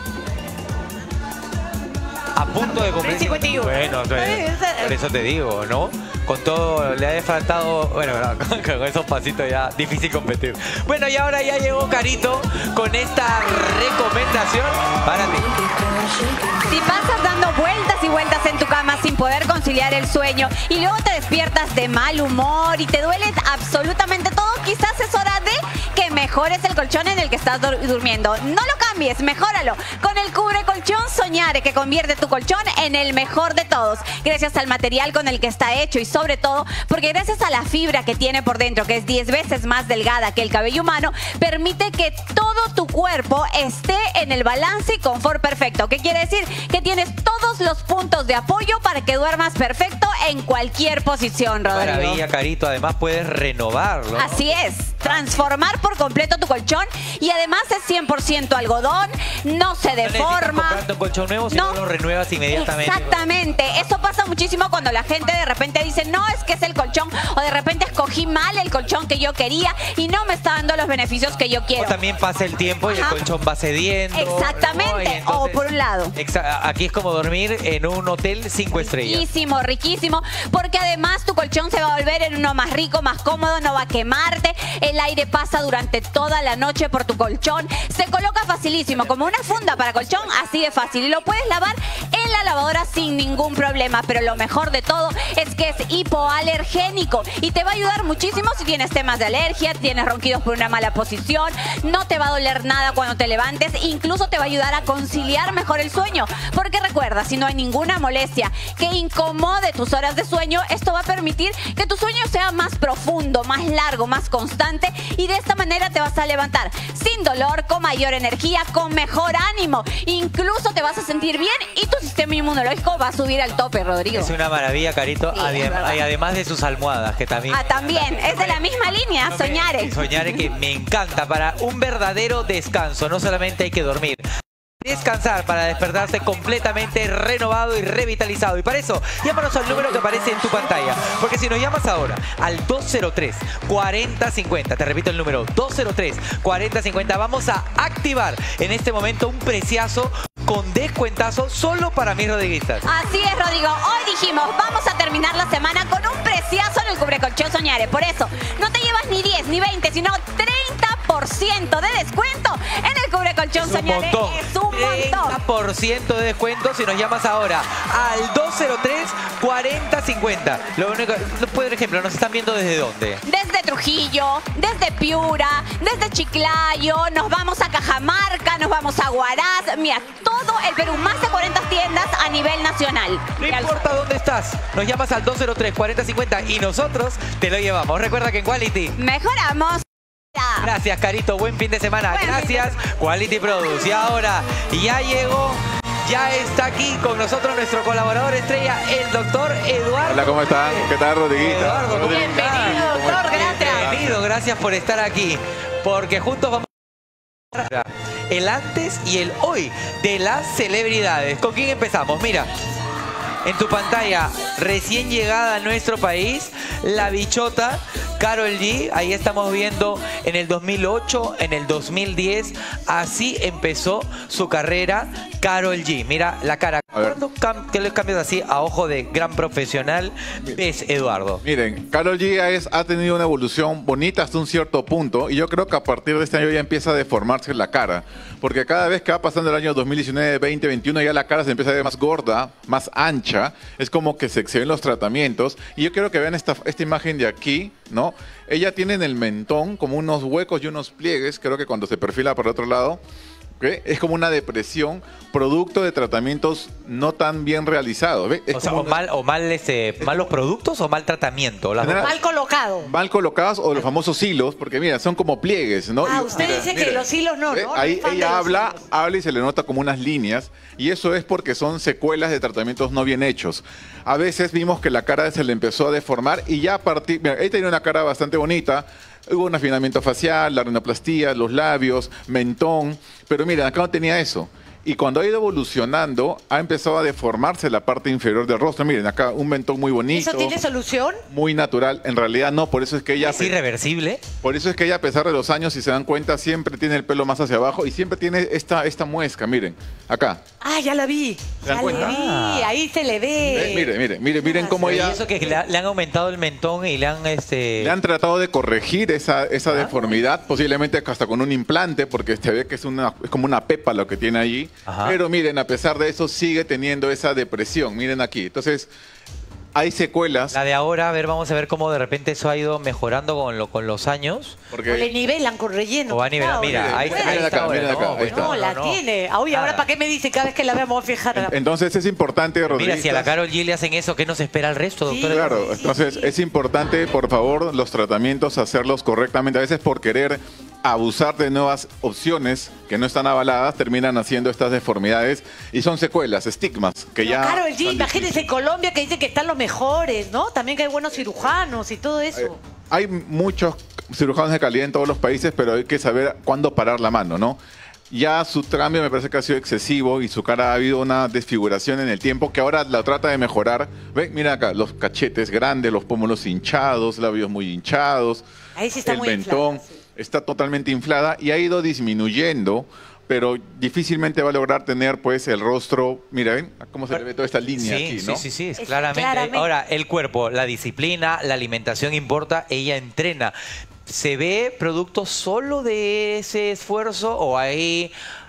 A punto de cumplir.
cincuenta y uno.
Bueno, entonces, por eso te digo, ¿no? Con todo, le ha faltado, bueno, no, con, con esos pasitos ya difícil competir. Bueno, y ahora ya llegó Carito con esta recomendación para ti.
Si pasas dando vueltas y vueltas en tu cama sin poder conciliar el sueño y luego te despiertas de mal humor y te duele absolutamente todo, quizás es hora de que mejores el colchón en el que estás dur- durmiendo. No lo cambies, mejóralo con el cubre colchón Soñare, que convierte tu colchón en el mejor de todos, gracias al material con el que está hecho y sobre todo porque gracias a la fibra que tiene por dentro, que es diez veces más delgada que el cabello humano, permite que todo tu cuerpo esté en el balance y confort perfecto. ¿Qué quiere decir? Que tienes todos los puntos de apoyo para que duermas perfecto en cualquier posición, Rodrigo.
Maravilla, Carito. Además puedes renovarlo.
Así es, transformar por completo tu colchón y además es cien por ciento algodón, no se
No necesitas
deforma.
comprarte un colchón nuevo, sino
No.
lo renuevas inmediatamente.
Exactamente, eso pasa muchísimo cuando la gente de repente dice, no, es que es el colchón, o de repente escogí mal el colchón que yo quería y no me está dando los beneficios que yo
O
quiero.
también pasa el tiempo y el
Ajá.
colchón va cediendo.
Exactamente,
¿no? Y
o
entonces,
por un lado.
exa- aquí es como dormir en un hotel cinco estrellas.
Riquísimo, riquísimo, porque además tu colchón se va a volver en uno más rico, más cómodo, no va a quemarte, el aire pasa durante toda la noche por tu colchón, se coloca facilísimo, como una funda para colchón, así de fácil, y lo puedes lavar en la lavadora sin ningún problema, pero lo mejor de todo es que es hipoalergénico y te va a ayudar muchísimo si tienes temas de alergia, tienes ronquidos por una mala posición, no te va a doler nada cuando te levantes, incluso te va a ayudar a conciliar mejor el sueño, porque recuerda, si no hay ninguna molestia que incomode tus horas de sueño, esto va a permitir que tu sueño sea más profundo, más largo, más constante y de esta manera te vas a levantar sin dolor, con mayor energía, con mejor ánimo, incluso te vas a sentir bien y tu sistema inmunológico va a subir al tope, Rodrigo.
Es una maravilla, Carito.
Sí,
Adem-
es verdad.
y además de sus almohadas, que también...
Ah, también, es de la misma línea, Soñare.
Soñare, que me encanta para un verdadero descanso. No solamente hay que dormir. Descansar para despertarse completamente renovado y revitalizado. Y para eso, llámanos al número que aparece en tu pantalla. Porque si nos llamas ahora al dos cero tres, cuarenta cincuenta, te repito el número, dos cero tres, cuarenta cincuenta, vamos a activar en este momento un preciazo con descuentazo solo para mis rodriguistas.
Así es, Rodrigo. Hoy dijimos, vamos a terminar la semana con un preciazo en el cubrecolchón Soñare. Por eso, no te llevas ni diez ni veinte, sino treinta por ciento de descuento en el cubrecolchón
Es un
Soñare.
montón.
Es un
treinta
montón.
por ciento de descuento si nos llamas ahora al dos cero tres, cuarenta cincuenta. Lo único, por ejemplo, ¿nos están viendo desde dónde?
Desde Trujillo, desde Piura, desde Chiclayo, nos vamos a Cajamarca, nos vamos a Huaraz. Mira, todo el Perú, más de cuarenta tiendas a nivel nacional.
No importa dónde estás, nos llamas al dos cero tres, cuarenta cincuenta y nosotros te lo llevamos. Recuerda que en Quality
mejoramos.
Gracias, Carito. Buen fin de semana.
Buen
Gracias, Quality Produce. Y ahora ya llegó, ya está aquí con nosotros nuestro colaborador estrella, el doctor Eduardo.
Hola, ¿cómo están? ¿Qué tal, Rodriguita?
Eduardo, ¿cómo
Bienvenido,
estás?
doctor,
gracias. Bienvenido, gracias por estar aquí. Porque juntos vamos a... el antes y el hoy de las celebridades. ¿Con quién empezamos? Mira, en tu pantalla, recién llegada a nuestro país, la bichota Karol G. Ahí estamos viendo en el dos mil ocho, en el dos mil diez. Así empezó su carrera Karol G. Mira la cara. ¿Cuándo cam que le cambias así a ojo de gran profesional? ¿Ves, Eduardo?
Miren, Karol G es, ha tenido una evolución bonita hasta un cierto punto. Y yo creo que a partir de este año ya empieza a deformarse la cara. Porque cada vez que va pasando el año dos mil diecinueve, veinte, veintiuno, ya la cara se empieza a ver más gorda, más ancha. Es como que se exceden los tratamientos. Y yo quiero que vean esta, esta imagen de aquí, ¿no? Ella tiene en el mentón como unos huecos y unos pliegues. Creo que cuando se perfila por el otro lado, ¿okay? Es como una depresión producto de tratamientos no tan bien realizados. ¿Ve? Es
o sea,
como
o mal, o mal este, malos productos o mal tratamiento. Las
Mal colocado.
Mal colocados o los famosos hilos, porque mira, son como pliegues, ¿no?
Ah,
Y-
usted
mira,
dice
mira,
que los hilos no,
¿ve?
¿no?
Ahí
No es fan de
ella
los
habla,
hilos.
habla y se le nota como unas líneas, y eso es porque son secuelas de tratamientos no bien hechos. A veces vimos que la cara se le empezó a deformar y ya a partir... Mira, ella tenía una cara bastante bonita, hubo un afinamiento facial, la rinoplastía, los labios, mentón, pero mira, acá no tenía eso. Y cuando ha ido evolucionando, ha empezado a deformarse la parte inferior del rostro. Miren, acá un mentón muy bonito.
¿Eso tiene solución?
Muy natural. En realidad no, por eso es que ella...
¿Es irreversible?
Por eso es que ella, a pesar de los años, si se dan cuenta, siempre tiene el pelo más hacia abajo y siempre tiene esta, esta muesca, miren, acá.
Ah, ya la vi.
¿Se dan
Ya
cuenta?
la vi. Ahí se le ve.
Eh, miren, miren, miren, miren cómo
Y
ella...
eso que le, le han aumentado el mentón y le han... este
Le han tratado de corregir esa, esa deformidad, posiblemente hasta con un implante, porque se ve que es, una, es como una pepa lo que tiene allí.
Ajá.
Pero miren, a pesar de eso, sigue teniendo esa depresión. Miren aquí. Entonces, hay secuelas.
La de ahora, a ver, vamos a ver cómo de repente eso ha ido mejorando con, lo, con los años.
O le nivelan con relleno.
O va a nivelar, mira, ahí,
miren
ahí
acá,
está ahora,
miren acá,
no,
ahí
bueno,
está.
No, la
no.
tiene. Ah, Oye, ahora
Nada.
¿para qué me dice cada vez que la vemos fijar?
Entonces, es importante, Rodríguez.
Mira, si a la Karol G le hacen eso, ¿qué nos espera el resto, doctor?
Claro, entonces es importante, por favor, los tratamientos hacerlos correctamente. A veces por querer abusar de nuevas opciones que no están avaladas, terminan haciendo estas deformidades y son secuelas, estigmas, que ya...
Karol G,
son
imagínense en Colombia que dicen que están los mejores, ¿no? También que hay buenos cirujanos y todo eso.
Hay muchos cirujanos de calidad en todos los países, pero hay que saber cuándo parar la mano, ¿no? Ya su cambio me parece que ha sido excesivo y su cara ha habido una desfiguración en el tiempo que ahora la trata de mejorar. ¿Ve? Mira acá, los cachetes grandes, los pómulos hinchados, labios muy hinchados,
Ahí sí está
el
muy
mentón
inflada, sí.
está totalmente inflada y ha ido disminuyendo, pero difícilmente va a lograr tener pues el rostro, mira, ¿ven? Cómo se le ve toda esta línea
Sí,
aquí,
sí,
¿no?
sí, sí, es
Es
claramente.
claramente.
Ahora, el cuerpo, la disciplina, la alimentación importa, ella entrena. ¿Se ve producto solo de ese esfuerzo o hay,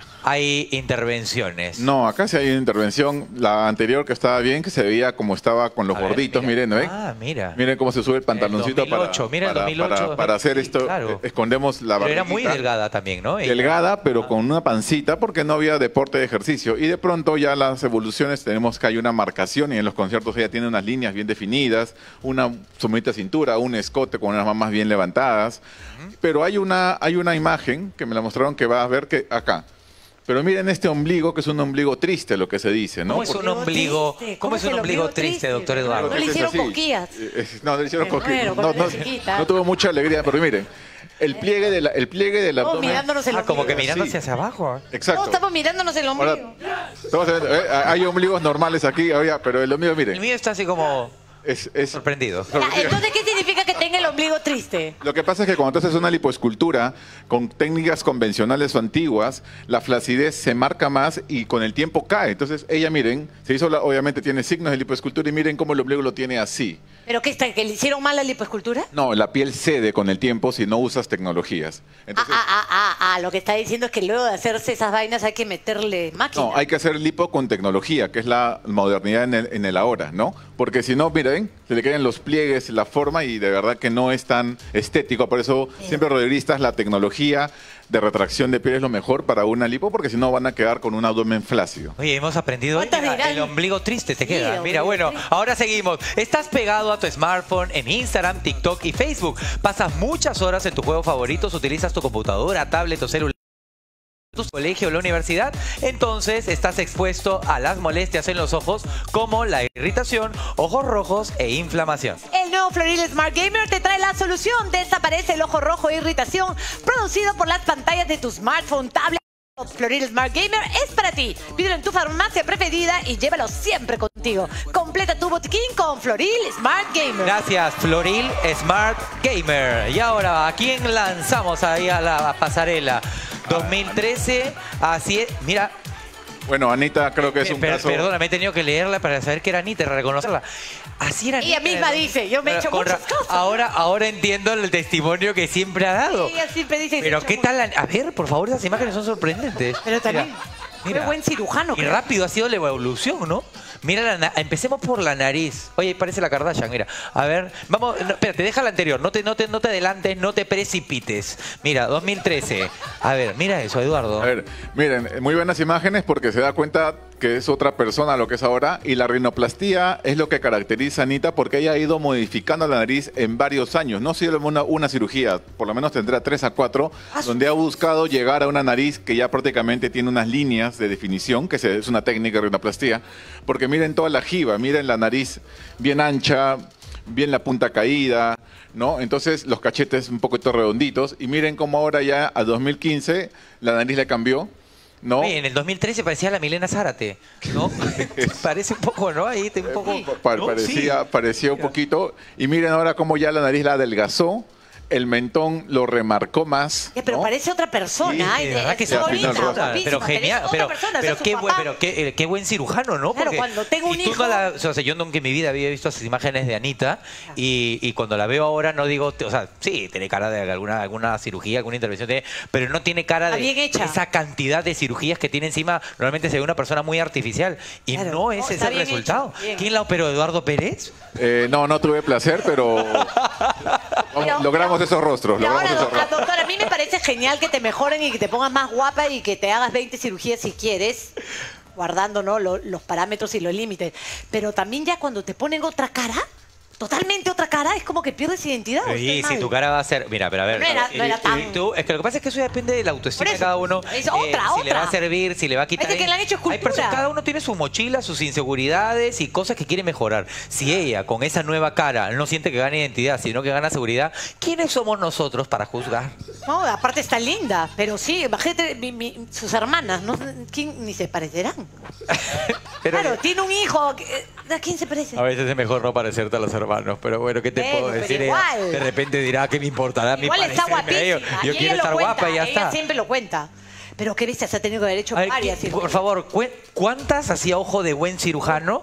hay intervenciones?
No, acá sí hay una intervención. La anterior que estaba bien, que se veía como estaba con los
A ver,
gorditos,
mira.
miren, ¿no ven?
Ah, mira.
Miren cómo se sube el pantaloncito
dos mil ocho,
para,
mira el
para,
dos mil ocho,
para- para hacer
sí,
esto.
claro.
eh, Escondemos la
Pero era
barriguita.
muy delgada también, ¿no? Ella.
Delgada, pero con una pancita porque no había deporte de ejercicio. Y de pronto ya las evoluciones tenemos que hay una marcación y en los conciertos ella tiene unas líneas bien definidas, una su bonita cintura, un escote con unas mamas bien levantadas. Pero hay una, hay una imagen que me la mostraron que va a ver que acá. Pero miren este ombligo, que es un ombligo triste, lo que se dice, ¿no?
¿Cómo es un ombligo, ¿cómo es un ombligo triste, doctor Eduardo?
No le hicieron
así.
cosquillas.
Eh, eh, No, le hicieron
Me
cosquillas.
muero
No,
cuando
no,
era chiquita.
no tuvo mucha alegría, pero miren, el pliegue, de la- el pliegue del
Oh,
abdomen...
mirándonos el
Ah, como que
ombligo.
mirando
Sí.
hacia abajo.
Exacto.
No, estamos mirándonos el
Ahora,
ombligo.
estamos viendo, eh, hay ombligos normales aquí, oiga, pero el ombligo,
El
miren,
mío está así como
es, es-
sorprendido.
Ya, entonces, ¿qué significa que tenga el ombligo triste?
Lo que pasa es que cuando tú haces una lipoescultura con técnicas convencionales o antiguas, la flacidez se marca más y con el tiempo cae. Entonces, ella, miren, se hizo, la- obviamente tiene signos de lipoescultura y miren cómo el ombligo lo tiene así.
¿Pero qué está? ¿Que le hicieron mal la lipoescultura?
No, la piel cede con el tiempo si no usas tecnologías. Entonces,
Ah, ah, ah, ah, lo que está diciendo es que luego de hacerse esas vainas hay que meterle máquina.
no, hay que hacer lipo con tecnología, que es la modernidad en el, en el ahora, ¿no? Porque si no, miren, se le quedan los pliegues, la forma y de verdad que no es tan estético. Por eso siempre rodilleristas, la tecnología de retracción de piel es lo mejor para una lipo, porque si no van a quedar con un abdomen flácido.
Oye, hemos aprendido.
¿Cuántas
Mira,
dirán?
el ombligo triste te
Sí,
queda.
el
Mira,
ombligo
bueno,
triste.
ahora seguimos. Estás pegado a tu smartphone en Instagram, TikTok y Facebook. Pasas muchas horas en tus juegos favoritos, utilizas tu computadora, tablet o celular, tu colegio o la universidad, entonces estás expuesto a las molestias en los ojos como la irritación, ojos rojos e inflamación.
El nuevo Floril Smart Gamer te trae la solución. Desaparece el ojo rojo e irritación producido por las pantallas de tu smartphone, tablet Floril Smart Gamer es para ti. Pídelo en tu farmacia preferida y llévalo siempre contigo. Completa tu botiquín con Floril Smart Gamer.
Gracias, Floril Smart Gamer. Y ahora, ¿a quién lanzamos ahí a la pasarela? dos mil trece, así es. Mira.
Bueno, Anita creo que es un
per,
caso...
Perdona, me he tenido que leerla para saber que era Anita y reconocerla. Así era
Ella
Anita.
misma dice, yo me he hecho
Con
muchas
ra-
cosas.
Ahora, ahora entiendo el testimonio que siempre ha dado.
Ella siempre dice que
Pero
se ha
qué
hecho
tal, la- a ver, por favor, esas imágenes son sorprendentes.
Pero también,
Mira,
qué buen cirujano.
y
creo.
rápido ha sido la evolución, ¿no? Mira, la na- empecemos por la nariz. Oye, parece la Kardashian, mira. A ver, vamos, no, espérate, deja la anterior. No te, no, te, no te adelantes, no te precipites. Mira, dos mil trece. A ver, mira eso, Eduardo.
A ver, miren, muy buenas imágenes porque se da cuenta que es otra persona lo que es ahora, y la rinoplastía es lo que caracteriza a Anita porque ella ha ido modificando la nariz en varios años, no solo una, una cirugía, por lo menos tendrá tres a cuatro, donde ha buscado llegar a una nariz que ya prácticamente tiene unas líneas de definición, que se- es una técnica de rinoplastía, porque miren toda la jiba, miren la nariz bien ancha, bien la punta caída, ¿no? Entonces los cachetes un poquito redonditos, y miren cómo ahora ya a dos mil quince la nariz le cambió, ¿no?
Oye, en el dos mil trece parecía la Milena Zárate, ¿no? Parece un poco, ¿no? Ahí está un poco...
Pa-
¿no?
parecía,
Sí.
parecía un poquito. Y miren ahora cómo ya la nariz la adelgazó, el mentón lo remarcó más.
Ya, pero
¿no?
parece otra persona.
Sí,
Ay,
de verdad que
es
se
bonita,
afinó el rostro.
guapísima,
Pero genial,
es
pero,
otra persona,
pero
es su
qué, buen,
papá.
pero qué, eh, qué buen cirujano, ¿no?
Claro, cuando tengo un
y tú
hijo-
no la- o sea, yo nunca en mi vida había visto esas imágenes de Anita y, y cuando la veo ahora no digo, o sea, sí, tiene cara de alguna, alguna cirugía, alguna intervención, tiene- pero no tiene cara
Está
de
bien hecha.
esa cantidad de cirugías que tiene encima. Normalmente se ve una persona muy artificial y
Claro.
no es
No,
ese
está
el
bien
resultado.
hecho, bien.
¿Quién la operó? ¿Eduardo Pérez?
Eh, no, no tuve placer, pero vamos, logramos esos rostros.
Y
Logramos
ahora,
esos
doctora,
rostros.
doctora, a mí me parece genial que te mejoren y que te pongas más guapa y que te hagas veinte cirugías si quieres, guardando, ¿no? lo- los parámetros y los límites. Pero también ya cuando te ponen otra cara, totalmente otra cara, es como que pierdes identidad. ¿o
Sí,
estoy
si tu
mal?
cara va a ser... Mira, pero a ver...
No era- no era
y- y
tan-
tú- es que lo que pasa es que eso depende de la autoestima
Por
de
eso,
cada uno.
es otra,
si le
otra.
va a servir, si le va a quitar...
Parece que le han hecho
Hay
escultura.
personas- cada uno tiene su mochila, sus inseguridades y cosas que quiere mejorar. Si ella, con esa nueva cara, no siente que gana identidad, sino que gana seguridad, ¿quiénes somos nosotros para juzgar?
No, aparte está linda, pero sí, imagínate mi- mi- sus hermanas, ¿no? ¿Quién ni se parecerán?
Pero-
claro, tiene un hijo, que- ¿a quién se parece?
A veces es mejor no parecerte a los hermanos, pero bueno, ¿qué te
Bueno,
puedo
pero
decir?
igual.
Ella de repente dirá que me importará mi
Igual está
parecerme a ellos.
guapísima.
Yo
y
quiero
ella
estar
lo cuenta,
guapa y ya
ella
está.
siempre lo cuenta. Pero qué viste, se ha tenido que haber hecho
A ver,
varias
¿qué-
cirugías.
por favor, cu- ¿cuántas, así a ojo de buen cirujano,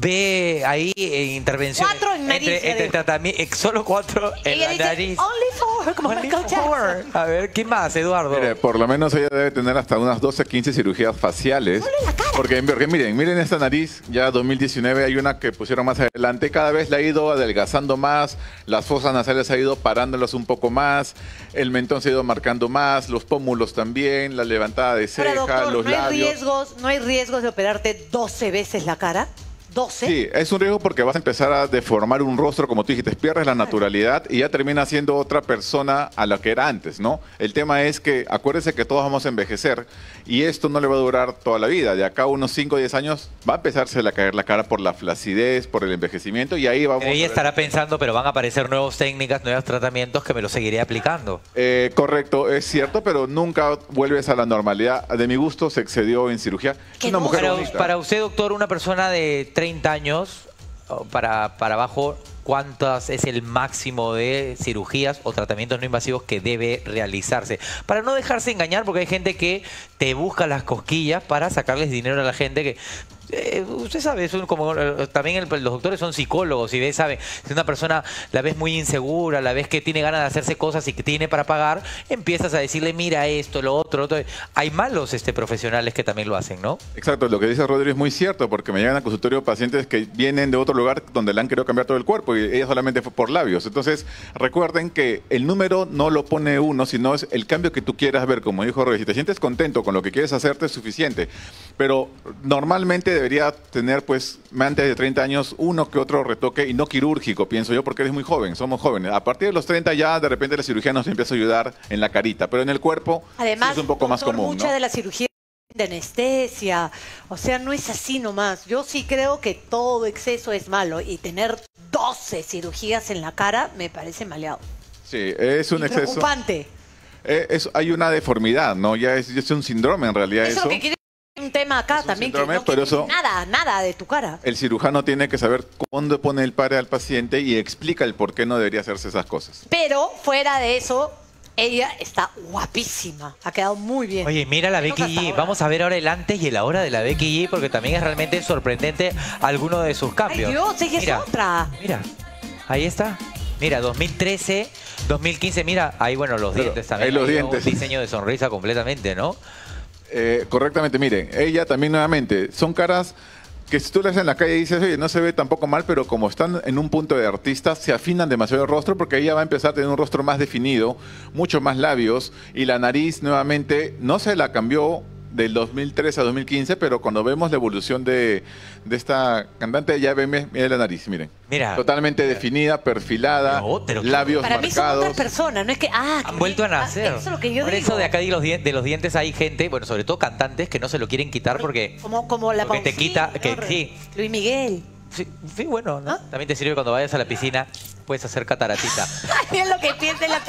ve ahí eh, intervenciones?
Cuatro en nariz,
Entre,
ya
entre
dijo.
tratamiento, eh, solo cuatro en
Ella
la
dice,
nariz.
only four, como
Only
Michael Jackson.
four. A ver, ¿qué más, Eduardo?
Mire, por lo menos ella debe tener hasta unas doce, quince cirugías faciales. Porque, porque miren, miren esta nariz, ya dos mil diecinueve hay una que pusieron más adelante, cada vez la ha ido adelgazando más, las fosas nasales ha ido parándolas un poco más, el mentón se ha ido marcando más, los pómulos también, la levantada de ceja,
Ahora, doctor,
los
¿no hay,
labios.
riesgos, ¿no hay riesgos de operarte doce veces la cara? ¿doce?
Sí, es un riesgo porque vas a empezar a deformar un rostro, como tú dijiste, pierdes la naturalidad y ya termina siendo otra persona a la que era antes, ¿no? El tema es que acuérdese que todos vamos a envejecer y esto no le va a durar toda la vida. De acá a unos cinco o diez años va a empezarse a caer la cara por la flacidez, por el envejecimiento y ahí vamos a
Ella
ver-
estará pensando, pero van a aparecer nuevas técnicas, nuevos tratamientos que me los seguiré aplicando.
Eh, correcto, es cierto, pero nunca vuelves a la normalidad. De mi gusto se excedió en cirugía. Es una mujer
para,
bonita.
para usted, doctor, una persona de treinta años o para, para abajo, ¿cuántas es el máximo de cirugías o tratamientos no invasivos que debe realizarse? Para no dejarse engañar, porque hay gente que te busca las cosquillas para sacarles dinero a la gente que... eh, usted sabe, es un- como eh, también el- los doctores son psicólogos y ves, sabe, si una persona la ves muy insegura, la ves que tiene ganas de hacerse cosas y que tiene para pagar, empiezas a decirle, mira esto, lo otro, otro. Hay malos este, profesionales que también lo hacen, ¿no?
Exacto, lo que dice Rodrigo es muy cierto, porque me llegan al consultorio pacientes que vienen de otro lugar donde le han querido cambiar todo el cuerpo y ella solamente fue por labios. Entonces, recuerden que el número no lo pone uno, sino es el cambio que tú quieras ver. Como dijo Rodrigo, si te sientes contento con lo que quieres hacerte es suficiente. Pero normalmente debería tener, pues, antes de treinta años, uno que otro retoque y no quirúrgico, pienso yo, porque eres muy joven, somos jóvenes. A partir de los treinta ya, de repente, la cirugía nos empieza a ayudar en la carita, pero en el cuerpo sí
Además,
es un poco más
doctor,
común,
mucha
¿no?
de la cirugía de anestesia, o sea, no es así nomás. Yo sí creo que todo exceso es malo y tener doce cirugías en la cara me parece maleado.
Sí, es un
Y
exceso.
preocupante.
Eh, es, hay una deformidad, ¿no? Ya es, es un síndrome en realidad
Eso es
eso.
lo que quiere un tema acá también, que
síndrome,
no
pero
quiere
eso-
nada, nada de tu cara.
El cirujano tiene que saber cuándo pone el pare al paciente y explica el por qué no debería hacerse esas cosas.
Pero fuera de eso, ella está guapísima. Ha quedado muy bien.
Oye, mira la Becky G. Vamos a ver ahora el antes y el ahora de la Becky G, porque también es realmente sorprendente alguno de sus cambios.
Ay, Dios, ella
Mira,
es otra.
Mira, ahí está. Mira, dos mil trece, dos mil quince, mira, ahí bueno, los
Pero,
dientes también.
ahí los
Ahí
dientes.
Un diseño de sonrisa completamente, ¿no?
Eh, correctamente, miren, ella también nuevamente, son caras que si tú las ves en la calle y dices, oye, no se ve tampoco mal, pero como están en un punto de artista, se afinan demasiado el rostro porque ella va a empezar a tener un rostro más definido, mucho más labios, y la nariz nuevamente no se la cambió del dos mil trece a dos mil quince, pero cuando vemos la evolución de, de esta cantante, ya ven, mira la nariz, miren.
Mira.
Totalmente definida, perfilada, labios
Para mí son
marcados.
otras personas, no es que... Ah,
Han vuelto a nacer.
Eso es lo que yo
Por
digo.
eso de acá de los, dien- de los dientes hay gente, bueno, sobre todo cantantes, que no se lo quieren quitar porque,
Como, como la
porque te
Pausini,
quita... Que,
¿no?
sí,
Luis Miguel.
sí, sí, bueno, ¿no? También te sirve cuando vayas a la piscina, puedes hacer cataratita.
Ay, es lo que piensa en la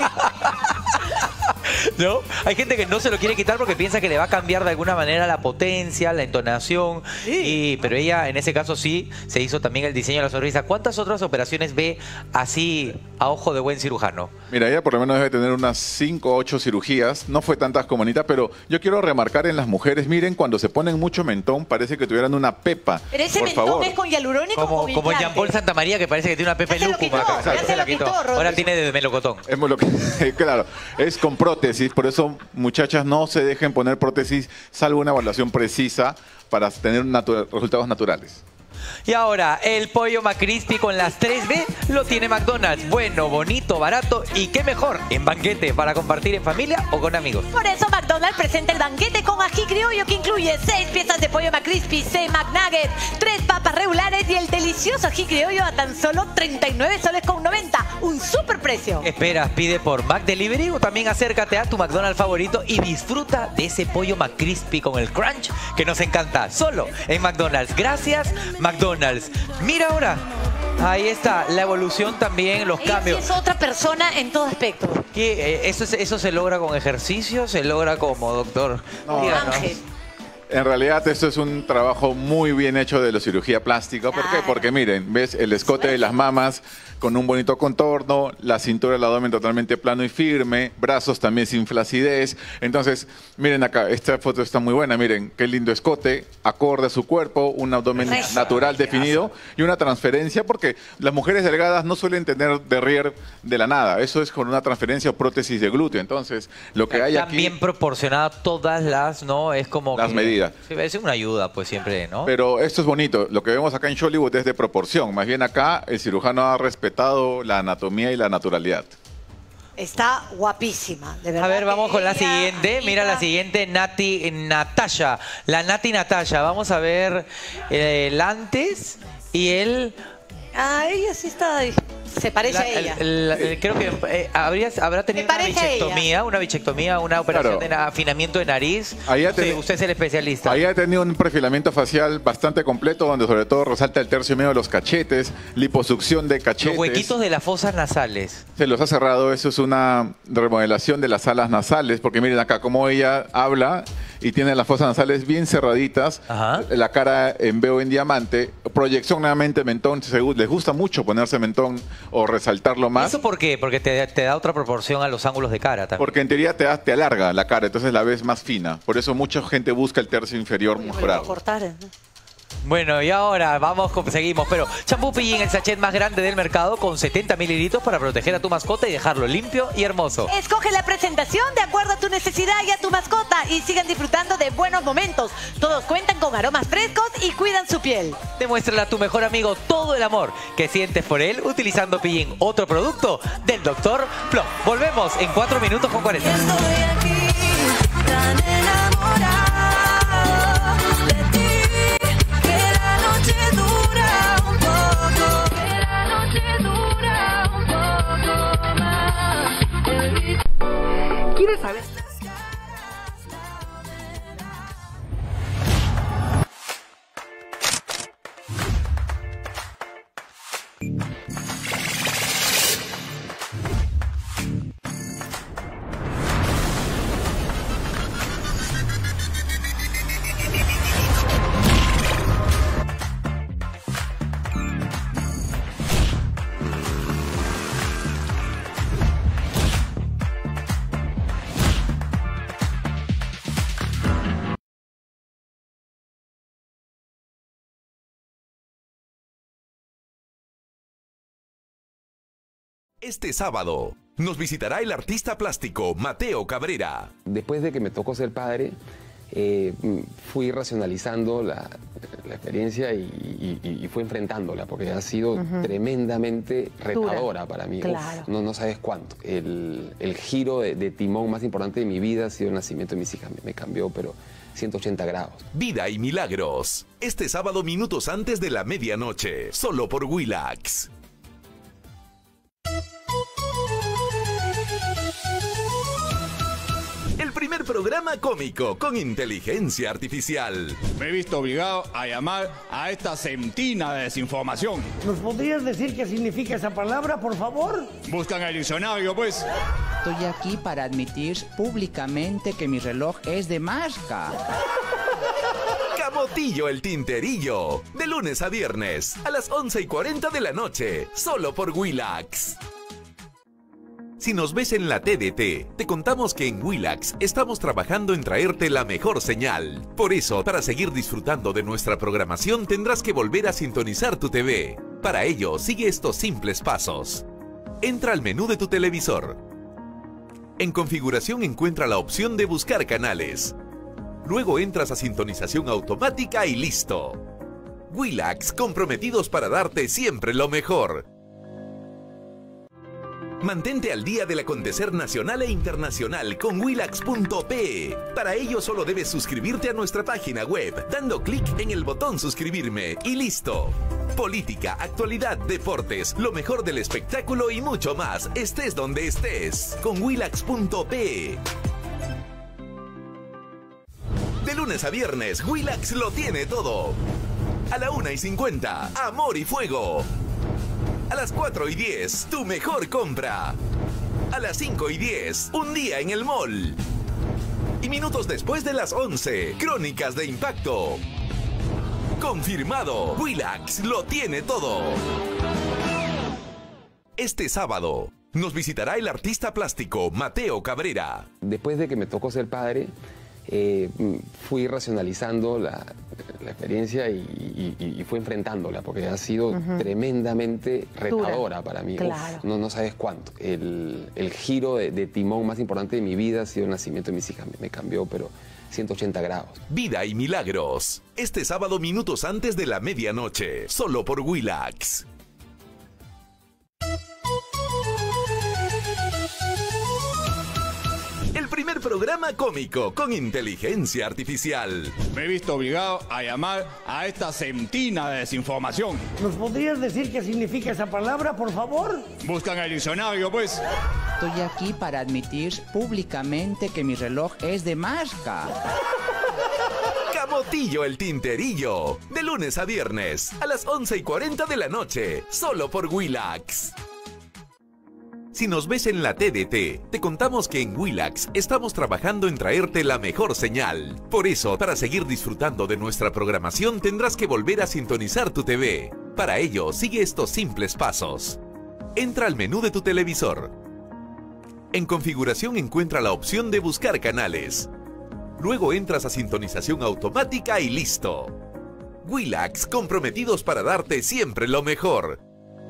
¿No? Hay gente que no se lo quiere quitar porque piensa que le va a cambiar de alguna manera la potencia, la entonación. Y, pero ella, en ese caso, sí se hizo también el diseño de la sonrisa. ¿Cuántas otras operaciones ve así a ojo de buen cirujano?
Mira, ella por lo menos debe tener unas cinco o ocho cirugías. No fue tantas como Anita, pero yo quiero remarcar en las mujeres, miren, cuando se ponen mucho mentón, parece que tuvieran una pepa.
Pero ese
por
mentón
favor.
es con hialurónico o
Como,
con
como
implante.
Jean-Paul Santamaría, que parece que tiene una pepe
Ya se lo
lúcuma.
quitó,
acá.
ya se
la
lo quitó, Rodrigo.
Ahora tiene de melocotón.
Es muy lo que- claro, es con prótesis, por eso muchachas no se dejen poner prótesis salvo una evaluación precisa para tener natu- resultados naturales.
Y ahora, el pollo McCrispy con las tres B lo tiene McDonald's. Bueno, bonito, barato y qué mejor, en banquete para compartir en familia o con amigos.
Por eso McDonald's presenta el banquete con ají criollo que incluye seis piezas de pollo McCrispy, seis McNuggets, tres papas regulares y el delicioso ají criollo a tan solo treinta y nueve soles con noventa. Un super precio.
Esperas, pide por McDelivery o también acércate a tu McDonald's favorito y disfruta de ese pollo McCrispy con el crunch que nos encanta. Solo en McDonald's. Gracias, McDonald's. Mira ahora. Ahí está, la evolución también, los
Ella
cambios.
es otra persona en todo aspecto.
¿Qué, eh, eso, es- ¿Eso se logra con ejercicio? ¿Se logra como doctor?
No.
Díganos.
Ángel.
En realidad esto es un trabajo muy bien hecho de la cirugía plástica. ¿Por qué? Porque miren, ves el escote de las mamas con un bonito contorno, la cintura del abdomen totalmente plano y firme, brazos también sin flacidez. Entonces, miren acá, esta foto está muy buena, miren, qué lindo escote, acorde a su cuerpo, un abdomen
Recio.
natural definido y una transferencia, porque las mujeres delgadas no suelen tener derrier de la nada, eso es con una transferencia o prótesis de glúteo. Entonces, lo que hay
Están
aquí...
bien proporcionadas todas las, ¿no? Es como
Las
que-
medidas.
Sí, es una ayuda, pues siempre, ¿no?
Pero esto es bonito. Lo que vemos acá en Hollywood es de proporción. Más bien acá el cirujano ha respetado la anatomía y la naturalidad.
Está guapísima, de verdad.
A ver, vamos con la
Ella,
siguiente. Mira la siguiente, Nati Natasha. La Nati Natasha. Vamos a ver eh, el antes y el...
Ah, ella sí está... Se parece
la-
a ella.
el- el- el- creo que eh, habría, habrá tenido una
parece a ella.
bichectomía, una bichectomía, una operación
Claro.
de afinamiento de nariz.
Ahí ha
usted,
teni-
usted es el especialista.
Ahí ha tenido un perfilamiento facial bastante completo, donde sobre todo resalta el tercio medio de los cachetes, liposucción de cachetes.
Los huequitos de las fosas nasales.
Se los ha cerrado. Eso es una remodelación de las alas nasales, porque miren acá cómo ella habla y tiene las fosas nasales bien cerraditas, la cara en veo en diamante, proyección nuevamente mentón. Se- Les gusta mucho ponerse mentón o resaltarlo más.
¿Eso por qué? Porque te, te da otra proporción a los ángulos de cara también.
Porque en teoría te, da- te alarga la cara, entonces la ves más fina. Por eso mucha gente busca el tercio inferior mejorado.
Cortar. ¿eh?
Bueno, y ahora vamos, con- seguimos. Pero champú Pillín, el sachet más grande del mercado con setenta mililitros para proteger a tu mascota y dejarlo limpio y hermoso.
Escoge la presentación de acuerdo a tu necesidad y a tu mascota y sigan disfrutando de buenos momentos. Todos cuentan con aromas frescos y cuidan su piel.
Demuéstrale a tu mejor amigo todo el amor que sientes por él utilizando Pillín, otro producto del doctor Plum. Volvemos en cuatro minutos con cuarenta.
Tan enamorado de ti, que la noche dura un poco, que la noche dura un poco más.
¿Quieres saber?
Este sábado nos visitará el artista plástico Mateo Cabrera.
Después de que me tocó ser padre, eh, fui racionalizando la, la experiencia y, y, y fui enfrentándola, porque ha sido uh-huh. tremendamente retadora para mí.
Claro.
Uf, no, no sabes cuánto. El, el giro de, de timón más importante de mi vida ha sido el nacimiento de mis hijas. Me, me cambió, pero ciento ochenta grados.
Vida y milagros. Este sábado, minutos antes de la medianoche. Solo por Willax. El primer programa cómico con inteligencia artificial.
Me he visto obligado a llamar a esta centina de desinformación.
¿Nos podrías decir qué significa esa palabra, por favor?
Buscan el diccionario, pues.
Estoy aquí para admitir públicamente que mi reloj es de marca.
Camotillo el Tinterillo. De lunes a viernes, a las once y cuarenta de la noche. Solo por Willax. Si nos ves en la T D T, te contamos que en Willax estamos trabajando en traerte la mejor señal. Por eso, para seguir disfrutando de nuestra programación, tendrás que volver a sintonizar tu T V. Para ello, sigue estos simples pasos. Entra al menú de tu televisor. En configuración encuentra la opción de buscar canales. Luego entras a sintonización automática y listo. Willax, comprometidos para darte siempre lo mejor. Mantente al día del acontecer nacional e internacional con Willax punto pe. Para ello solo debes suscribirte a nuestra página web, dando clic en el botón suscribirme y listo. Política, actualidad, deportes, lo mejor del espectáculo y mucho más, estés donde estés, con Willax punto pe. De lunes a viernes, Willax lo tiene todo. A la una y cincuenta, Amor y Fuego. A las cuatro y diez, tu mejor compra. A las cinco y diez, un día en el mall. Y minutos después de las once, Crónicas de Impacto. Confirmado, Willax lo tiene todo. Este sábado nos visitará el artista plástico Mateo Cabrera.
Después de que me tocó ser padre, eh, fui racionalizando la, la experiencia y, y, y fui enfrentándola, porque ha sido uh-huh. tremendamente retadora Dura. para mí.
Claro.
Uf, no, no sabes cuánto. El, el giro de, de timón más importante de mi vida ha sido el nacimiento de mis hijas. Me, me cambió, pero ciento ochenta grados.
Vida y milagros. Este sábado, minutos antes de la medianoche. Solo por Willax. El primer programa cómico con inteligencia artificial.
Me he visto obligado a llamar a esta centina de desinformación.
¿Nos podrías decir qué significa esa palabra, por favor?
Buscan el diccionario, pues.
Estoy aquí para admitir públicamente que mi reloj es de marca.
Camotillo el Tinterillo. De lunes a viernes, a las once y cuarenta de la noche. Solo por Willax. Si nos ves en la T D T, te contamos que en Willax estamos trabajando en traerte la mejor señal. Por eso, para seguir disfrutando de nuestra programación, tendrás que volver a sintonizar tu T V. Para ello, sigue estos simples pasos. Entra al menú de tu televisor. En configuración encuentra la opción de buscar canales. Luego entras a sintonización automática y listo. Willax, comprometidos para darte siempre lo mejor.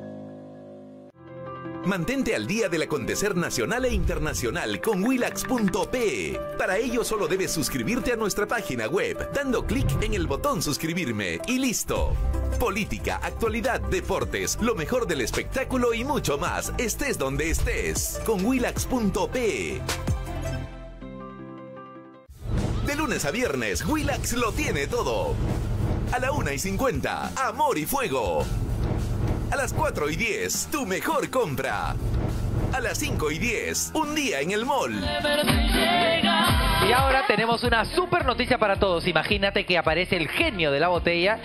Mantente al día del acontecer nacional e internacional con Willax punto pe. Para ello solo debes suscribirte a nuestra página web, dando clic en el botón suscribirme y listo. Política, actualidad, deportes, lo mejor del espectáculo y mucho más, estés donde estés, con Willax punto pe. De lunes a viernes, Willax lo tiene todo. A la una y cincuenta, Amor y Fuego. A las cuatro y diez, tu mejor compra. A las cinco y diez, un día en el mall.
Y ahora tenemos una super noticia para todos. Imagínate que aparece el genio de la botella.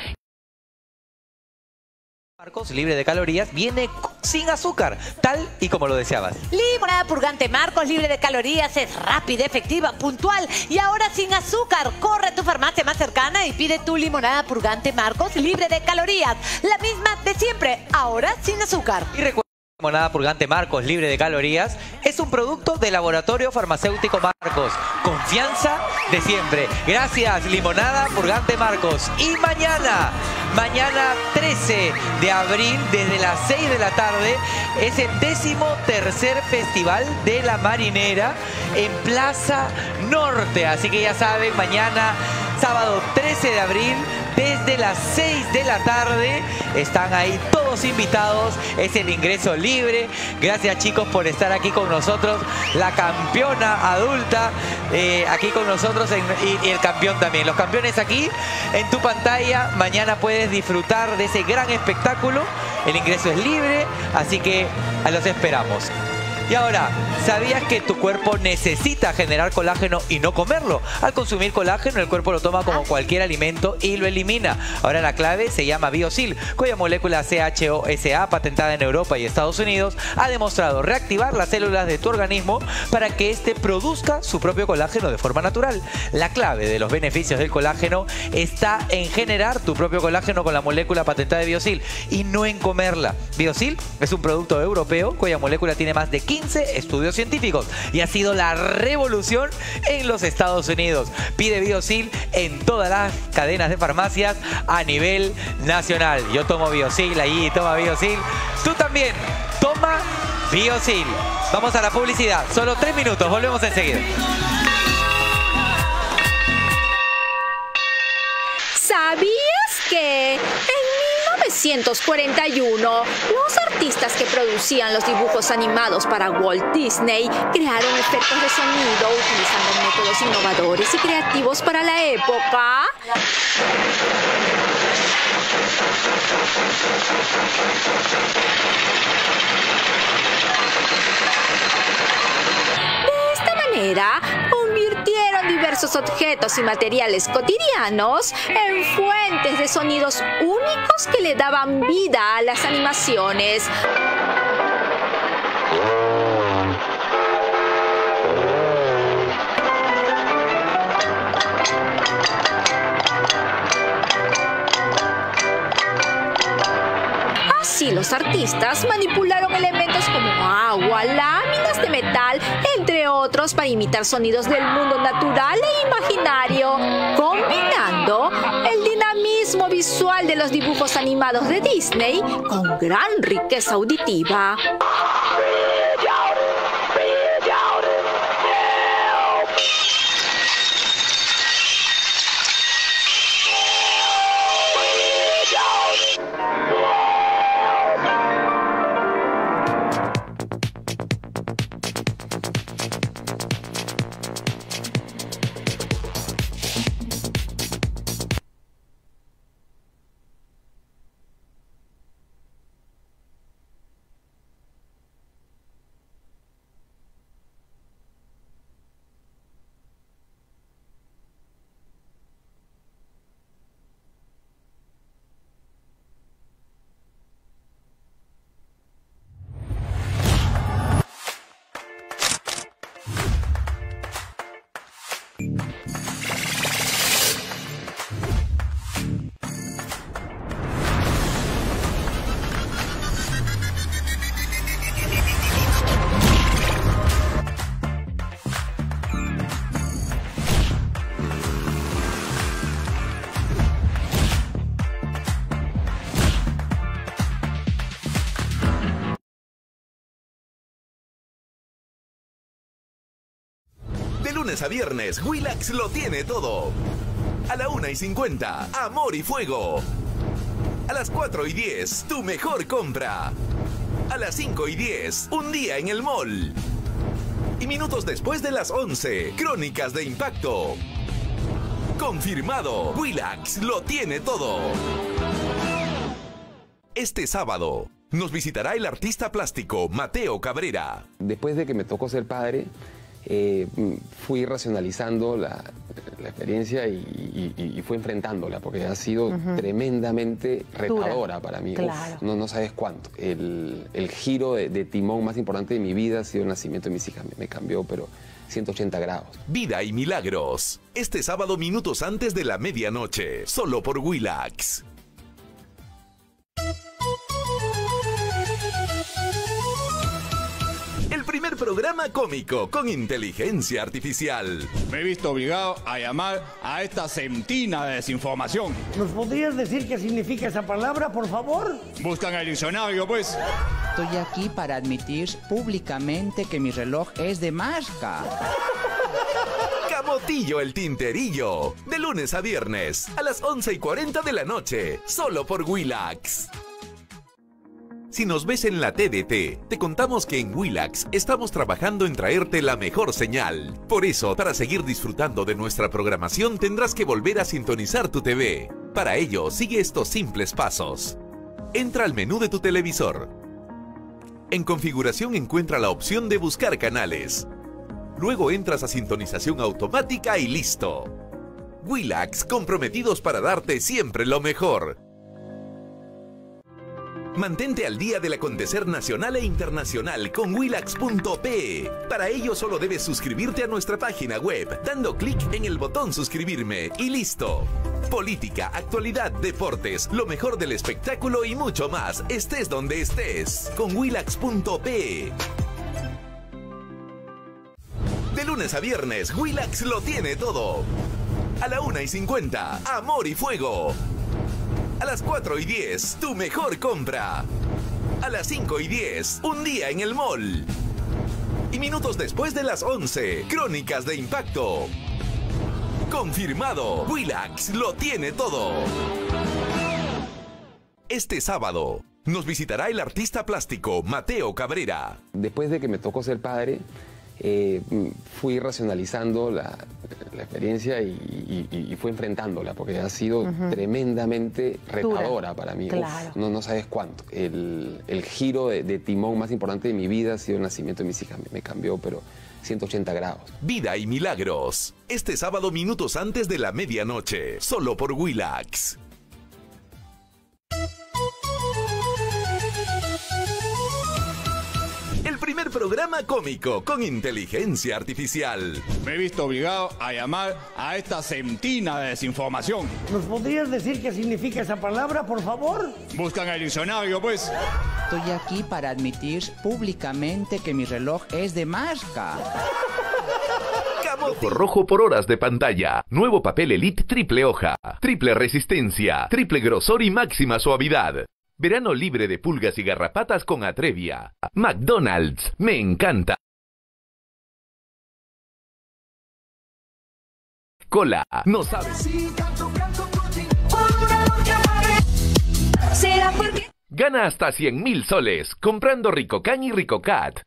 Marcos, libre de calorías, viene sin azúcar, tal y como lo deseabas.
Limonada purgante Marcos, libre de calorías, es rápida, efectiva, puntual y ahora sin azúcar. Corre a tu farmacia más cercana y pide tu limonada purgante Marcos, libre de calorías. La misma de siempre, ahora sin azúcar.
Y recuerda, la limonada purgante Marcos, libre de calorías, es un producto del Laboratorio Farmacéutico Marcos. Confianza de siempre. Gracias, limonada purgante Marcos. Y mañana Mañana trece de abril, desde las seis de la tarde, es el décimo tercer Festival de la Marinera en Plaza Norte. Así que ya saben, mañana, sábado trece de abril, desde las seis de la tarde, están ahí todos invitados, es el ingreso libre. Gracias, chicos, por estar aquí con nosotros. La campeona adulta eh, aquí con nosotros en, y, y el campeón también. Los campeones aquí en tu pantalla. Mañana puedes disfrutar de ese gran espectáculo. El ingreso es libre, así que los esperamos. Y ahora, ¿sabías que tu cuerpo necesita generar colágeno y no comerlo? Al consumir colágeno, el cuerpo lo toma como cualquier alimento y lo elimina. Ahora la clave se llama Biosil, cuya molécula C H O S A, patentada en Europa y Estados Unidos, ha demostrado reactivar las células de tu organismo para que éste produzca su propio colágeno de forma natural. La clave de los beneficios del colágeno está en generar tu propio colágeno con la molécula patentada de Biosil y no en comerla. Biosil es un producto europeo cuya molécula tiene más de quince estudios científicos y ha sido la revolución en los Estados Unidos. Pide Biosil en todas las cadenas de farmacias a nivel nacional. Yo tomo Biosil, ahí toma Biosil. Tú también, toma Biosil. Vamos a la publicidad. Solo tres minutos, volvemos enseguida.
¿Sabías que en mil novecientos cuarenta y uno los artistas que producían los dibujos animados para Walt Disney crearon efectos de sonido utilizando métodos innovadores y creativos para la época? De esta manera, convirtieron diversos objetos y materiales cotidianos en fuentes de sonidos únicos que le daban vida a las animaciones. Así, los artistas manipularon elementos como agua, láminas de metal, entre otros, para imitar sonidos del mundo natural e imaginario, combinando el dinamismo visual de los dibujos animados de Disney con gran riqueza auditiva.
De lunes a viernes, Willax lo tiene todo. A la una y cincuenta, Amor y Fuego. A las cuatro y diez, Tu Mejor Compra. A las cinco y diez, Un Día en el Mall. Y minutos después de las once, Crónicas de Impacto. Confirmado, Willax lo tiene todo. Este sábado, nos visitará el artista plástico Mateo Cabrera.
Después de que me tocó ser padre, eh, fui racionalizando la, la experiencia y, y, y fui enfrentándola, porque ha sido uh-huh. tremendamente retadora para mí.
Claro.
Uf, no, no sabes cuánto. El, el giro de, de timón más importante de mi vida ha sido el nacimiento de mis hijas. Me, me cambió, pero ciento ochenta grados.
Vida y Milagros. Este sábado, minutos antes de la medianoche. Solo por Willax. primer programa cómico con inteligencia artificial.
Me he visto obligado a llamar a esta centina de desinformación.
¿Nos podrías decir qué significa esa palabra, por favor?
Buscan el diccionario, pues.
Estoy aquí para admitir públicamente que mi reloj es de marca.
Camotillo el Tinterillo, de lunes a viernes, a las once y cuarenta de la noche, solo por Willax. Si nos ves en la T D T, te contamos que en Willax estamos trabajando en traerte la mejor señal. Por eso, para seguir disfrutando de nuestra programación, tendrás que volver a sintonizar tu T V. Para ello, sigue estos simples pasos. Entra al menú de tu televisor. En configuración encuentra la opción de buscar canales. Luego entras a sintonización automática y listo. Willax, comprometidos para darte siempre lo mejor. Mantente al día del acontecer nacional e internacional con Willax punto pe. Para ello solo debes suscribirte a nuestra página web, dando clic en el botón suscribirme y listo. Política, actualidad, deportes, lo mejor del espectáculo y mucho más, estés donde estés, con Willax punto pe. De lunes a viernes, Willax lo tiene todo. A la una y cincuenta, Amor y Fuego. A las cuatro y diez, tu mejor compra. A las cinco y diez, un día en el mall. Y minutos después de las once, Crónicas de Impacto. Confirmado, Willax lo tiene todo. Este sábado, nos visitará el artista plástico Mateo Cabrera.
Después de que me tocó ser padre, eh, fui racionalizando la, la experiencia y, y, y fui enfrentándola, porque ha sido uh-huh. tremendamente retadora para mí.
Claro.
Uf, no, no sabes cuánto. El, el giro de, de timón más importante de mi vida ha sido el nacimiento de mis hijas. Me, me cambió, pero ciento ochenta grados.
Vida y Milagros. Este sábado, minutos antes de la medianoche. Solo por Willax. El primer programa cómico con inteligencia artificial.
Me he visto obligado a llamar a esta centina de desinformación.
¿Nos podrías decir qué significa esa palabra, por favor?
Buscan el diccionario, pues.
Estoy aquí para admitir públicamente que mi reloj es de marca.
Ojo rojo por horas de pantalla. Nuevo papel Elite triple hoja. Triple resistencia. Triple grosor y máxima suavidad. Verano libre de pulgas y garrapatas con Atrevia. McDonald's. Me encanta. Cola. No sabes.
¿Será porque?
Gana hasta cien mil soles comprando Ricocan y Ricocat.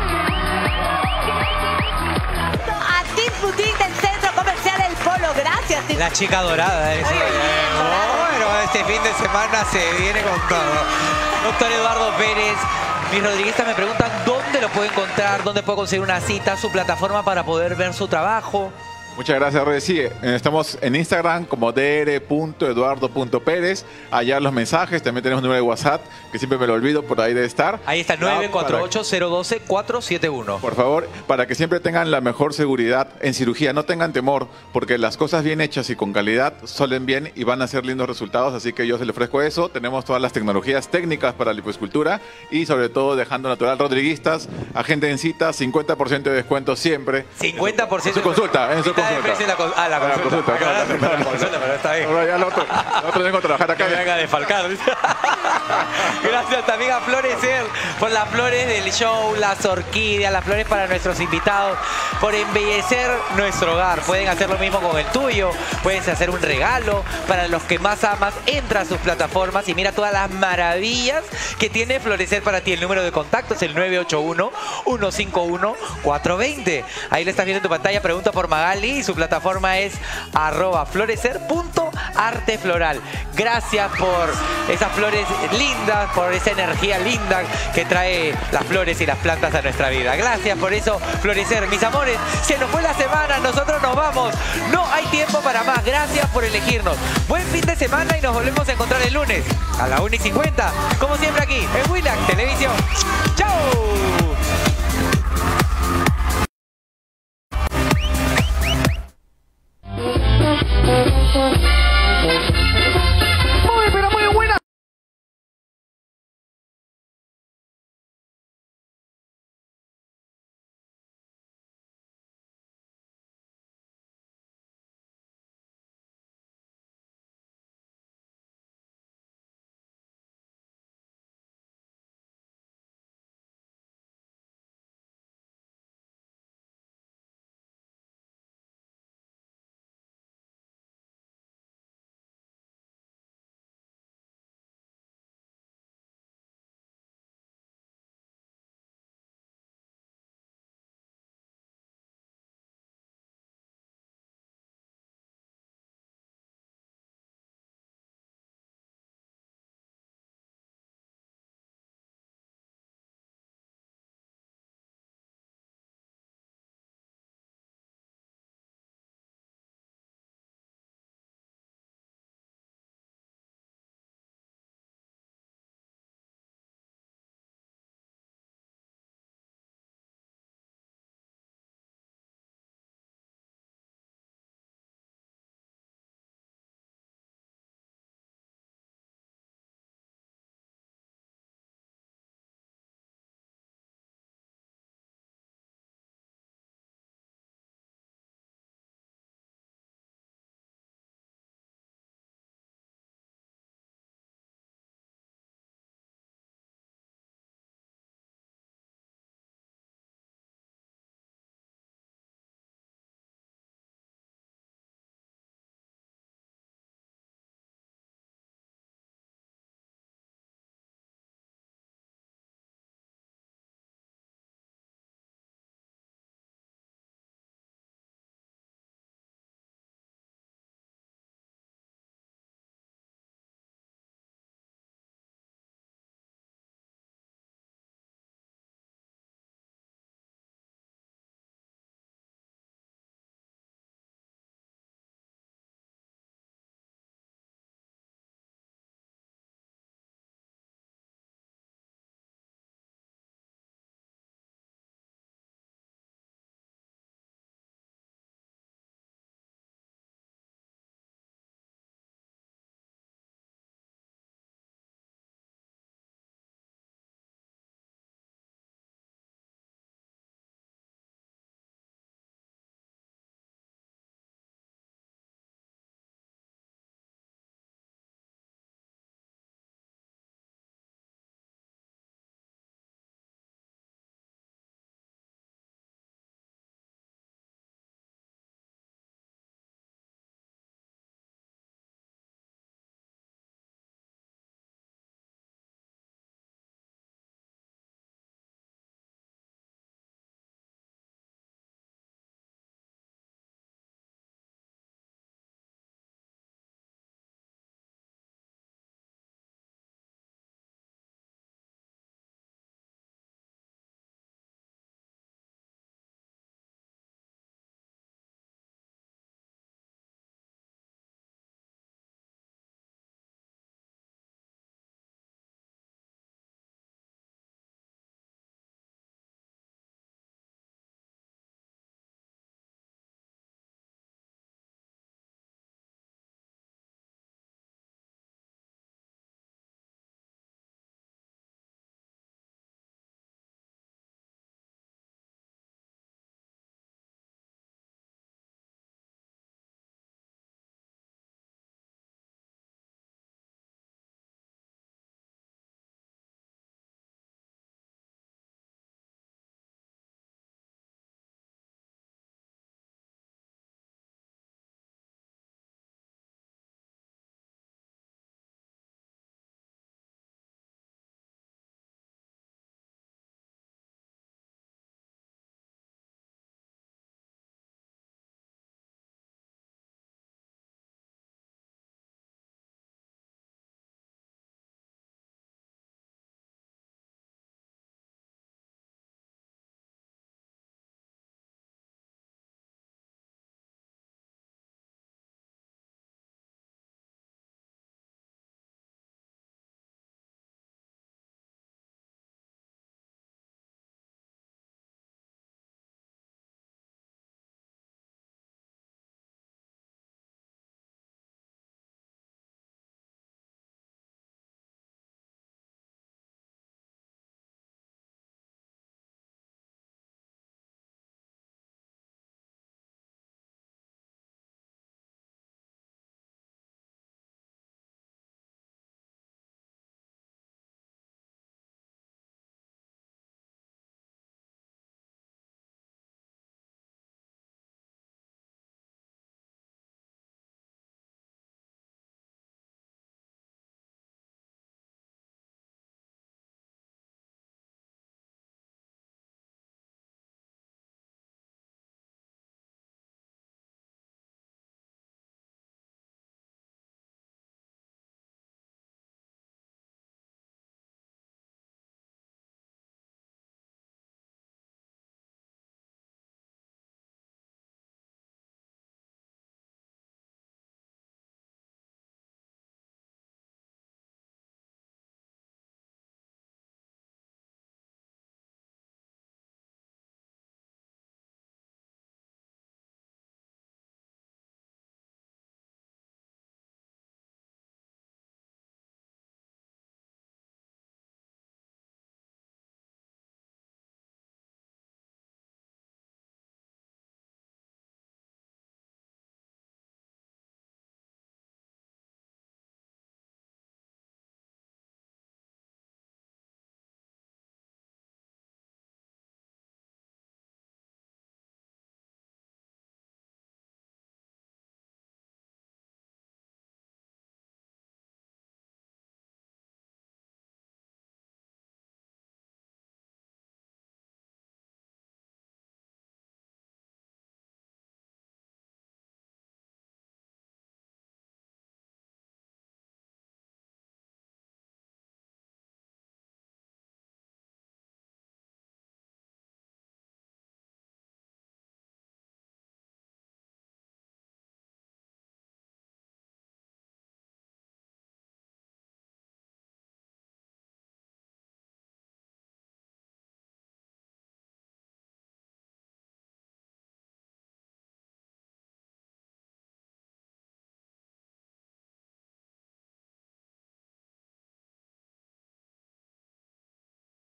Boutique del Centro Comercial El Polo. Gracias, Tim.
La chica dorada. ¿eh? Sí. Bueno, este fin de semana se viene con todo. Doctor Eduardo Pérez, mis rodriguistas me preguntan dónde lo puede encontrar, dónde puede conseguir una cita, su plataforma para poder ver su trabajo.
Muchas gracias, Rey. Sí, estamos en Instagram como d r punto eduardo punto pérez. Allá los mensajes, también tenemos un número de WhatsApp, que siempre me lo olvido, por ahí debe estar.
Ahí está, nueve cuatro ocho, cero uno dos, cuatro siete uno.
Por favor, para que siempre tengan la mejor seguridad en cirugía, no tengan temor, porque las cosas bien hechas y con calidad salen bien y van a ser lindos resultados, así que yo se le ofrezco eso. Tenemos todas las tecnologías técnicas para lipoescultura y sobre todo dejando natural rodriguistas, agenda en cita, cincuenta por ciento de descuento siempre.
cincuenta por ciento
en su consulta, en su consulta.
La con, ah, la consulta. La consulta, claro, la, la, la consulta, pero está bien.
Ahora ya el otro, el otro tengo que trabajar acá.
Que me venga a defalcar. Gracias también a Florecer por las flores del show, las orquídeas, las flores para nuestros invitados, por embellecer nuestro hogar. Pueden hacer lo mismo con el tuyo, puedes hacer un regalo para los que más amas. Entra a sus plataformas y mira todas las maravillas que tiene Florecer para ti. El número de contacto es el nueve ocho uno, uno cinco uno, cuatro dos cero. Ahí le estás viendo en tu pantalla, pregunta por Magali y su plataforma es arroba florecer punto arte floral. Gracias por esas flores lindas, por esa energía linda que trae las flores y las plantas a nuestra vida. Gracias por eso, Florecer. Mis amores, se nos fue la semana, nosotros nos vamos. No hay tiempo para más. Gracias por elegirnos. Buen fin de semana y nos volvemos a encontrar el lunes a la una y cincuenta, como siempre aquí en Willax Televisión. ¡Chao!